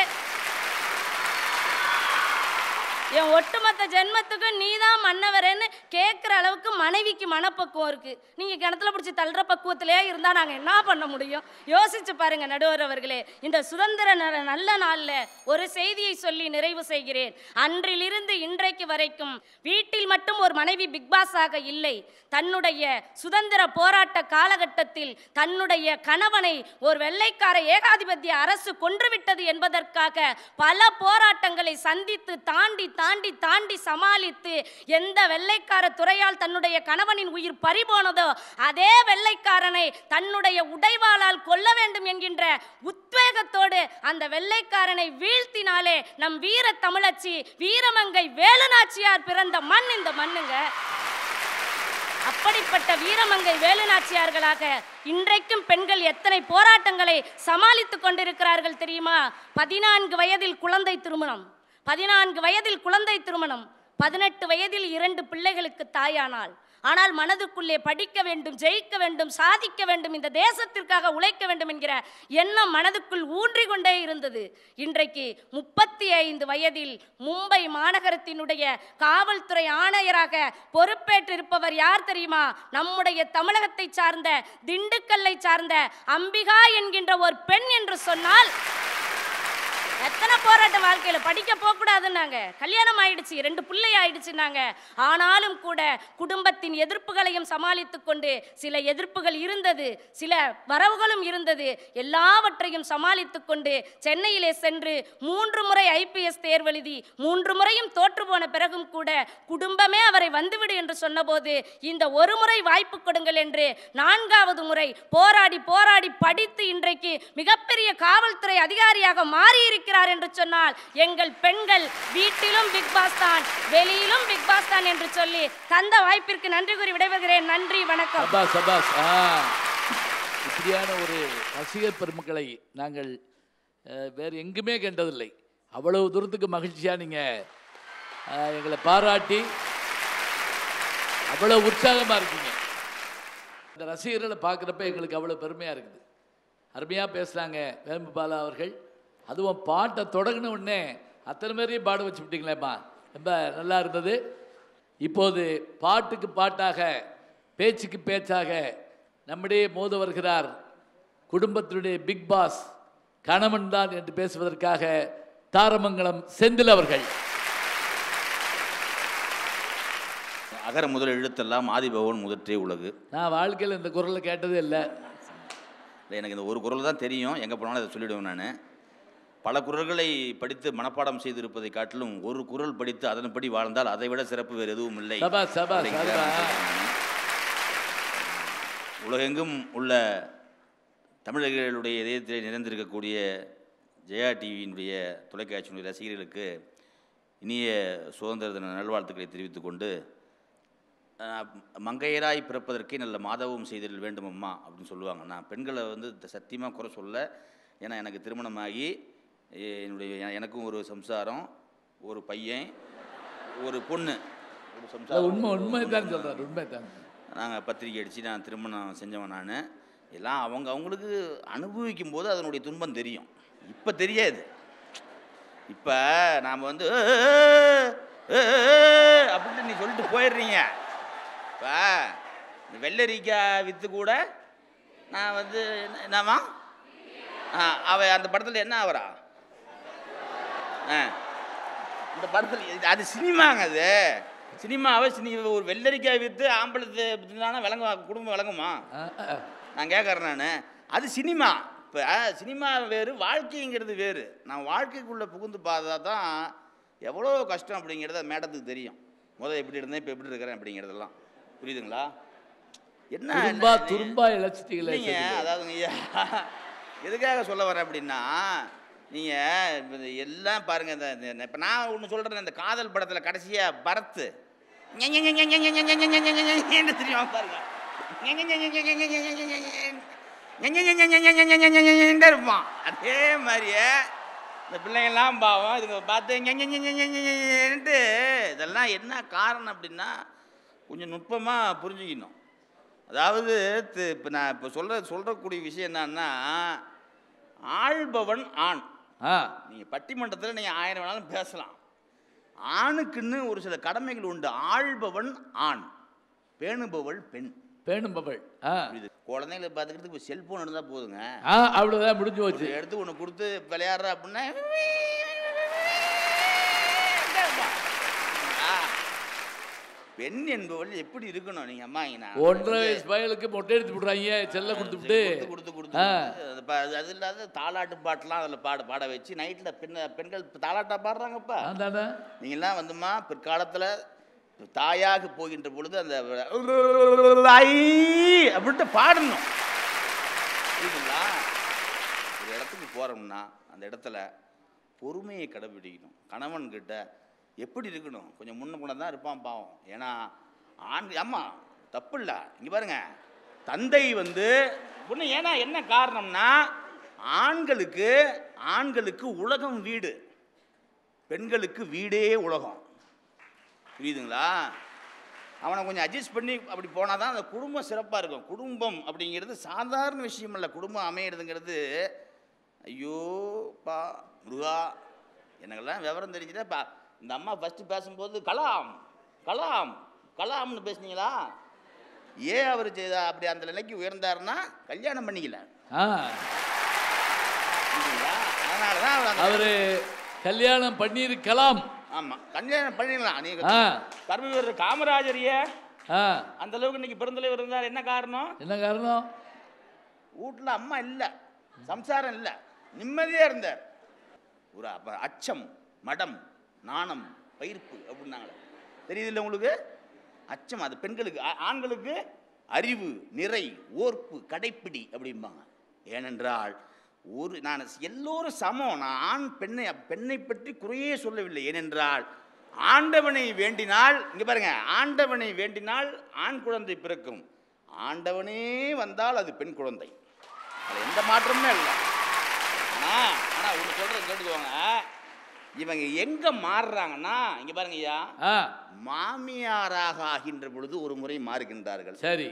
என் ஒட்டுமொத்த ஜென்மத்துக்கும் நீதான் மன்னவரேன்னு கேட்குற அளவுக்கு மனைவிக்கு மனப்பக்குவம் இருக்கு. நீங்க கிணத்துல பிடிச்சி தள்ளுற பக்குவத்திலே இருந்தா நாங்க என்ன பண்ண முடியும்? யோசிச்சு பாருங்க நடுவர் அவர்களே. இந்த சுதந்திர நல்ல நாள்ல ஒரு செய்தியை சொல்லி நிறைவு செய்கிறேன். அன்றிலிருந்து இன்றைக்கு வரைக்கும் வீட்டில் மட்டும் ஒரு மனைவி பிக்பாஸாக இல்லை, தன்னுடைய சுதந்திர போராட்ட காலகட்டத்தில் தன்னுடைய கணவனை ஒரு வெள்ளைக்கார ஏகாதிபத்திய அரசு கொன்றுவிட்டது என்பதற்காக பல போராட்டங்களை சந்தித்து தாண்டி தாண்டி தாண்டி சமாளித்து எந்த வெள்ளைக்கார துறையால் தன்னுடைய கணவனின் உயிர் பறிபோனதோ அதே வெள்ளைக்காரனை தன்னுடைய உடைவாளால் கொல்ல வேண்டும் என்கின்ற உத்வேகத்தோடு அந்த வெள்ளைக்காரனை வீழ்த்தினாலே நம் வீர தமிழச்சி வீரமங்கை வேலுநாச்சியார் பிறந்த மண் இந்த மண்ணுங்க. அப்படிப்பட்ட வீரமங்கை வேலுநாச்சியார்களாக இன்றைக்கும் பெண்கள் எத்தனை போராட்டங்களை சமாளித்துக் கொண்டிருக்கிறார்கள் தெரியுமா? 14 வயதில் குழந்தை திருமணம், 14 வயதில் குழந்தை திருமணம், 18 வயதில் 2 பிள்ளைகளுக்கு தாயானாள். ஆனால் மனதுக்குள்ளே படிக்க வேண்டும், ஜெயிக்க வேண்டும், சாதிக்க வேண்டும், இந்த தேசத்திற்காக உழைக்க வேண்டும் என்கிற எண்ணம் மனதுக்குள் ஊன்றி கொண்டே இருந்தது. இன்றைக்கு 35 வயதில் மும்பை மாநகரத்தினுடைய காவல்துறை ஆணையராக பொறுப்பேற்றிருப்பவர் யார் தெரியுமா? நம்முடைய தமிழகத்தை சார்ந்த, திண்டுக்கல்லை சார்ந்த அம்பிகா என்கின்ற ஒரு பெண் என்று சொன்னால் எத்தனை போராட்டம் வாழ்க்கையில. படிக்க போகக்கூடாதுன்னாங்க, கல்யாணம் ஆயிடுச்சு, 2 பிள்ளை ஆயிடுச்சுன்னாங்க. ஆனாலும் கூட குடும்பத்தின் எதிர்ப்புகளையும் சமாளித்துக் கொண்டு, சில எதிர்ப்புகள் இருந்தது, சில வரவுகளும் இருந்தது, எல்லாவற்றையும் சமாளித்துக் கொண்டு சென்னையிலே சென்று 3 முறை IPS தேர்வெழுதி 3 முறையும் தோற்று போன பிறகும் கூட குடும்பமே அவரை வந்துவிடு என்று சொன்னபோது, இந்த ஒரு முறை வாய்ப்பு கொடுங்கள் என்று 4வது முறை போராடி போராடி படித்து இன்றைக்கு மிகப்பெரிய காவல்துறை அதிகாரியாக மாறி இருக்கிறார் என்று சொன்னால், எங்கள் பெண்கள் வீட்டிலும் பிக் பாஸ் தான், வெளியிலும் பிக் பாஸ் தான் என்று சொல்லி தந்த வாய்ப்பிற்கு நன்றி கூறி விடைபெறுகிறேன். நன்றி, வணக்கம். சபாஸ் சபாஸ். இப்படியான ஒரு ரசிகர் பெருமக்களை நாங்கள் வேறு எங்குமே கண்டதில்லை. அவ்வளவு தூரத்துக்கு மகிழ்ச்சியாக நீங்கள் எங்களை பாராட்டி அவ்வளோ உற்சாகமாக இருக்கீங்க. இந்த ரசிகர்களை பார்க்குறப்ப எங்களுக்கு அவ்வளோ பெருமையாக இருக்குது. அருமையாக பேசுகிறாங்க வேம்பு பாலா அவர்கள். அதுவும் பாட்டை தொடங்கின உடனே அத்தனை பேரையும் பாட வச்சு விட்டீங்களேம்மா, ரொம்ப நல்லா இருந்தது. இப்போது பாட்டுக்கு பாட்டாக பேச்சுக்கு பேச்சாக நம்மிடையே மோத வருகிறார் குடும்பத்தினுடைய பிக் பாஸ் கணவன் தான் என்று பேசுவதற்காக தாரமங்கலம் செந்தில் அவர்கள். அகர முதல் எழுத்தெல்லாம் ஆதிபவன் முதற்றே உலகு. நான் வாழ்க்கையில் இந்த குரலை கேட்டதே இல்லை. எனக்கு இந்த ஒரு குரல் தான் தெரியும், எங்கே போனாலும் அதை சொல்லிவிடுவேன். நான் பல குரல்களை படித்து மனப்பாடம் செய்திருப்பதை காட்டிலும் ஒரு குரல் படித்து அதன்படி வாழ்ந்தால் அதை விட சிறப்பு வேறு எதுவும் இல்லை. உலகெங்கும் உள்ள தமிழர்களுடைய இதயத்தில் நிறைந்திருக்கக்கூடிய ஜெயா டிவியினுடைய தொலைக்காட்சியினுடைய ரசிகர்களுக்கு இனிய சுதந்திர தின நல்வாழ்த்துக்களை தெரிவித்துக் கொண்டு, மங்கையராய் பிறப்பதற்கே நல்ல மாதவம் செய்தல் வேண்டும் அம்மா அப்படின்னு சொல்லுவாங்க. நான் பெண்களை சத்தியமாக குறை சொல்ல. ஏன்னா எனக்கு திருமணமாகி எனக்கும் ஒரு சம்சாரம், ஒரு பையன், ஒரு பொண்ணு, ஒரு சம்சாரம். உண்மை தான் சொல்கிறார், உண்மை தான். நாங்கள் பத்திரிக்கை அடித்து நான் திருமணம் செஞ்சவன். நான் எல்லாம் அவங்களுக்கு அனுபவிக்கும் போது அதனுடைய துன்பம் தெரியும். இப்போ தெரியாது. இப்போ நாம் அப்படின்னு நீ சொல்லிட்டு போயிடுறீங்க. இப்போ வெள்ளரிக்காய் விற்று கூட நான் என்னம்மா அந்த படத்தில் என்ன ஆகிறா? இந்த படத்தில் அது சினிமாங்க. அது சினிமாவை ஒரு வெள்ளரிக்காய் விற்று ஆம்பளத்தை விளங்க குடும்பம் விளங்குமா? நான் கேட்குறேன். நான் அது சினிமா. இப்போ சினிமா வேறு, வாழ்க்கைங்கிறது வேறு. நான் வாழ்க்கைக்குள்ளே புகுந்து பார்த்தா தான் எவ்வளோ கஷ்டம் அப்படிங்கிறது மேடத்துக்கு தெரியும். முதல்ல எப்படி இருந்தேன், இப்போ எப்படி இருக்கிறேன் அப்படிங்கிறதெல்லாம் புரியுதுங்களா? என்ன துரும்பா இழைச்சிட்டீங்களே. அதாவதுங்க ஐயா, எதுக்காக சொல்ல வரேன் அப்படின்னா, நீங்கள் எல்லாம் பாருங்கள். இப்போ நான் ஒன்று சொல்கிறேன். இந்த காதல் படத்தில் கடைசியாக பரத்து தெரியுமா பாருங்க, இருப்பான். அதே மாதிரியே இந்த பிள்ளைங்கள்லாம் பாவம் இதுங்க பார்த்து இதெல்லாம் என்ன காரணம் அப்படின்னா கொஞ்சம் நுட்பமாக புரிஞ்சுக்கணும். அதாவது இப்போ நான் இப்போ சொல்கிறக்கூடிய விஷயம் என்னன்னா, ஆள்பவன் ஆண். நீங்கள் பட்டிமன்றத்தில் நீங்கள் 1000 வேணாலும் பேசலாம். ஆணுக்குன்னு ஒரு சில கடமைகள் உண்டு. ஆள்பவன் ஆண், பேணுபவள் பெண். பேணுபவள் குழந்தைங்களை பார்த்துக்கிறதுக்கு இப்போ செல்ஃபோன் இருந்தால் போதுங்க, அவ்வளோதான், முடிஞ்சு போச்சு. எடுத்து ஒன்று கொடுத்து விளையாடுற அப்படின்னா பெண் என்பவள் எப்படி இருக்கணும்? நீங்கள் அம்மா 1.5 வயசு பயலுக்கு மொட்டை எடுத்து விடுறாங்க, செல்ல கொடுத்துட்டு அது இல்லாத தாலாட்டு பாட்டெலாம் அதில் பாட வச்சு நைட்டில் பெண்கள் தாலாட்டா பாடுறாங்கப்பா. நீங்கள்லாம் பிற்காலத்தில் தாயாக போகின்ற பொழுது அந்த அப்படின்ட்டு பாடணும். புரியுதுங்களா? ஒரு இடத்துக்கு போகிறோம்னா அந்த இடத்துல பொறுமையை கடைபிடிக்கணும். கணவன்கிட்ட எப்படி இருக்கணும்? கொஞ்சம் முன்ன தான் இருப்பான் பாவம். ஏன்னா அம்மா தப்பு இல்லை. இங்கே பாருங்க, தந்தை பொண்ணு. ஏன்னா என்ன காரணம்னா, ஆண்களுக்கு உலகம் வீடு, பெண்களுக்கு வீடே உலகம். புரியுதுங்களா? அவனை கொஞ்சம் அட்ஜஸ்ட் பண்ணி அப்படி போனால் தான் அந்த குடும்பம் சிறப்பாக இருக்கும். குடும்பம் அப்படிங்கிறது சாதாரண விஷயம் இல்லை. குடும்பம் அமையிறதுங்கிறது ஐயோ பா முருகா, எனக்கெல்லாம் விவரம் தெரிஞ்சுதா. இந்த அம்மா ஃபஸ்ட்டு பேசும்போது கலாம்னு பேசுனீங்களா? ஏன் அவர் அப்படி அந்த நிலைக்கு உயர்ந்தாருன்னா கல்யாணம் பண்ணிக்கல. அதனால தான் அவரு கல்யாணம் பண்ணியிருக்கலாம். ஆமா, கல்யாணம் பண்ணிடலாம். நீங்க ஆ. கர்மவீரர் காமராஜரிய ஆ, அந்த அளவுக்கு இன்னைக்கு பெருந்தலைவர் இருந்தார். என்ன காரணம்? என்ன காரணம்? வீட்டுல அம்மா இல்ல, சம்சாரம் இல்ல, நிம்மதியா இருந்தார். ஒரு அச்சம், மடம், நாணம், பயிர்ப்பு அப்படின்னாங்களே, தெரியுது உங்களுக்கு? அச்சம் அது பெண்களுக்கு. ஆண்களுக்கு அறிவு, நிறை, ஓர்ப்பு, கடைப்பிடி அப்படிம்பாங்க. ஏனென்றால் நான் எல்லோரும் சமம். நான் பெண்ணை பற்றி குறையே சொல்லவில்லை. ஏனென்றால் ஆண்டவனை வேண்டினால், இங்க பாருங்க, ஆண்டவனை வேண்டினால் ஆண் குழந்தை பிறக்கும். ஆண்டவனே வந்தால் அது பெண் குழந்தை. அது எந்த மாற்றமுமே இல்லை. ஆனா ஒன்று சொல்றது கேட்டுக்குவாங்க, இவங்க எங்க மாறுறாங்கன்னா, இங்க பாருங்க ஐயா, மாமியாராக ஆகின்ற பொழுது ஒரு முறை மாறுகின்றார்கள். சரி.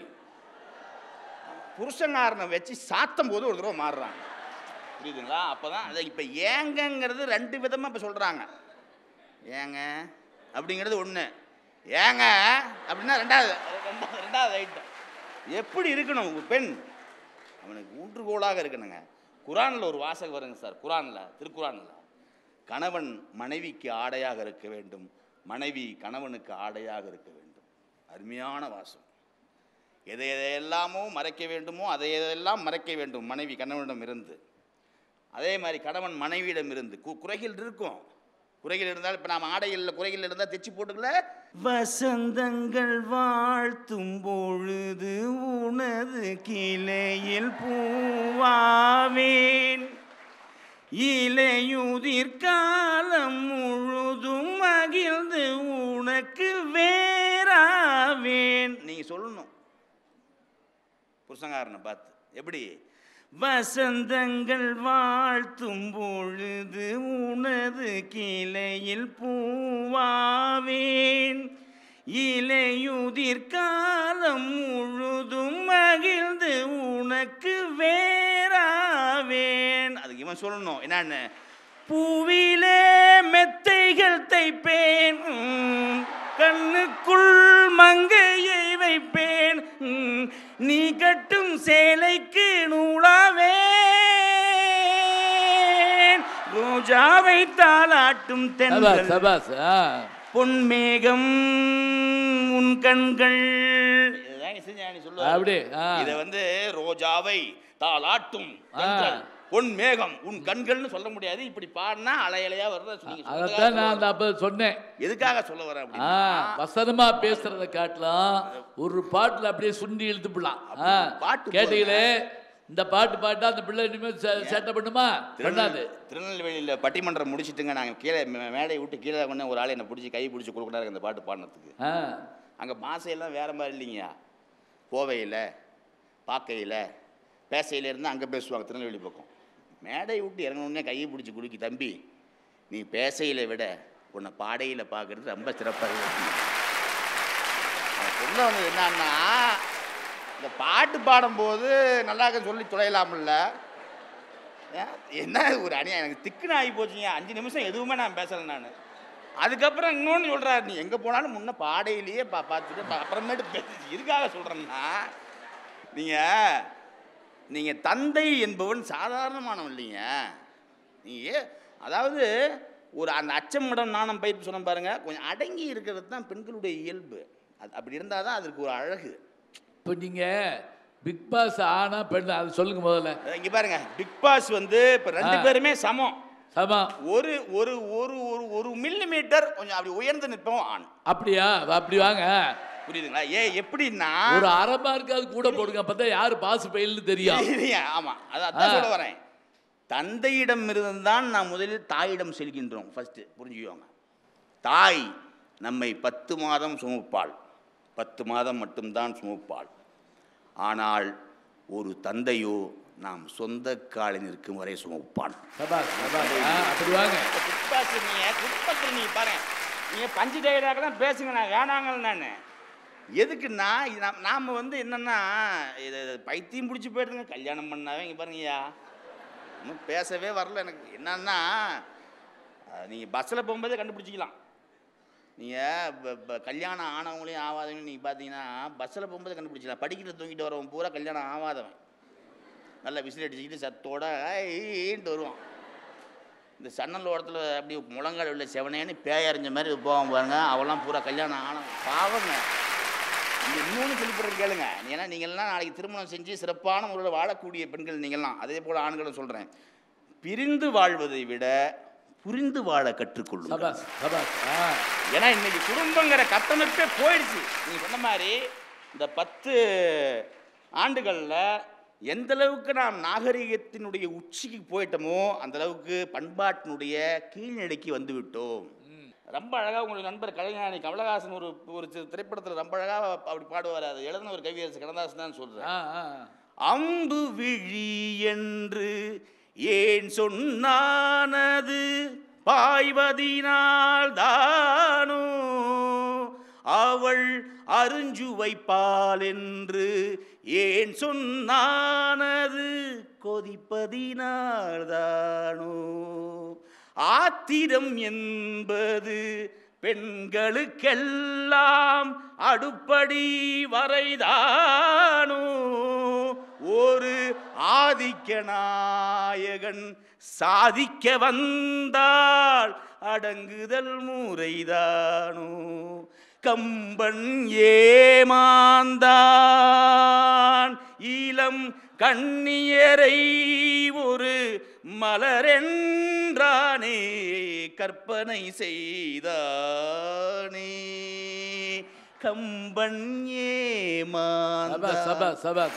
புருஷங்காரனை வச்சு சாத்தும் போது ஒரு தடவை மாறுறாங்க. புரியுதுங்களா? அப்பதான் அதை இப்ப ஏங்கங்கிறது ரெண்டு விதமா இப்ப சொல்றாங்க. ஏங்க அப்படிங்கிறது ஒண்ணு, ஏங்க அப்படின்னா ரெண்டாவது ஐட்டம். எப்படி இருக்கணும் பெண்? அவனுக்கு ஊன்றுகோலாக இருக்கணுங்க. குரான்ல ஒரு வாசகம் வருங்க சார், குரான்ல, திருக்குறான்ல, கணவன் மனைவிக்கு ஆடையாக இருக்க வேண்டும், மனைவி கணவனுக்கு ஆடையாக இருக்க வேண்டும். அருமையான வாசம். எதை எதையெல்லாமோ மறைக்க வேண்டுமோ அதையெல்லாம் மறைக்க வேண்டும் மனைவி கணவனிடம் இருந்து. அதே மாதிரி கணவன் மனைவியிடம் இருந்து குறைகள் இருக்கும். குறைகள் இருந்தால் இப்போ நாம் ஆடைகளில் குறைகள் இருந்தால் தைச்சி போட்டுக்கல. வசந்தங்கள் வாழ்த்தும் பொழுது உனது கிளையில் பூவாவேன், இலையுதிர் காலம் முழுதும் மகிழ்ந்து உனக்கு வேறாவேன். நீங்க சொல்லணும் புருஷங்காரனை பார்த்து. எப்படி? வசந்தங்கள் வாழ்த்தும் பொழுது உனது கிளையில் பூவாவேன், இலையுதிர் காலம் முழுதும் மகிழ்ந்து உனக்கு வேறாவேன். அதுக்கு இவன் சொல்லணும் என்னன்னு, பூவிலே மெத்தைகள் தைப்பேன், கண்ணுக்குள் மங்கையை வைப்பேன், நீ கட்டும் சேலைக்கு நூலாவேன், ரோஜாவை தாளாட்டும் தென்றல் பொன்மேகம் உன் கண்கள். இதை வந்து ரோஜாவை தாளாட்டும் பொன் மேகம் உன் கண்கள்னு சொல்ல முடியாது. இப்படி பாடினா அலையலையா அதான் நான் அப்ப சொன்னேன். எதுக்காக சொல்ல வரேன்? வசனமா பேசுறத காட்டலாம் ஒரு பாட்டுல அப்படியே சுண்டி இழுத்துப்படலாம். கேட்டீங்களே, இந்த பாட்டு பாட்டா அந்த பிள்ளை இனிமேல் சேட்டை பண்ணுமா? பண்ணாது. திருநெல்வேலியில் பட்டிமன்றம் முடிச்சுட்டுங்க, நாங்கள் கீழே மேடையை விட்டு கீழே கொண்டு ஒரு ஆள் என்னை பிடிச்சி கை பிடிச்சி கொடுக்குறாரு அந்த பாட்டு பாடினதுக்கு. அங்கே பாசையெல்லாம் வேற மாதிரி இல்லைங்கய்யா. கோவையில் பார்க்கையில் பேசையில் இருந்து அங்கே பேசுவாங்க திருநெல்வேலி பக்கம். மேடையை விட்டு இறங்கணுன்னே கையை பிடிச்சி குடுக்கி, தம்பி நீ பேசையில் விட உன்னை பாடையில் பார்க்குறது ரொம்ப சிறப்பாக இருக்கு. சொல்ல வந்தது என்னன்னா, இந்த பாட்டு பாடும்போது நல்லா சொல்லி தொலையலாமில்ல. என்ன ஒரு அணியா, எனக்கு திக்குன்னு ஆகி போச்சுங்க. 5 நிமிஷம் எதுவுமே நான் பேசலை நான். அதுக்கப்புறம் இன்னொன்று சொல்கிறாரு, நீ எங்கே போனாலும் முன்ன பாடையிலேயே பார்த்துட்டு அப்புறமேட்டு பேசி. இதுக்காக சொல்கிறேன்னா, நீங்கள் தந்தை என்பவன் சாதாரணமானவன் இல்லைங்க. நீங்கள் அதாவது ஒரு அந்த அச்சமிடம் நாணம் பயிர்ப்பு சொன்ன பாருங்க, கொஞ்சம் அடங்கி இருக்கிறது தான் பெண்களுடைய இயல்பு. அது அப்படி இருந்தால் தான் அதுக்கு ஒரு அழகு. இப்போ நீங்கள் பிக் பாஸ் ஆனா பெண் அது சொல்லுங்க முதல்ல. இங்கே பாருங்க, பிக் பாஸ் வந்து இப்போ 2 பேருமே சமம். ஒரு ஒரு ஒரு ஒரு ஒரு மில்லிமீட்டர் கொஞ்சம் அப்படி உயர்ந்து நிற்போம் ஆண். அப்படியா? அப்படி வாங்க. புரியுதுங்களா? எப்படின்னா ஒரு அரை மார்க்காவது கூட போடுங்க, அப்பதான் யாரு பாஸ் பெயில்னு தெரியும். ஆமா, அதான் சொல்ல வரேன். தந்தையிடம் இருந்துதான் நாம் முதலில் தாயிடம் செல்கின்றோம். ஃபர்ஸ்ட் புரிஞ்சுக்கோங்க. தாய் நம்மை 10 மாதம் சுமப்பாள், 10 மாதம் மட்டும்தான் சுமப்பாள். ஆனால் ஒரு தந்தையோ நாம் சொந்த காலில் நிற்கும் வரை சுமப்பான். நீங்க பாருங்க, நீங்க பஞ்சு டைலாக தான் பேசுங்க, நான் வேணாங்கன்னு. நான் எதுக்குன்னா, நாம் வந்து என்னன்னா, இது பைத்தியம் பிடிச்சி போயிடுதுங்க. கல்யாணம் பண்ணாவே இங்கே பாருங்கய்யா, இன்னும் பேசவே வரல எனக்கு. என்னன்னா, நீங்கள் பஸ்ஸில் போகும்போதே கண்டுபிடிச்சிக்கலாம். நீங்கள் கல்யாணம் ஆனவங்களையும் ஆகாதவங்களையும் நீங்கள் பார்த்தீங்கன்னா பஸ்ஸில் போகும்போது கண்டுபிடிச்சிக்கலாம். படிக்கிட்டு தூங்கிட்டு வரவன் பூரா கல்யாணம் ஆகாதவன். நல்லா விசில் அடிச்சுக்கிட்டு சத்தோட ஈன்ட்டு வருவான். இந்த சன்னல் ஓரத்தில் அப்படி முழங்கால் உள்ள செவனேன்னு பேயறிஞ்ச மாதிரி போவான் பாருங்க. அவெல்லாம் பூரா கல்யாணம் ஆன பாவங்க. இந்த இன்னொன்று சொல்லிப்படுறது கேளுங்க. ஏன்னா நீங்கள்லாம் நாளைக்கு திருமணம் செஞ்சு சிறப்பான முறையில் வாழக்கூடிய பெண்கள் நீங்கள்லாம், அதே போல் ஆண்களும் சொல்கிறேன், பிரிந்து வாழ்வதை விட புரிந்து வாழ கற்றுக்கொள்ளும். ஏன்னா இன்னைக்கு குடும்பங்கிற கட்டமைப்பே போயிடுச்சு. நீங்கள் சொன்ன மாதிரி இந்த 10 ஆண்டுகளில் எந்த அளவுக்கு நாம் நாகரிகத்தினுடைய உச்சிக்கு போயிட்டோமோ அந்த அளவுக்கு பண்பாட்டினுடைய கீழ்நிலைக்கு வந்து விட்டோம். ரொம்ப அழகாக உங்களுக்கு நண்பர் கலைஞானி கமலஹாசன் ஒரு திரைப்படத்தில் ரொம்ப அழகாக அப்படி பாடுவார். அதை எழுதின ஒரு கவியரசு கண்ணதாசன் தான் சொல்கிறேன். அம்பு விழி என்று ஏன் சொன்னானது பாய்வதினால் தானோ அவள் அருஞ்சுவைப்பால் என்று ஏன் சொன்னானது கொதிப்பதினால் தானோ ஆத்திரம் என்பது பெண்களுக்கெல்லாம் அடுப்படி வரைதானோ ஒரு ஆதிக்க நாயகன் சாதிக்க வந்தால் அடங்குதல் முறைதானோ கம்பன் ஏமாந்தான் இளம் கண்ணியரை ஒரு மலரென்றானே கற்பனை செய்தானே கம்பன் ஏமாந்தான்.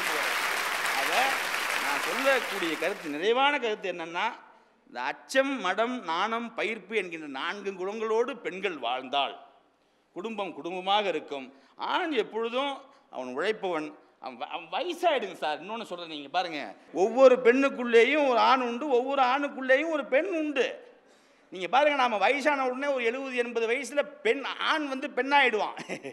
நான் சொல்லக்கூடிய கருத்து, நிறைவான கருத்து என்னன்னா, இந்த அச்சம் மடம் நாணம் பயிர்ப்பு என்கின்ற 4 குணங்களோடு பெண்கள் வாழ்ந்தால் குடும்பம் குடும்பமாக இருக்கும். ஆண் எப்பொழுதும் அவன் உழைப்பவன். அவன் வயசாயிடுங்க சார். இன்னொன்று சொல்கிறேன், நீங்கள் பாருங்கள், ஒவ்வொரு பெண்ணுக்குள்ளேயும் ஒரு ஆண் உண்டு, ஒவ்வொரு ஆணுக்குள்ளேயும் ஒரு பெண் உண்டு. நீங்கள் பாருங்கள், நாம் வயசான உடனே ஒரு 70-80 வயசில் ஆண் வந்து பெண்ணாயிடுவான்,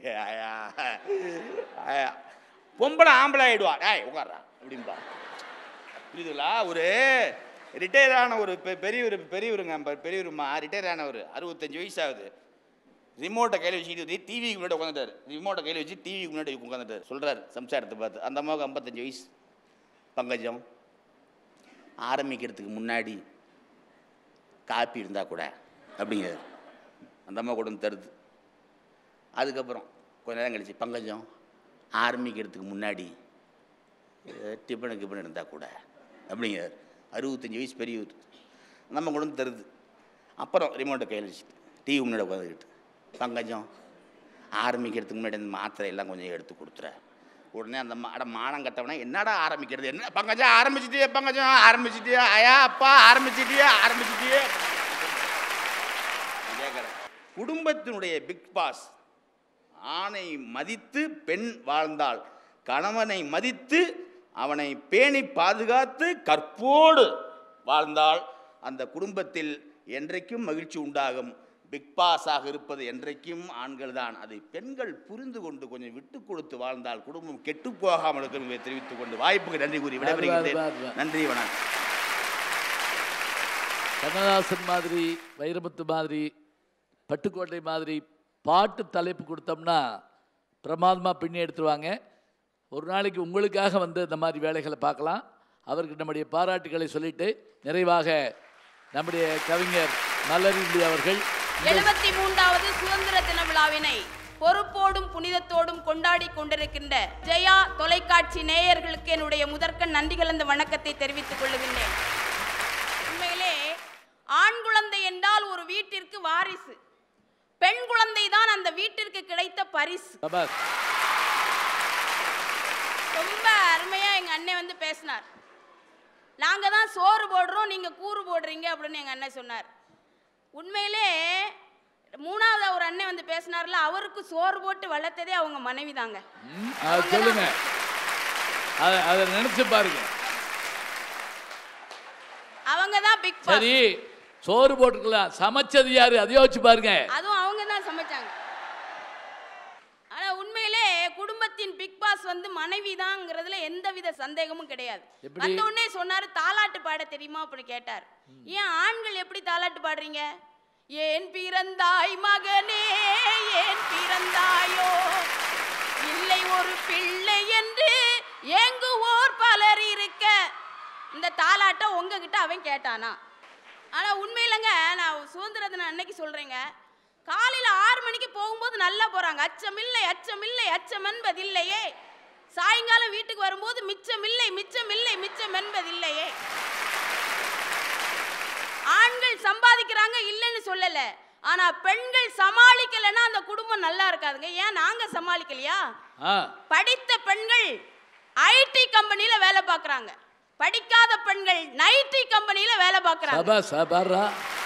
பொம்பளை ஆம்பளை ஆயிடுவான். உட்கார்றா அப்படின்பா. புரியுதுங்களா? ஒரு ரிட்டையர் ஆன ஒரு பெரியவருமா ரிட்டையர் ஆனவர் 65 வயசு ஆகுது. ரிமோட்டை கையில் வச்சுக்கிட்டு டிவிக்கு முன்னாடி உட்காந்துட்டார். ரிமோட்டை கையில் வச்சு டிவிக்கு முன்னாடி உட்காந்துட்டார். சொல்கிறார் சம்சாரத்தை பார்த்து, அந்த அம்மாவுக்கு 55 வயசு. பங்கஜம், ஆரம்பிக்கிறதுக்கு முன்னாடி காப்பி இருந்தால் கூட அப்படிங்கிறார். அந்த அம்மா கூட தருது. அதுக்கப்புறம் கொஞ்ச நேரம் கழிச்சு, பங்கஜம், ஆரம்பிக்கிறதுக்கு முன்னாடி டிஃபன் இருந்தால் கூட அப்படிங்கிறார். 65 வயசு பெரியவர். நம்ம கூட தருது. அப்புறம் ரிமோட்டை கையில் வச்சுட்டு டிவி முன்னாடி உட்காந்துக்கிட்டு, பங்கஜம், ஆரம்பிக்கிறதுக்கு முன்னாடி அந்த மாத்திரை எல்லாம் கொஞ்சம் எடுத்து கொடுத்துற. உடனே அந்த மானம் கட்டவனா, என்னடா ஆரம்பிக்கிறது, என்ன பங்கஜம் ஆரம்பிச்சிட்டியே, பங்கஜம் ஆரம்பிச்சிட்டியா, ஐயா அப்பா ஆரம்பிச்சிட்டியா கேட்குறேன். குடும்பத்தினுடைய பிக் பாஸ், ஆணை மதித்து பெண் வாழ்ந்தாள், கணவனை மதித்து அவனை பேணி பாதுகாத்து கற்போடு வாழ்ந்தால் அந்த குடும்பத்தில் என்றைக்கும் மகிழ்ச்சி உண்டாகும். பிக் பாஸாக இருப்பது என்றைக்கும் ஆண்கள் தான். அதை பெண்கள் புரிந்து கொண்டு கொஞ்சம் விட்டு கொடுத்து வாழ்ந்தால் குடும்பம் கெட்டு போகாமல் இருக்கும் என்பதை தெரிவித்துக் கொண்டு வாய்ப்புக்கு நன்றி கூறி விடைபெறுகிறேன். நன்றி, வணக்கம். கண்ணதாசன் மாதிரி, வைரமுத்து மாதிரி, பட்டுக்கோட்டை மாதிரி பாட்டு தலைப்பு கொடுத்தோம்னா பிரமாதமாக பின்னி எடுத்துருவாங்க. ஒரு நாளைக்கு உங்களுக்காக வந்து இந்த மாதிரி வேலைகளை பார்க்கலாம். அவருக்கு நம்முடைய பாராட்டுகளை சொல்லிட்டு நிறைவாக நம்முடைய கவிஞர் மலரிந்தி அவர்கள் 73வது சுதந்திர தின விழாவினை பொறுப்போடும் புனிதத்தோடும் கொண்டாடி கொண்டிருக்கின்ற ஜெயா தொலைக்காட்சி நேயர்களுக்கு என்னுடைய முதற்கண் நன்றி கலந்த வணக்கத்தை தெரிவித்துக் கொள்ளுகின்றேன். உண்மையிலே ஆண் குழந்தை என்றால் ஒரு வீட்டிற்கு வாரிசு, பெண் குழந்தை தான் அந்த வீட்டிற்கு கிடைத்த பரிசு. ரொம்ப அருமையா எங்க அண்ணன் வந்து பேசினார். நாங்க தான் சோறு போடுறோம், நீங்க கூறு போடுறீங்க அப்படின்னு எங்க அண்ணன் சொன்னார். உண்மையிலே 3வது ஒரு அண்ணன் வந்து பேசினார்ல, அவருக்கு சோறு போட்டு வளர்த்ததே அவங்க மனைவி தாங்க. சொல்லுங்க, அதை நினைச்சு பாருங்க. அவங்க தான் பிக் பாஸ். சரி, சோறு போட்டுக்கலாம், சமைச்சது யாரு அதை யோசிச்சு பாருங்க. அதுவும் அவங்க தான் சமைச்சாங்க. ஆனா உண்மையிலே குடும்பத்தின் பிக் பாஸ் வந்து மனைவி தான்ங்கிறதுல எந்தவித சந்தேகமும் கிடையாது. வந்த உடனே சொன்னாரு, தாலாட்டு பாட தெரியுமா அப்படின்னு கேட்டார். ஏன் ஆண்கள் எப்படி தாலாட்டு பாடுறீங்க? ஏன் பிறந்தாய் மகனே, ஏன் பிறந்தாயோ, இல்லை ஒரு பிள்ளை என்று ஏங்குவோர் பலர் இருக்க இந்த தாலாட்ட உங்ககிட்ட அவன் கேட்டானா? ஆனா உண்மையிலங்க, நான் சுதந்திர தினம் அன்னைக்கு சொல்றேங்க, காலையில 6 மணிக்கு போகும்போது நல்லா போறாங்க. அச்சமில்லை அச்சமில்லை அச்சம் என்பதில்லையே. சாயங்காலம் வீட்டுக்கு வரும்போது மிச்சமில்லை மிச்சமில்லை மிச்சம் என்பதில்லையே. ஆண்கள் சம்பாதிக்கிறாங்க இல்லைன்னு சொல்லல, ஆனா பெண்கள் சமாளிக்கலைன்னா அந்த குடும்பம் நல்லா இருக்காதுங்க. ஏன் நாங்க சமாளிக்கலையா? படித்த பெண்கள் ஐடி கம்பெனில வேலை பார்க்கறாங்க, படிக்காத பெண்கள் நைட்டி கம்பெனில வேலை பார்க்கறாங்க.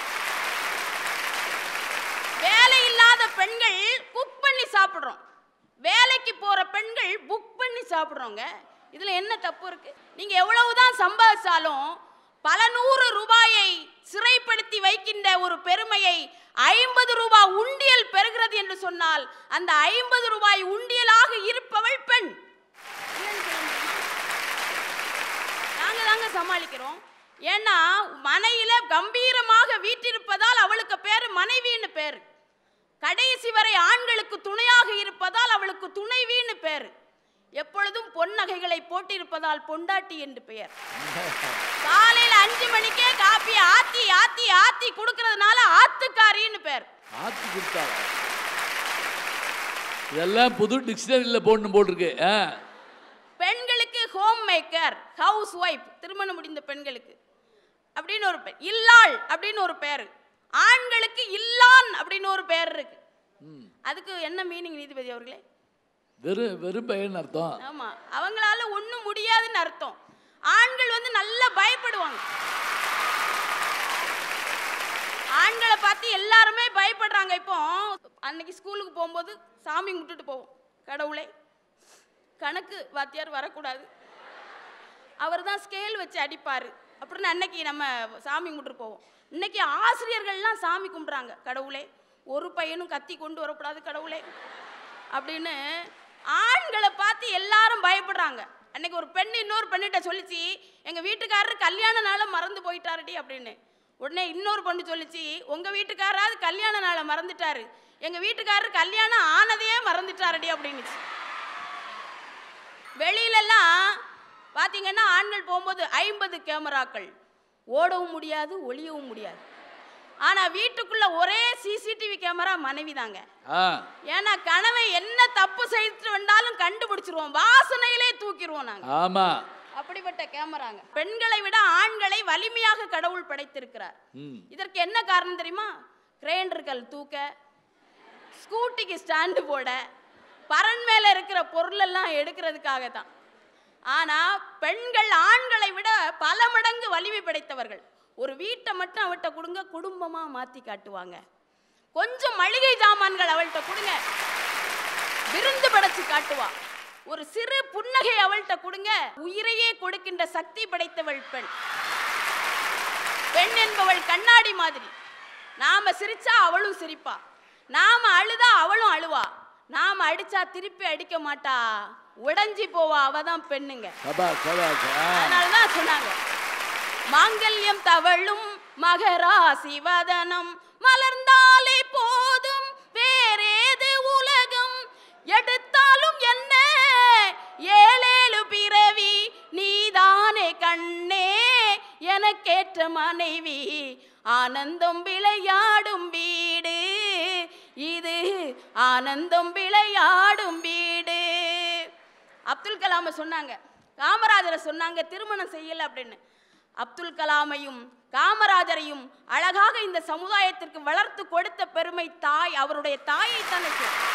வேலை இல்லாத பெண்கள் குக் பண்ணி சாப்பிடுறோம், வேலைக்கு போற பெண்கள் புக் பண்ணி சாப்பிடுறோங்க. இதுல என்ன தப்பு இருக்கு? நீங்க எவ்வளவுதான் சம்பாதிச்சாலும் பல 100 ரூபாயை சிறைப்படுத்தி வைக்கின்ற ஒரு பெருமையை 50 ரூபாய் உண்டியல் பெறுகிறது என்று சொன்னால் அந்த 50 ரூபாய் உண்டியலாக இருப்பவள் பெண். நாங்க தாங்க சமாளிக்கிறோம். ஏன்னா மனையில கம்பீரமாக வீட்டிருப்பதால் அவளுக்கு பேரு மனைவின்னு பேரு. கடைசி வரை ஆண்களுக்கு துணையாக இருப்பதால் அவளுக்கு துணைவின்னு பேரு. எப்பொழுதும் பொன்னகைகளை போட்டிருப்பதால் பொண்டாட்டி என்று பெயர். காலையில 5 மணிக்கே காப்பி ஆத்தி ஆத்தி ஆத்தி குடுக்கிறதுனால ஆத்துக்காரின்னு பேர். ஆத்தி கொடுத்தாங்க. இதெல்லாம் புது டிக்ஷனரியில் போட்டிருக்கு. பெண்களுக்கு ஹோம் மேக்கர், ஹவுஸ் ஒய்ஃப், திருமணம் முடிந்த பெண்களுக்கு அப்படின்னு ஒரு பேர். இல்லாள் அப்படின்னு ஒரு பேர். ஆண்களுக்கு இல்லான் அப்படின்னு ஒரு பேர் இருக்கு. அதுக்கு என்ன மீனிங் நீதிபதி அவர்களே? வெறும் பெயர்னு அர்த்தம். ஆமா, அவங்களால ஒண்ணும் முடியாதுன்னு அர்த்தம். ஆண்கள் வந்து நல்லா பயப்படுவாங்க. ஆண்களை பார்த்து எல்லாருமே பயப்படுறாங்க. இப்போ அன்னைக்கு ஸ்கூலுக்கு போகும்போது சாமி கும்பிட்டுட்டு போவோம். கடவுளே, கணக்கு வாத்தியார் வரக்கூடாது, அவர் தான் ஸ்கேல் வச்சு அடிப்பாரு அப்படின்னு அன்னைக்கு நம்ம சாமி கும்பிட்டுட்டு போவோம். இன்னைக்கு ஆசிரியர்கள்லாம் சாமி கும்பிட்றாங்க. கடவுளே, ஒரு பையனும் கத்தி கொண்டு வரக்கூடாது கடவுளே அப்படின்னு ஆண்களை பார்த்து எல்லாரும் பயப்படுறாங்க. அன்னைக்கு ஒரு பெண் இன்னொரு பெண்ணிட்ட சொல்லிச்சு, எங்க வீட்டுக்காரர் கல்யாண நாளை மறந்து போயிட்டாருடி அப்படின்னு. உடனே இன்னொரு பொண்ணு சொல்லிச்சு, உங்க வீட்டுக்காராவது கல்யாண நாளை மறந்துட்டாரு, எங்க வீட்டுக்காரர் கல்யாணம் ஆனதையே மறந்துட்டாருடி அப்படின்னுச்சு. வெளியிலலாம் பார்த்தீங்கன்னா ஆண்கள் போகும்போது 50 கேமராக்கள், ஓடவும் முடியாது ஒளியவும் முடியாது. ஆனா வீட்டுக்குள்ள ஒரே சிசிடிவி கேமரா மனைவி தாங்க. ஏன்னா கணவன் என்ன தப்பு செய்துட்டு வந்தாலும் கண்டுபிடிச்சிருவோம், வாசனையிலே தூக்கிடுவோம் நாங்க. ஆமா, அப்படிப்பட்ட கேமராங்க. பெண்களை விட ஆண்களை வலிமையாக கடவுள் படைத்திருக்கிறார். இதற்கு என்ன காரணம் தெரியுமா? கிரைண்டர்கள் தூக்க, ஸ்கூட்டிக்கு ஸ்டாண்டு போட, பரன் மேல இருக்கிற பொருள் எல்லாம் எடுக்கிறதுக்காக தான். ஆனா பெண்கள் ஆண்களை விட பல மடங்கு வலிமை படைத்தவர்கள். ஒரு வீட்டை மட்டும் அவள்கிட்ட கொடுங்க, குடும்பமா மாத்தி காட்டுவாங்க. கொஞ்சம் மளிகை ஜாமான்கள் அவள்கிட்ட கொடுங்க, விருந்து படைச்சு காட்டுவா. ஒரு சிறு புன்னகை அவள்கிட்ட கொடுங்க, உயிரையே கொடுக்கின்ற சக்தி படைத்தவள் பெண். பெண் என்பவள் கண்ணாடி மாதிரி. நாம சிரிச்சா அவளும் சிரிப்பா, நாம அழுதா அவளும் அழுவா, நாம அடிச்சா திருப்பி அடிக்க மாட்டா, உடைஞ்சி போவா. அவதான் பெண்ணுங்க. அதனாலதான் சொன்னாங்க, மாங்கல்யம் தவழும் மகராசி வதனம் மலர்ந்தாலே போதும், வேறேது உலகம் எடுத்தாலும் என்ன, ஏழேழு பிறவி நீதானே கண்ணே, எனக்கேற்ற மனைவி, ஆனந்தம் விளையாடும் வீடு இது, ஆனந்தம் விளையாடும் வீடு. அப்துல் கலாம் சொன்னாங்க, காமராஜரை சொன்னாங்க திருமணம் செய்யல அப்படின்னு. அப்துல் கலாமையும் காமராஜரையும் அழகாக இந்த சமுதாயத்திற்கு வளர்த்து கொடுத்த பெருமை தாய், அவருடைய தாயை தானே.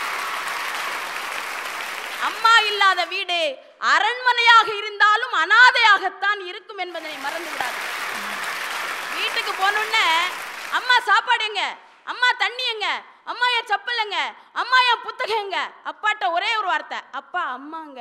அம்மா இல்லாத வீடு அரண்மனையாக இருந்தாலும் அனாதையாகத்தான் இருக்கும் என்பதனை மறந்து விடாது. வீட்டுக்கு போனோன்னே அம்மா சாப்பாடு எங்க, அம்மா தண்ணி எங்க, அம்மா என் செப்பல் எங்க, அம்மா என் புத்தகம் எங்க, அப்பாட்ட ஒரே ஒரு வார்த்தை, அப்பா அம்மாங்க.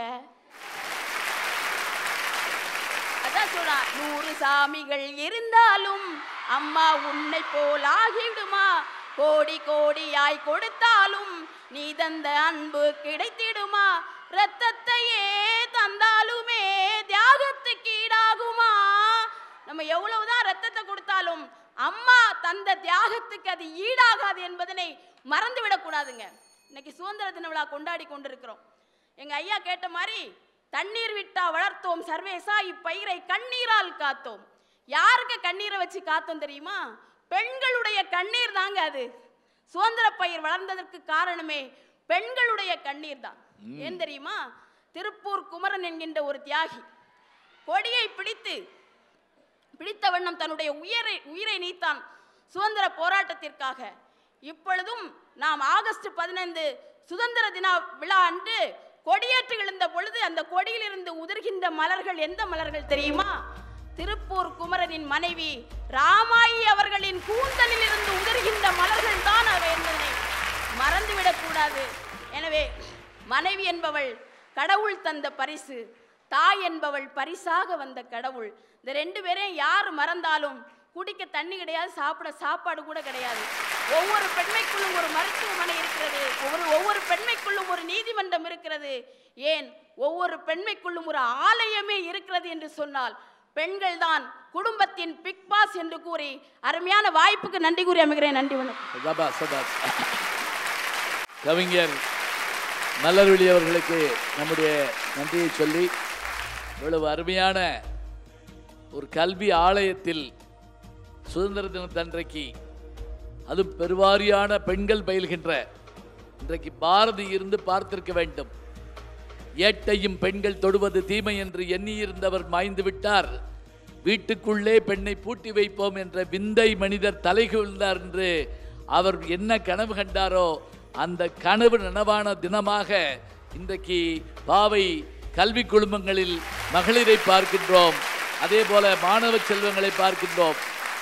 அதான் சொல்றா, 100 சாமிகள் இருந்தாலும் அம்மா உன்னை போல் ஆகிவிடுமா, கோடி கோடியாய் கொடுத்தாலும் நீ தந்த அன்பு கிடைத்திடுமா, ரத்தத்தையே தந்தாலுமே தியாகத்துக்கு ஈடாகுமா. நம்ம எவ்வளவுதான் ரத்தத்தை கொடுத்தாலும் அம்மா தந்த தியாகத்துக்கு அது ஈடாகாது என்பதனை மறந்து விடக்கூடாதுங்க. இன்னைக்கு சுதந்திர தின விழா கொண்டாடி கொண்டிருக்கிறோம். எங்க ஐயா கேட்ட மாதிரி தண்ணீர் விட்டா வளர்த்தோம் சர்வேசா, இப்பயிரை கண்ணீரால் காத்தோம். யாருக்கு கண்ணீரை வச்சு காத்தோம் தெரியுமா? பெண்களுடைய கண்ணீர் தாங்க அது. சுதந்திர பயிர் வளர்ந்ததற்கு காரணமே பெண்களுடைய கண்ணீர் தான். ஏன் தெரியுமா? திருப்பூர் குமரன் என்கின்ற ஒரு தியாகி கொடியை பிடித்த வண்ணம் தன்னுடைய உயிரை நீத்தான் சுதந்திர போராட்டத்திற்காக. இப்பொழுதும் நாம் ஆகஸ்ட் 15 சுதந்திர தின விழா அன்று கொடியேற்று எழுந்த பொழுது அந்த கொடியிலிருந்து உதிர்கின்ற மலர்கள் எந்த மலர்கள் தெரியுமா? திருப்பூர் குமரனின் மனைவி ராமாயி அவர்களின் கூந்தலில் இருந்து உதிர்கின்ற மலர்கள் தான் அவை என்பதை மறந்துவிடக் கூடாது. எனவே மனைவி என்பவள் கடவுள் தந்த பரிசு, தாய் என்பவள் பரிசாக வந்த கடவுள். இந்த ரெண்டு பேரையும் யார் மறந்தாலும் குடிக்க தண்ணி கிடையாது, சாப்பிட சாப்பாடு கூட கிடையாது. ஒவ்வொரு பெண்மைக்குள்ளும் ஒரு மருத்துவமனை இருக்கிறது, ஒவ்வொரு பெண்மைக்குள்ளும் ஒரு நீதிமன்றம் இருக்கிறது, ஏன் ஒவ்வொரு பெண்மைக்குள்ளும் ஒரு ஆலயமே இருக்கிறது என்று சொன்னால் பெண்கள் தான் குடும்பத்தின் பிக் பாஸ் என்று கூறி அருமையான வாய்ப்புக்கு நன்றி கூறி அமைகிறேன். நன்றி வணக்கம். கவிஞர் மலர்விழி அவர்களுக்கு நம்முடைய நன்றியை சொல்லி, இவ்வளவு அருமையான ஒரு கல்வி ஆலயத்தில் சுதந்திர தினத்தன்றைக்கு அது பெருவாரியான பெண்கள் பயில்கின்ற இன்றைக்கு பாரதி இருந்து பார்த்திருக்க வேண்டும். ஏட்டையும் பெண்கள் தொடுவது தீமை என்று எண்ணியிருந்தவர் மாய்ந்து விட்டார், வீட்டுக்குள்ளே பெண்ணை பூட்டி வைப்போம் என்ற விந்தை மனிதர் தலைகுவிழ்ந்தார் என்று அவர் என்ன கனவு கண்டாரோ அந்த கனவு நனவான தினமாக இன்றைக்கு பாவை கல்வி குழுமங்களில் மகளிரை பார்க்கின்றோம். அதே போல மாணவ செல்வங்களை பார்க்கின்றோம்.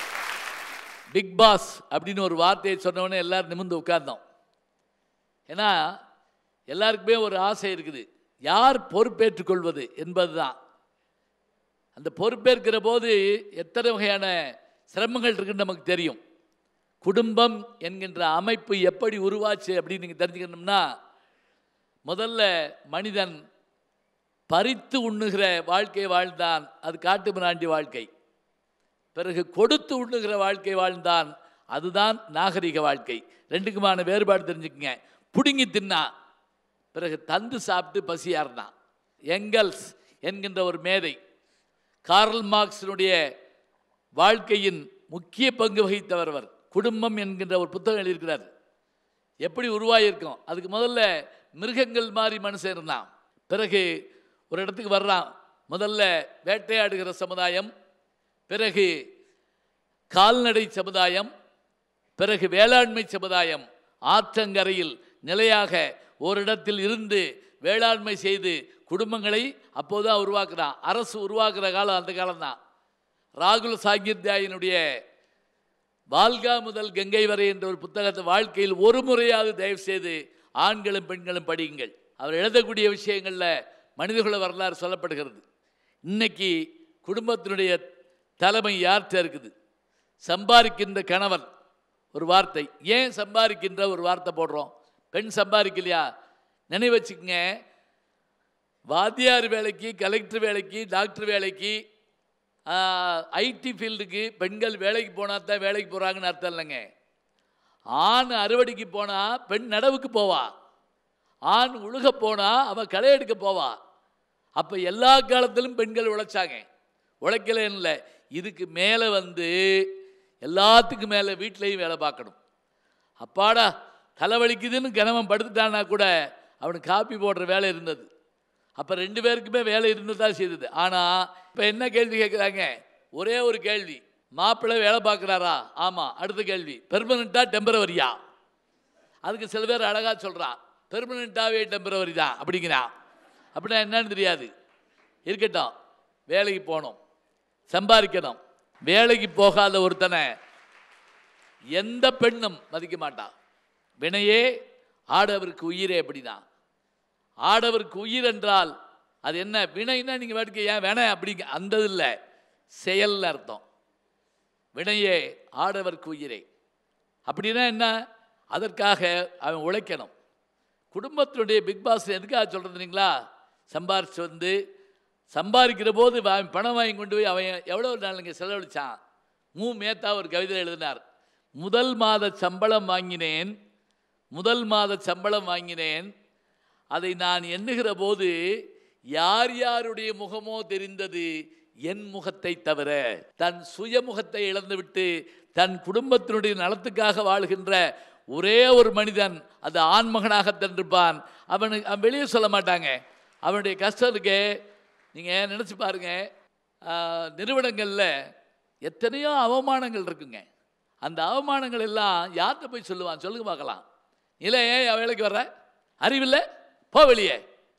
பிக் பாஸ் அப்படின்னு ஒரு வார்த்தையை சொன்னவொடனே எல்லாரும் நிமிர்ந்து உட்கார்ந்தோம். ஏன்னா எல்லாருக்குமே ஒரு ஆசை இருக்குது, யார் பொறுப்பேற்றுக் கொள்வது என்பதுதான். அந்த பொறுப்பேற்கிற போது எத்தனை வகையான சிரமங்கள் இருக்குன்னு நமக்கு தெரியும். குடும்பம் என்கின்ற அமைப்பு எப்படி உருவாச்சு அப்படின்னு நீங்கள் தெரிஞ்சுக்கணும்னா, முதல்ல மனிதன் பறித்து உண்ணுகிற வாழ்க்கை வாழ்ந்தான், அது காட்டு மிராண்டி வாழ்க்கை. பிறகு கொடுத்து உண்ணுகிற வாழ்க்கை வாழ்ந்தான், அதுதான் நாகரிக வாழ்க்கை. ரெண்டுக்குமான வேறுபாடு தெரிஞ்சுக்குங்க. புடுங்கி தின்னா, பிறகு தந்து சாப்பிட்டு பசியார்னான். எங்கல்ஸ் என்கின்ற ஒரு மேதை கார்ல் மார்க்ஸினுடைய வாழ்க்கையின் முக்கிய பங்கு வகித்தவர். குடும்பம் என்கின்ற ஒரு புத்தகம் எழுதியிருக்கிறார். எப்படி உருவாகியிருக்கும், அதுக்கு முதல்ல மிருகங்கள் மாதிரி மனுஷன் இருந்தான். பிறகு ஒரு இடத்துக்கு வர்றான், முதல்ல வேட்டையாடுகிற சமுதாயம், பிறகு கால்நடை சமுதாயம், பிறகு வேளாண்மை சமுதாயம். ஆற்றங்கரையில் நிலையாக ஓரிடத்தில் இருந்து வேளாண்மை செய்து குடும்பங்களை அப்போதான் உருவாக்குறான். அரசு உருவாக்குற காலம் அந்த காலம்தான். ராகுல் சாகித்யாயினுடைய வால்கா முதல் கங்கை வரை என்ற ஒரு புத்தகத்தை வாழ்க்கையில் ஒரு முறையாவது தயவு செய்து ஆண்களும் பெண்களும் படியுங்கள். அவர் எழுதக்கூடிய விஷயங்களில் மனிதகுல வரலாறு சொல்லப்படுகிறது. இன்னைக்கு குடும்பத்தினுடைய தலைமை யார்கிட்ட இருக்குது? சம்பாதிக்கின்ற கணவன் ஒரு வார்த்தை. ஏன் சம்பாதிக்கின்ற ஒரு வார்த்தை போடுறோம்? பெண் சம்பாதிக்கலையா? நினைவு வச்சுக்கங்க, வாத்தியார் வேலைக்கு, கலெக்டர் வேலைக்கு, டாக்டர் வேலைக்கு, ஐடி ஃபீல்டுக்கு பெண்கள் வேலைக்கு போனால் தான் வேலைக்கு போகிறாங்கன்னு அர்த்தம் இல்லைங்க. ஆண் அறுவடைக்கு போனால் பெண் நடவுக்கு போவா, ஆண் உழுக போனால் அவன் களை எடுக்க போவா. அப்போ எல்லா காலத்திலும் பெண்கள் உழைச்சாங்க, உழைக்கலன்னு இல்லை. இதுக்கு மேலே எல்லாத்துக்கும் மேலே வீட்டிலையும் வேலை பார்க்கணும். அப்பாடா தலைவலிக்குதுன்னு கணவன் படுத்துட்டானா கூட அவனுக்கு காப்பி போடுற வேலை இருந்தது. அப்போ ரெண்டு பேருக்குமே வேலை இருந்ததான் செய்தது. ஆனால் இப்போ என்ன கேள்வி கேட்குறாங்க? ஒரே ஒரு கேள்வி, மாப்பிள்ளை வேலை பார்க்குறாரா? ஆமாம். அடுத்த கேள்வி, பெர்மனண்ட்டாக டெம்பரவரியா? அதுக்கு சில பேர் அழகாக சொல்கிறான், பெர்மனண்ட்டாகவே டெம்பரவரி தான் அப்படிங்கிறான். அப்படின்னா என்னன்னு தெரியாது. இருக்கட்டும், வேலைக்கு போகணும், சம்பாதிக்கணும். வேலைக்கு போகாத ஒருத்தனை எந்த பெண்ணும் மதிக்க மாட்டான். வினையே ஆடவருக்கு உயிரே அப்படிதான். ஆடவருக்கு உயிர் என்றால் அது என்ன? வினைன்னா நீங்கள் வேடிக்கை ஏன் வேண அப்படிங்க அந்த இல்லை, செயல் அர்த்தம். வினையே ஆடவருக்கு உயிரே அப்படின்னா என்ன? அதற்காக அவன் உழைக்கணும். குடும்பத்தினுடைய பிக் பாஸ் எதுக்காக சொல்கிறதுங்களா? சம்பாரிச்சு சம்பாதிக்கிற போது அவன் பணம் வாங்கி கொண்டு போய் அவன் எவ்வளோ நாளுங்க செலவழித்தான். மேத்தா ஒரு கவிதை எழுதினார். முதல் மாத சம்பளம் வாங்கினேன், அதை நான் எண்ணுகிற போது யார் யாருடைய முகமோ தெரிந்தது என் முகத்தை தவிர. தன் சுயமுகத்தை இழந்துவிட்டு தன் குடும்பத்தினுடைய நலத்துக்காக வாழ்கின்ற ஒரே ஒரு மனிதன் அது ஆண்மகனாக தந்திருப்பான். அவன் வெளியே சொல்ல மாட்டாங்க. அவனுடைய கஷ்டம் இருக்கே, நீங்கள் நினச்சி பாருங்க. நிறுவனங்களில் எத்தனையோ அவமானங்கள் இருக்குங்க. அந்த அவமானங்கள் எல்லாம் யார்கிட்ட போய் சொல்லுவான்? சொல்லுங்க பார்க்கலாம். இல்லை ஏன் வேலைக்கு வர்ற, அறிவில்லை, போ வெளியே.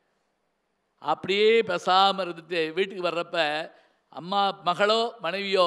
அப்படியே பேசாமல் இருந்துட்டு வீட்டுக்கு வர்றப்ப அம்மா மகளோ மனைவியோ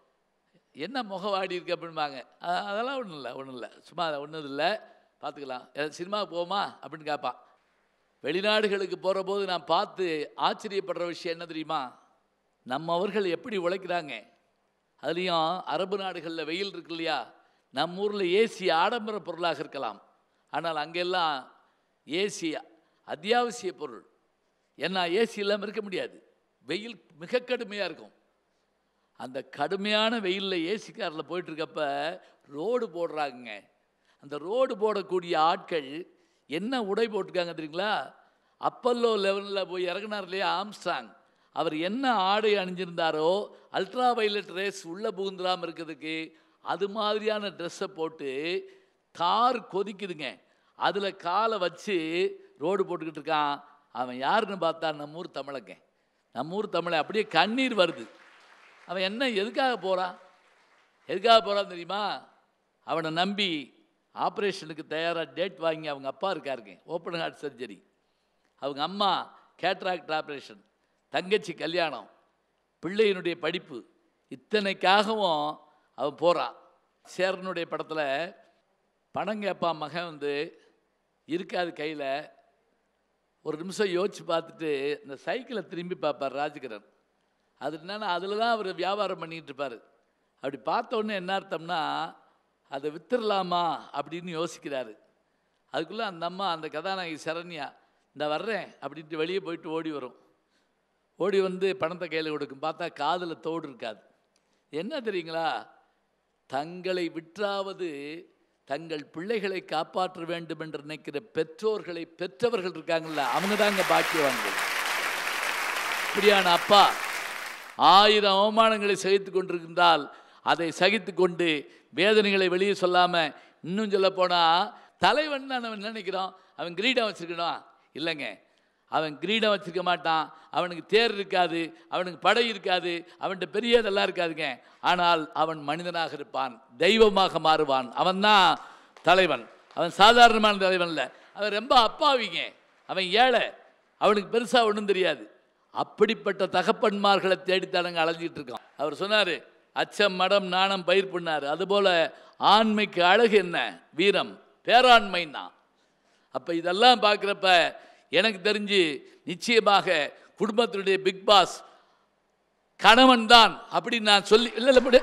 என்ன முகவாடி இருக்கு அப்படின்பாங்க. அதெல்லாம் ஒன்றும் இல்லை சும்மா ஒன்றும் இல்லை, பார்த்துக்கலாம், சினிமாவுக்கு போமா அப்படின்னு கேட்பான். வெளிநாடுகளுக்கு போகிற போது நான் பார்த்து ஆச்சரியப்படுற விஷயம் என்ன தெரியுமா? நம்மவர்கள் எப்படி உழைக்கிறாங்க. அதுலேயும் அரபு நாடுகளில் வெயில் இருக்கு இல்லையா, நம்ம ஊரில் ஏசி ஆடம்பர பொருளாக இருக்கலாம், ஆனால் அங்கெல்லாம் ஏசி அத்தியாவசிய பொருள். ஏன்னா ஏசி இல்லாமல் இருக்க முடியாது, வெயில் மிக கடுமையாக இருக்கும். அந்த கடுமையான வெயிலில் ஏசி காரில் போயிட்டுருக்கப்ப ரோடு போடுறாங்க. அந்த ரோடு போடக்கூடிய ஆட்கள் என்ன உடை போட்டிருக்காங்க தெரியுங்களா? அப்பல்லோ லெவலில் போய் இறங்கினார் இல்லையா ஆம்ஸ்ட்ராங், அவர் என்ன ஆடை அணிஞ்சிருந்தாரோ அல்ட்ரா வயலட் ரேஸ் உள்ளே புகுந்துடாமல் இருக்கிறதுக்கு அது மாதிரியான ட்ரெஸ்ஸை போட்டு கார் கொதிக்குதுங்க, அதில் காலை வச்சு ரோடு போட்டுக்கிட்டு இருக்கான். அவன் யாருன்னு பார்த்தா நம்ம ஊர் தமிழங்க. நம்ம ஊர் தமிழை அப்படியே கண்ணீர் வருது. அவன் என்ன எதுக்காக போகிறான் தெரியுமா? அவனை நம்பி ஆப்ரேஷனுக்கு தயாராக டேட் வாங்கி அவங்க அப்பா இருக்காருங்க, ஓப்பன் ஹார்ட் சர்ஜரி, அவங்க அம்மா கேட்ராக்ட் ஆப்ரேஷன், தங்கச்சி கல்யாணம், பிள்ளையினுடைய படிப்பு, இத்தனைக்காகவும் அவன் போகிறான். சேரனுடைய படத்தில் பணம் கேட்பான் மகன், இருக்காது கையில். ஒரு நிமிஷம் யோசித்து பார்த்துட்டு இந்த சைக்கிளை திரும்பி பார்ப்பார் ராஜகிரண். அது என்னன்னா அதில் தான் அவர் வியாபாரம் பண்ணிகிட்டு இருப்பார். அப்படி பார்த்தோன்னே என்ன அர்த்தம்னா அதை வித்துடலாமா அப்படின்னு யோசிக்கிறாரு. அதுக்குள்ளே அந்த அம்மா, அந்த கதாநாயகி சரண்யா, இந்த வர்றேன் அப்படின்ட்டு வெளியே போயிட்டு ஓடி வரும். ஓடி வந்து பணத்தை கையில் கொடுக்கும். பார்த்தா காதில் தோடு இருக்காது. என்ன தெரியுங்களா? தங்களை விற்றாவது தங்கள் பிள்ளைகளை காப்பாற்ற வேண்டும் என்று நினைக்கிற பெற்றோர்களை பெற்றவர்கள் இருக்காங்கல்ல, அவங்க தாங்க பாக்கியவான்கள். இப்படியான அப்பா 1000 அவமானங்களை சகித்து கொண்டிருக்கின்றால் அதை சகித்து கொண்டு வேதனைகளை வெளியே சொல்லாமல், இன்னும் சொல்ல போனால் தலைவன் தான் நம்ம நினைக்கிறோம் அவன் கிரீடம் வச்சுருக்கணும். இல்லைங்க, அவன் கிரீடம் வச்சுருக்க மாட்டான், அவனுக்கு தேர் இருக்காது, அவனுக்கு படை இருக்காது, அவன்கிட்ட பெரியதெல்லாம் இருக்காதுங்க. ஆனால் அவன் மனிதனாக இருப்பான், தெய்வமாக மாறுவான். அவன் தான் தலைவன். அவன் சாதாரணமான தலைவன் இல்லை, அவன் ரொம்ப அப்பாவிங்க, அவன் ஏழை, அவனுக்கு பெருசாக ஒன்றும் தெரியாது. அப்படிப்பட்ட தகப்பன்மார்களை தேடித்தானங்க அலைஞ்சிட்டு இருக்கான். அவர் சொன்னார், அச்சம் மடம் நாணம் பயிர் பண்ணார். அதுபோல் ஆண்மைக்கு அழகு என்ன? வீரம், பேராண்மைன்னா. அப்போ இதெல்லாம் பார்க்குறப்ப எனக்கு தெரிஞ்சு நிச்சயமாக குடும்பத்தினுடைய பிக் பாஸ் கணவன் தான் அப்படின்னு நான் சொல்லி இல்லை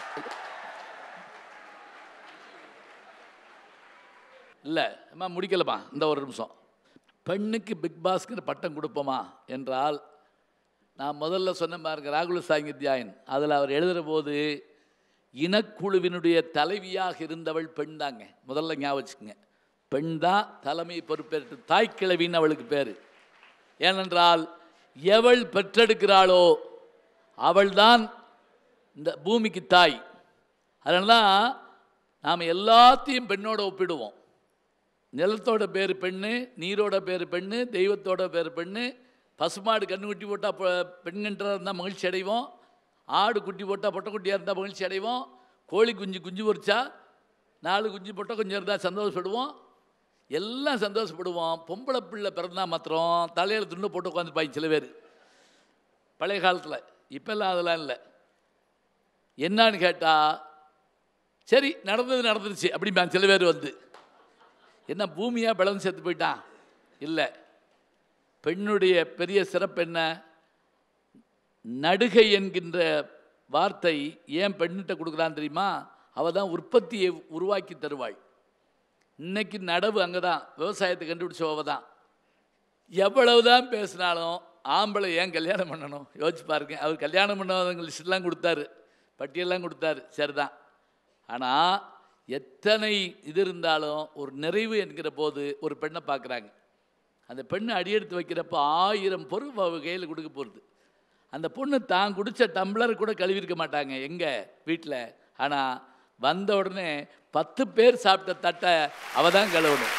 இல்லை அம்மா முடிக்கலமா, இந்த ஒரு நிமிஷம். பெண்ணுக்கு பிக் பாஸ்ங்கிற பட்டம் கொடுப்போமா என்றால், நான் முதல்ல சொன்ன பாருங்க ராகுல சாங்கித்யாயன், அதில் அவர் எழுதுகிற போது இனக்குழுவினுடைய தலைவியாக இருந்தவள் பெண் தாங்க. முதல்ல ஞாபகம் வச்சுக்கோங்க, பெண் தான் தலைமை பொறுப்பேற்று, தாய்க்கிழவின்னு அவளுக்கு பேர். ஏனென்றால் எவள் பெற்றெடுக்கிறாளோ அவள்தான் இந்த பூமிக்கு தாய். அதனால தான் நாம் எல்லாத்தையும் பெண்ணோட ஒப்பிடுவோம். நிலத்தோட பேர் பெண்ணு, நீரோட பேர் பெண்ணு, தெய்வத்தோட பேர் பெண்ணு. பசுமாடு கண்ணு குட்டி போட்டால் பெண்கன்றாக இருந்தால் மகிழ்ச்சி அடைவோம், ஆடு குட்டி போட்டால் பொட்டைக்குட்டியாக இருந்தால் மகிழ்ச்சி அடைவோம், கோழி குஞ்சு பொரிச்சா 4 குஞ்சு பொட்டை கொஞ்சம் இருந்தால் சந்தோஷப்படுவோம், எல்லாம் சந்தோஷப்படுவோம். பொம்பளை பிள்ளை பிறந்தா மாத்திரம் தலையில் துண்டு போட்டு உட்காந்துப்பாங்க சில பேர் பழைய காலத்தில். இப்போல்லாம் அதெல்லாம் இல்லை. என்னான்னு கேட்டால், சரி நடந்துருச்சு அப்படிம்பாங்க சில பேர். என்ன பூமியாக பிளந்து சேர்த்து போயிட்டான்? இல்லை. பெண்ணுடைய பெரிய சிறப்பு என்ன? நடுகை என்கின்ற வார்த்தை ஏன் பெண்ணிட்ட கொடுக்குறான்னு தெரியுமா? அவள் தான் உற்பத்தியை உருவாக்கி தருவாள். இன்னைக்கு நடவு அங்கே தான், விவசாயத்தை கண்டுபிடிச்சவ தான். எவ்வளவு தான் பேசினாலும் ஆம்பளை ஏன் கல்யாணம் பண்ணணும் யோசிச்சு பாருங்க. அவர் கல்யாணம் பண்ணவங்க லிஸ்ட்லாம் கொடுத்தாரு, பட்டியெல்லாம் கொடுத்தாரு, சரிதான். ஆனால் எத்தனை இது இருந்தாலும் ஒரு நிறைவு என்கிற போது ஒரு பெண்ணை பார்க்குறாங்க. அந்த பெண்ணு அடியெடுத்து வைக்கிறப்ப 1000 பொருள் கையில் கொடுக்க போகிறது. அந்த பொண்ணு தான் குடித்த டம்ளர் கூட கழுவிருக்க மாட்டாங்க எங்கே வீட்டில். ஆனால் வந்த உடனே 10 பேர் சாப்பிட்ட தட்டை அவள் தான் கழுவணும்.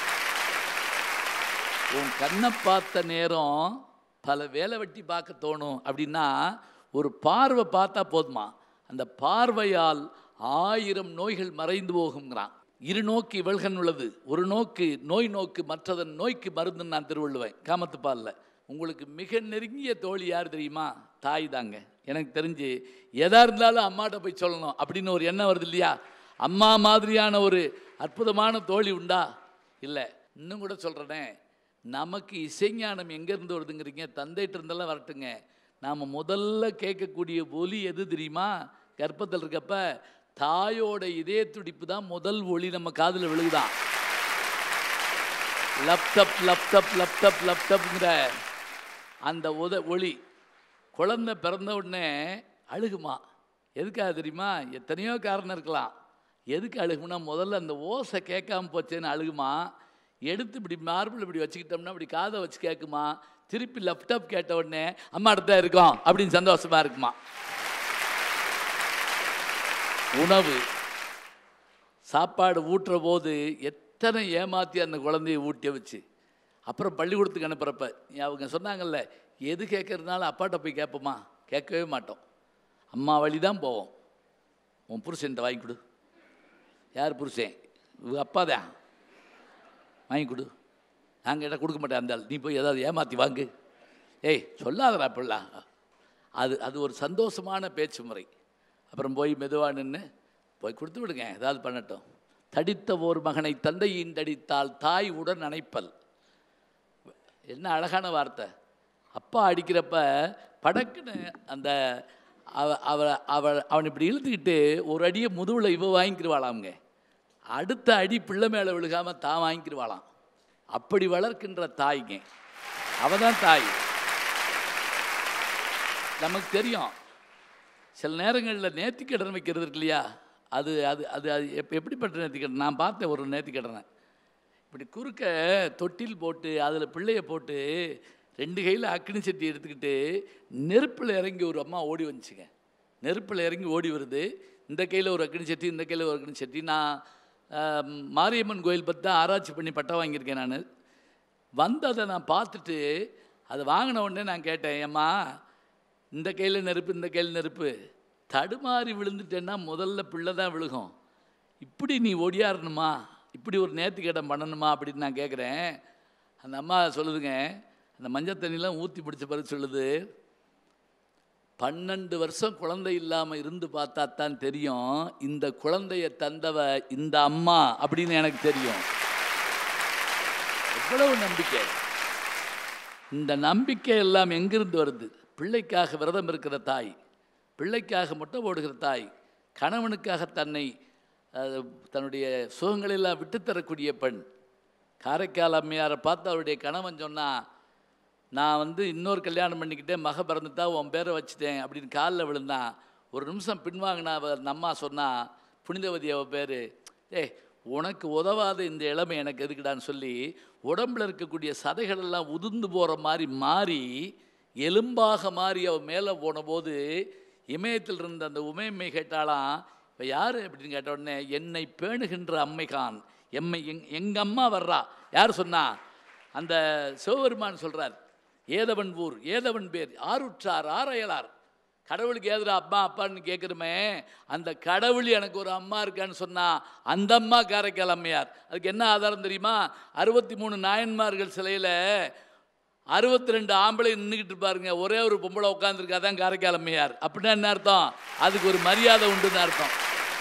உன் கண்ணை பார்த்த நேரம் பல வேலை வெட்டி பார்க்க தோணும் அப்படின்னா ஒரு பார்வை பார்த்தா போதுமா? அந்த பார்வையால் 1000 நோய்கள் மறைந்து போகுங்கிறான். இரு நோக்கு இவள்கண் உள்ளது, ஒரு நோக்கு நோய் நோக்கு, மற்றதன் நோய்க்கு மருந்துன்னு நான் திருவள்ளுவேன் காமத்துப்பாலில். உங்களுக்கு மிக நெருங்கிய தோழி யார் தெரியுமா? தாய் தாங்க. எனக்கு தெரிஞ்சு எதாக இருந்தாலும் அம்மாட்ட போய் சொல்லணும் அப்படின்னு ஒரு எண்ணம் வருது இல்லையா? அம்மா மாதிரியான ஒரு அற்புதமான தோழி உண்டா? இல்லை. இன்னும் கூட சொல்கிறேனே, நமக்கு இசைஞானம் எங்கேருந்து வருதுங்கிறீங்க? தந்தைட்டு இருந்தெல்லாம் வரட்டுங்க. நாம் முதல்ல கேட்கக்கூடிய ஒலி எது தெரியுமா? கர்ப்பத்தில் இருக்கப்ப தாயோட இதய துடிப்பு தான் முதல் ஒளி நம்ம காதில் விழுகுதான். லப்டப் லப்டப் லப்டப் லப்டப்ங்கிற அந்த ஒளி குழந்தை பிறந்த உடனே அழுகுமா. எதுக்காக தெரியுமா? எத்தனையோ காரணம் இருக்கலாம். எதுக்கு அழுகும்னா முதல்ல அந்த ஓசை கேட்காம போச்சேன்னு அழுகுமா. எடுத்து இப்படி மார்பிள் இப்படி வச்சுக்கிட்டோம்னா இப்படி காதை வச்சு கேட்குமா. திருப்பி லேப்டாப் கேட்ட உடனே அம்மா அடுத்த இருக்கோம் அப்படின்னு சந்தோஷமா இருக்குமா. உணவு சாப்பாடு ஊட்டுற போது எத்தனை ஏமாற்றி அந்த குழந்தைய ஊட்டிய வச்சு அப்புறம் பள்ளிக்கூடத்துக்கு அனுப்புகிறப்ப அவங்க சொன்னாங்கல்ல, எது கேட்கறதுனால அப்பாட்ட போய் கேட்போமா? கேட்கவே மாட்டோம். அம்மா வழி தான் போவோம். உன் புருஷன்ட்ட வாங்கி கொடு. யார் புருஷன்? அப்பா தான். வாங்கி கொடு. நாங்கள் இடம் கொடுக்க மாட்டேன். அந்த நீ போய் ஏதாவது ஏமாற்றி வாங்கு. ஏய் சொல்லாதடா அப்படிலாம். அது ஒரு சந்தோஷமான பேச்சு முறை. அப்புறம் போய் மெதுவாக நின்று போய் கொடுத்து விடுங்க, ஏதாவது பண்ணட்டும். தடித்த ஓர் மகனை தந்தையின் தடித்தால் தாய் உடன் அணைப்பல். என்ன அழகான வார்த்தை. அப்பா அடிக்கிறப்ப படக்குன்னு அந்த அவன் இப்படி இழுத்துக்கிட்டு ஒரு அடியை முதுவில் இவ வாங்கிக்கிடுவாளாங்க. அடுத்த அடி பிள்ளை மேலே விழுகாமல் தான் வாங்கிக்கிடுவாளாம். அப்படி வளர்க்கின்ற தாய்ங்க. அவ தான் தாய். நமக்கு தெரியும் சில நேரங்களில் நேர்த்திக்கடன் வைக்கிறது இருக்கு இல்லையா? அது அது அது அது எப்படிப்பட்ட நேர்த்திக்கடன்? நான் பார்த்தேன் ஒரு நேர்த்திக்கடனை. இப்படி குறுக்க தொட்டில் போட்டு அதில் பிள்ளைய போட்டு 2 கையில் அக்னி சட்டி எடுத்துக்கிட்டு நெருப்பில் இறங்கி ஒரு அம்மா ஓடி வந்துச்சுங்க. நெருப்பில் இறங்கி ஓடி வருது. இந்த கையில் ஒரு அக்னி சட்டி, இந்த கையில் ஒரு அக்னி சட்டி. நான் மாரியம்மன் கோயில் பற்றி தான் ஆராய்ச்சி பண்ணி பட்டம் வாங்கியிருக்கேன். நான் வந்ததை நான் பார்த்துட்டு அதை வாங்கின உடனே நான் கேட்டேன், ஏம்மா இந்த கையில் நெருப்பு, இந்த கையில் நெருப்பு, தடுமாறி விழுந்துட்டேன்னா முதல்ல பிள்ளை தான் விழுகும். இப்படி நீ ஒடியாரணுமா? இப்படி ஒரு நேர்த்திக்கடன் பண்ணணுமா அப்படின்னு நான் கேட்குறேன். அந்த அம்மா சொல்லுதுங்க, அந்த மஞ்சள் தண்ணிலாம் ஊற்றி பிடிச்ச பிறகு சொல்லுது, 12 வருஷம் குழந்தை இல்லாமல் இருந்து பார்த்தா தான் தெரியும் இந்த குழந்தைய தந்தவ இந்த அம்மா அப்படின்னு எனக்கு தெரியும். எவ்வளவு நம்பிக்கை. இந்த நம்பிக்கை எல்லாம் எங்கிருந்து வருது? பிள்ளைக்காக விரதம் இருக்கிற தாய், பிள்ளைக்காக முட்டை போடுகிற தாய், கணவனுக்காக தன்னுடைய சுகங்களெல்லாம் விட்டுத்தரக்கூடிய பெண். காரைக்கால் அம்மையாரை பார்த்து அவருடைய கணவன் சொன்னால், நான் இன்னொரு கல்யாணம் பண்ணிக்கிட்டேன், மக பிறந்துட்டா உன் பேரை வச்சுட்டேன் அப்படின்னு காலில் விழுந்தான். ஒரு நிமிஷம் பின்வாங்கினா அந்த அம்மா சொன்னால், புனிதவதி அவள் பேர், உனக்கு உதவாத இந்த இளமை எனக்கு எதுக்குடான்னு சொல்லி உடம்பில் இருக்கக்கூடிய சதைகளெல்லாம் உதிர்ந்து போகிற மாதிரி மாறி எலும்பாக மாறி அவள் மேலே போன போது இமயத்தில் இருந்த அந்த உமையம்மை கேட்டாலாம், இப்போ யார் அப்படின்னு கேட்ட உடனே, என்னை பேணுகின்ற அம்மைகான், எங்கள் அம்மா வர்றா. யார் சொன்னா? அந்த சிவபெருமான் சொல்கிறார், ஏதவன் ஊர் ஏதவன் பேர் ஆருற்றார் ஆரையலார். கடவுளுக்கு ஏதுடா அப்பா அப்பான்னு கேட்குறமே, அந்த கடவுள் எனக்கு ஒரு அம்மா இருக்கான்னு சொன்னால் அந்த அம்மா காரைக்கால் அம்மையார். அதுக்கு என்ன ஆதாரம் தெரியுமா? 63 நாயன்மார்கள் சிலையில் 62 ஆம்பளை நின்றுக்கிட்டு இருப்பாருங்க, ஒரே ஒரு பொம்பளை உட்காந்துருக்கா தான் காரைக்கால் அம்மையார். அப்படின்னா என்ன அர்த்தம்? அதுக்கு ஒரு மரியாதை உண்டுன்னு அர்த்தம்.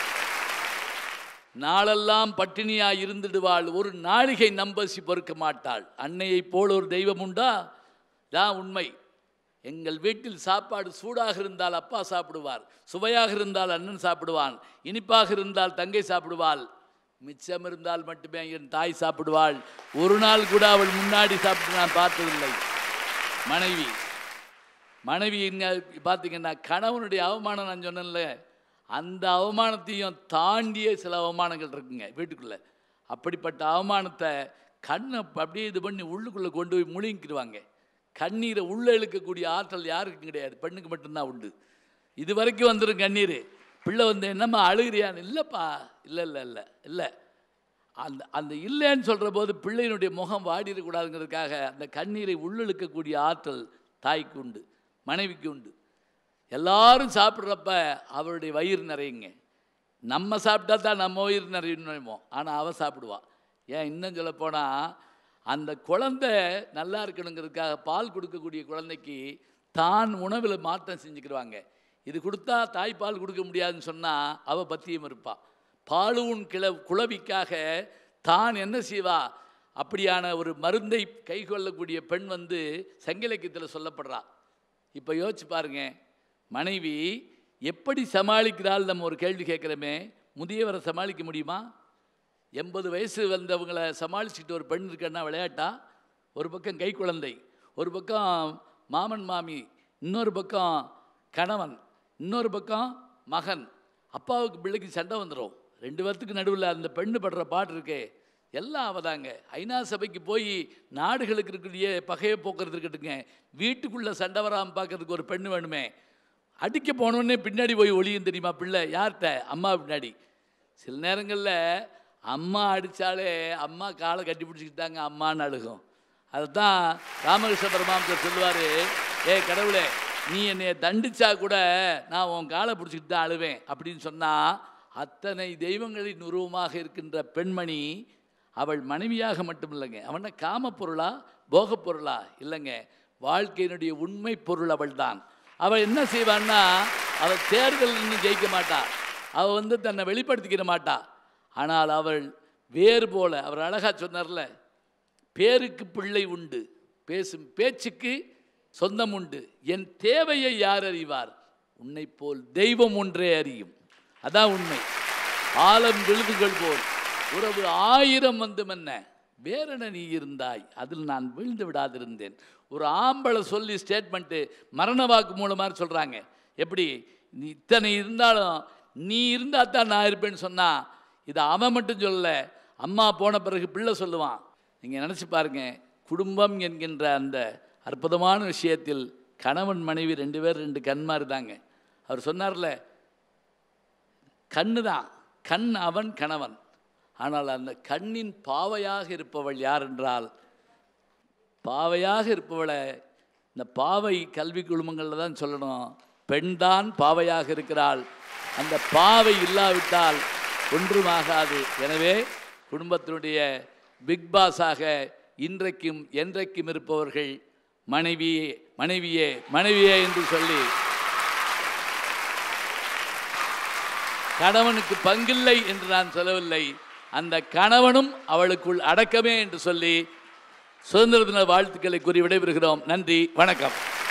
நாளெல்லாம் பட்டினியாக இருந்துடுவாள், ஒரு நாளிகை நம்பசி பொறுக்க மாட்டாள். அன்னையை போல் ஒரு தெய்வம் உண்டா? தான் உண்மை. எங்கள் வீட்டில் சாப்பாடு சூடாக இருந்தால் அப்பா சாப்பிடுவார், சுவையாக இருந்தால் அண்ணன் சாப்பிடுவான், இனிப்பாக இருந்தால் தங்கை சாப்பிடுவாள், மிச்சம் இருந்தால் மட்டுமே என் தாய் சாப்பிடுவாள். ஒரு நாள் கூட அவள் முன்னாடி சாப்பிட்டு நான் பார்த்ததில்லை. மனைவி பார்த்தீங்கன்னா கணவனுடைய அவமானம் நான் சொன்னேன்ல, அந்த அவமானத்தையும் தாண்டிய சில அவமானங்கள் இருக்குங்க வீட்டுக்குள்ளே. அப்படிப்பட்ட அவமானத்தை கண்ணை அப்படியே இது பண்ணி உள்ளுக்குள்ளே கொண்டு போய் முழுங்கிடுவாங்க. கண்ணீரை உள்ளே இழுக்கக்கூடிய ஆற்றல் யாருக்கும் கிடையாது, பெண்ணுக்கு மட்டும்தான் உண்டு. இது வரைக்கும் வந்துடும் கண்ணீர். பிள்ளை வந்து என்னம்மா அழுகிறியான்னு, இல்லைப்பா, இல்லை இல்லை இல்லை இல்லை. அந்த இல்லைன்னு சொல்கிற போது பிள்ளையினுடைய முகம் வாடிடக்கூடாதுங்கிறதுக்காக அந்த கண்ணீரை உள்ளிழுக்கக்கூடிய ஆற்றல் தாய்க்கு உண்டு, மனைவிக்கு உண்டு. எல்லாரும் சாப்பிட்றப்ப அவருடைய வயிறு நிறையுங்க. நம்ம சாப்பிட்டா தான் நம்ம வயிறு நிறையணுமோ, ஆனால் அவள் சாப்பிடுவாள். ஏன் இன்னும் சொல்லப்போனால், அந்த குழந்தை நல்லா இருக்கணுங்கிறதுக்காக பால் கொடுக்கக்கூடிய குழந்தைக்கு தான் உணவில் மாற்றம் செஞ்சுக்கிடுவாங்க. இது கொடுத்தா தாய்ப்பால் கொடுக்க முடியாதுன்னு சொன்னால் அவள் பத்தியம் இருப்பாள். பாலூன் குளவிக்காக தான் என்ன செய்வா, அப்படியான ஒரு மருந்தை கை கொள்ளக்கூடிய பெண் வந்து சங்கிலக்கியத்தில் சொல்லப்படுறா. இப்போ யோசிச்சு பாருங்க, மனைவி எப்படி சமாளிக்கிறாள்? நம்ம ஒரு கேள்வி கேட்குறோமே, முதியவரை சமாளிக்க முடியுமா? 80 வயசு வந்தவங்களை சமாளிச்சுட்டு ஒரு பெண் இருக்கன்னா விளையாட்டா? ஒரு பக்கம் கை குழந்தை, ஒரு பக்கம் மாமன் மாமி, இன்னொரு பக்கம் கணவன், இன்னொரு பக்கம் மகன். அப்பாவுக்கு பிள்ளைக்கு சண்டை வந்துடும். 2 பேர்த்துக்கு நடுவில் அந்த பெண்ணு படுற பாட்டு இருக்கே, எல்லாம் அவதாங்க. ஐநா சபைக்கு போய் நாடுகளுக்கு இருக்கக்கூடிய பகையை போக்குறது இருக்கட்டுங்க, வீட்டுக்குள்ளே சண்டை வராமல் பார்க்கறதுக்கு ஒரு பெண்ணு வேணுமே. அடிக்க போனோடனே பின்னாடி போய் ஒளியும் தெரியுமா பிள்ளை? யார்கிட்ட? அம்மா பின்னாடி. சில நேரங்களில் அம்மா அடித்தாலே அம்மா காலை கட்டி பிடிச்சிக்கிட்டாங்க அம்மான்னு அழுகும். அதுதான் ராமகிருஷ்ண பரமஹம்சர் சொல்லுவார், ஏ கடவுளே, நீ என்னை தண்டிச்சா கூட நான் உன் காலை பிடிச்சிக்கிட்டு தான் அழுவேன் அப்படின்னு சொன்னால், அத்தனை தெய்வங்களின் உருவமாக இருக்கின்ற பெண்மணி அவள் மனைவியாக மட்டும் இல்லைங்க, அவனை காமப்பொருளா போகப்பொருளா இல்லைங்க, வாழ்க்கையினுடைய உண்மை பொருள் அவள் தான். அவள் என்ன செய்வான்னா, அவள் தேர்தல் இன்னும் ஜெயிக்க மாட்டா, அவள் வந்து தன்னை வெளிப்படுத்திக்கிற மாட்டா. ஆனால் அவள் வேறு போல, அவர் அழகாக சொன்னார்ல, பேருக்கு பிள்ளை உண்டு, பேசும் பேச்சுக்கு சொந்தம் உண்டு, என் தேவையை யார் அறிவார், உன்னை போல் தெய்வம் ஒன்றே அறியும். அதான் உண்மை. ஆலம் விழுதுகள் போல் உறவு 1000 வந்தும் என்ன, வேறென நீ இருந்தாய், அதில் நான் விழுந்து விடாதிருந்தேன். ஒரு ஆம்பளை சொல்லி ஸ்டேட்மெண்ட்டு மரண வாக்கு மூலமாக சொல்கிறாங்க. எப்படி நீ இத்தனை இருந்தாலும் நீ இருந்தால் தான் நான் இருப்பேன்னு சொன்னால், இதை அவன் மட்டும் சொல்லலை, அம்மா போன பிறகு பிள்ளை சொல்லுவான். நீங்கள் நினச்சி பாருங்கள், குடும்பம் என்கின்ற அந்த அற்புதமான விஷயத்தில் கணவன் மனைவி 2 பேர் 2 கண்மாறு தாங்க. அவர் சொன்னார்ல, கண்ணு தான், கண் அவன் கணவன். ஆனால் அந்த கண்ணின் பாவையாக இருப்பவள் யார் என்றால், பாவையாக இருப்பவளை இந்த பாவை கல்வி குழுமங்களில் தான் சொல்லணும், பெண்தான் பாவையாக இருக்கிறாள். அந்த பாவை இல்லாவிட்டால் ஒன்றுமாகாது. எனவே குடும்பத்தினுடைய பிக் பாஸாக இன்றைக்கும் என்றைக்கும் இருப்பவர்கள் மனைவியே மனைவியே மனைவியே என்று சொல்லி, கணவனுக்கு பங்கில்லை என்று நான் சொல்லவில்லை, அந்த கணவனும் அவளுக்குள் அடக்கமே என்று சொல்லி சுதந்திர தின வாழ்த்துக்களை கூறி விடைபெறுகிறோம். நன்றி, வணக்கம்.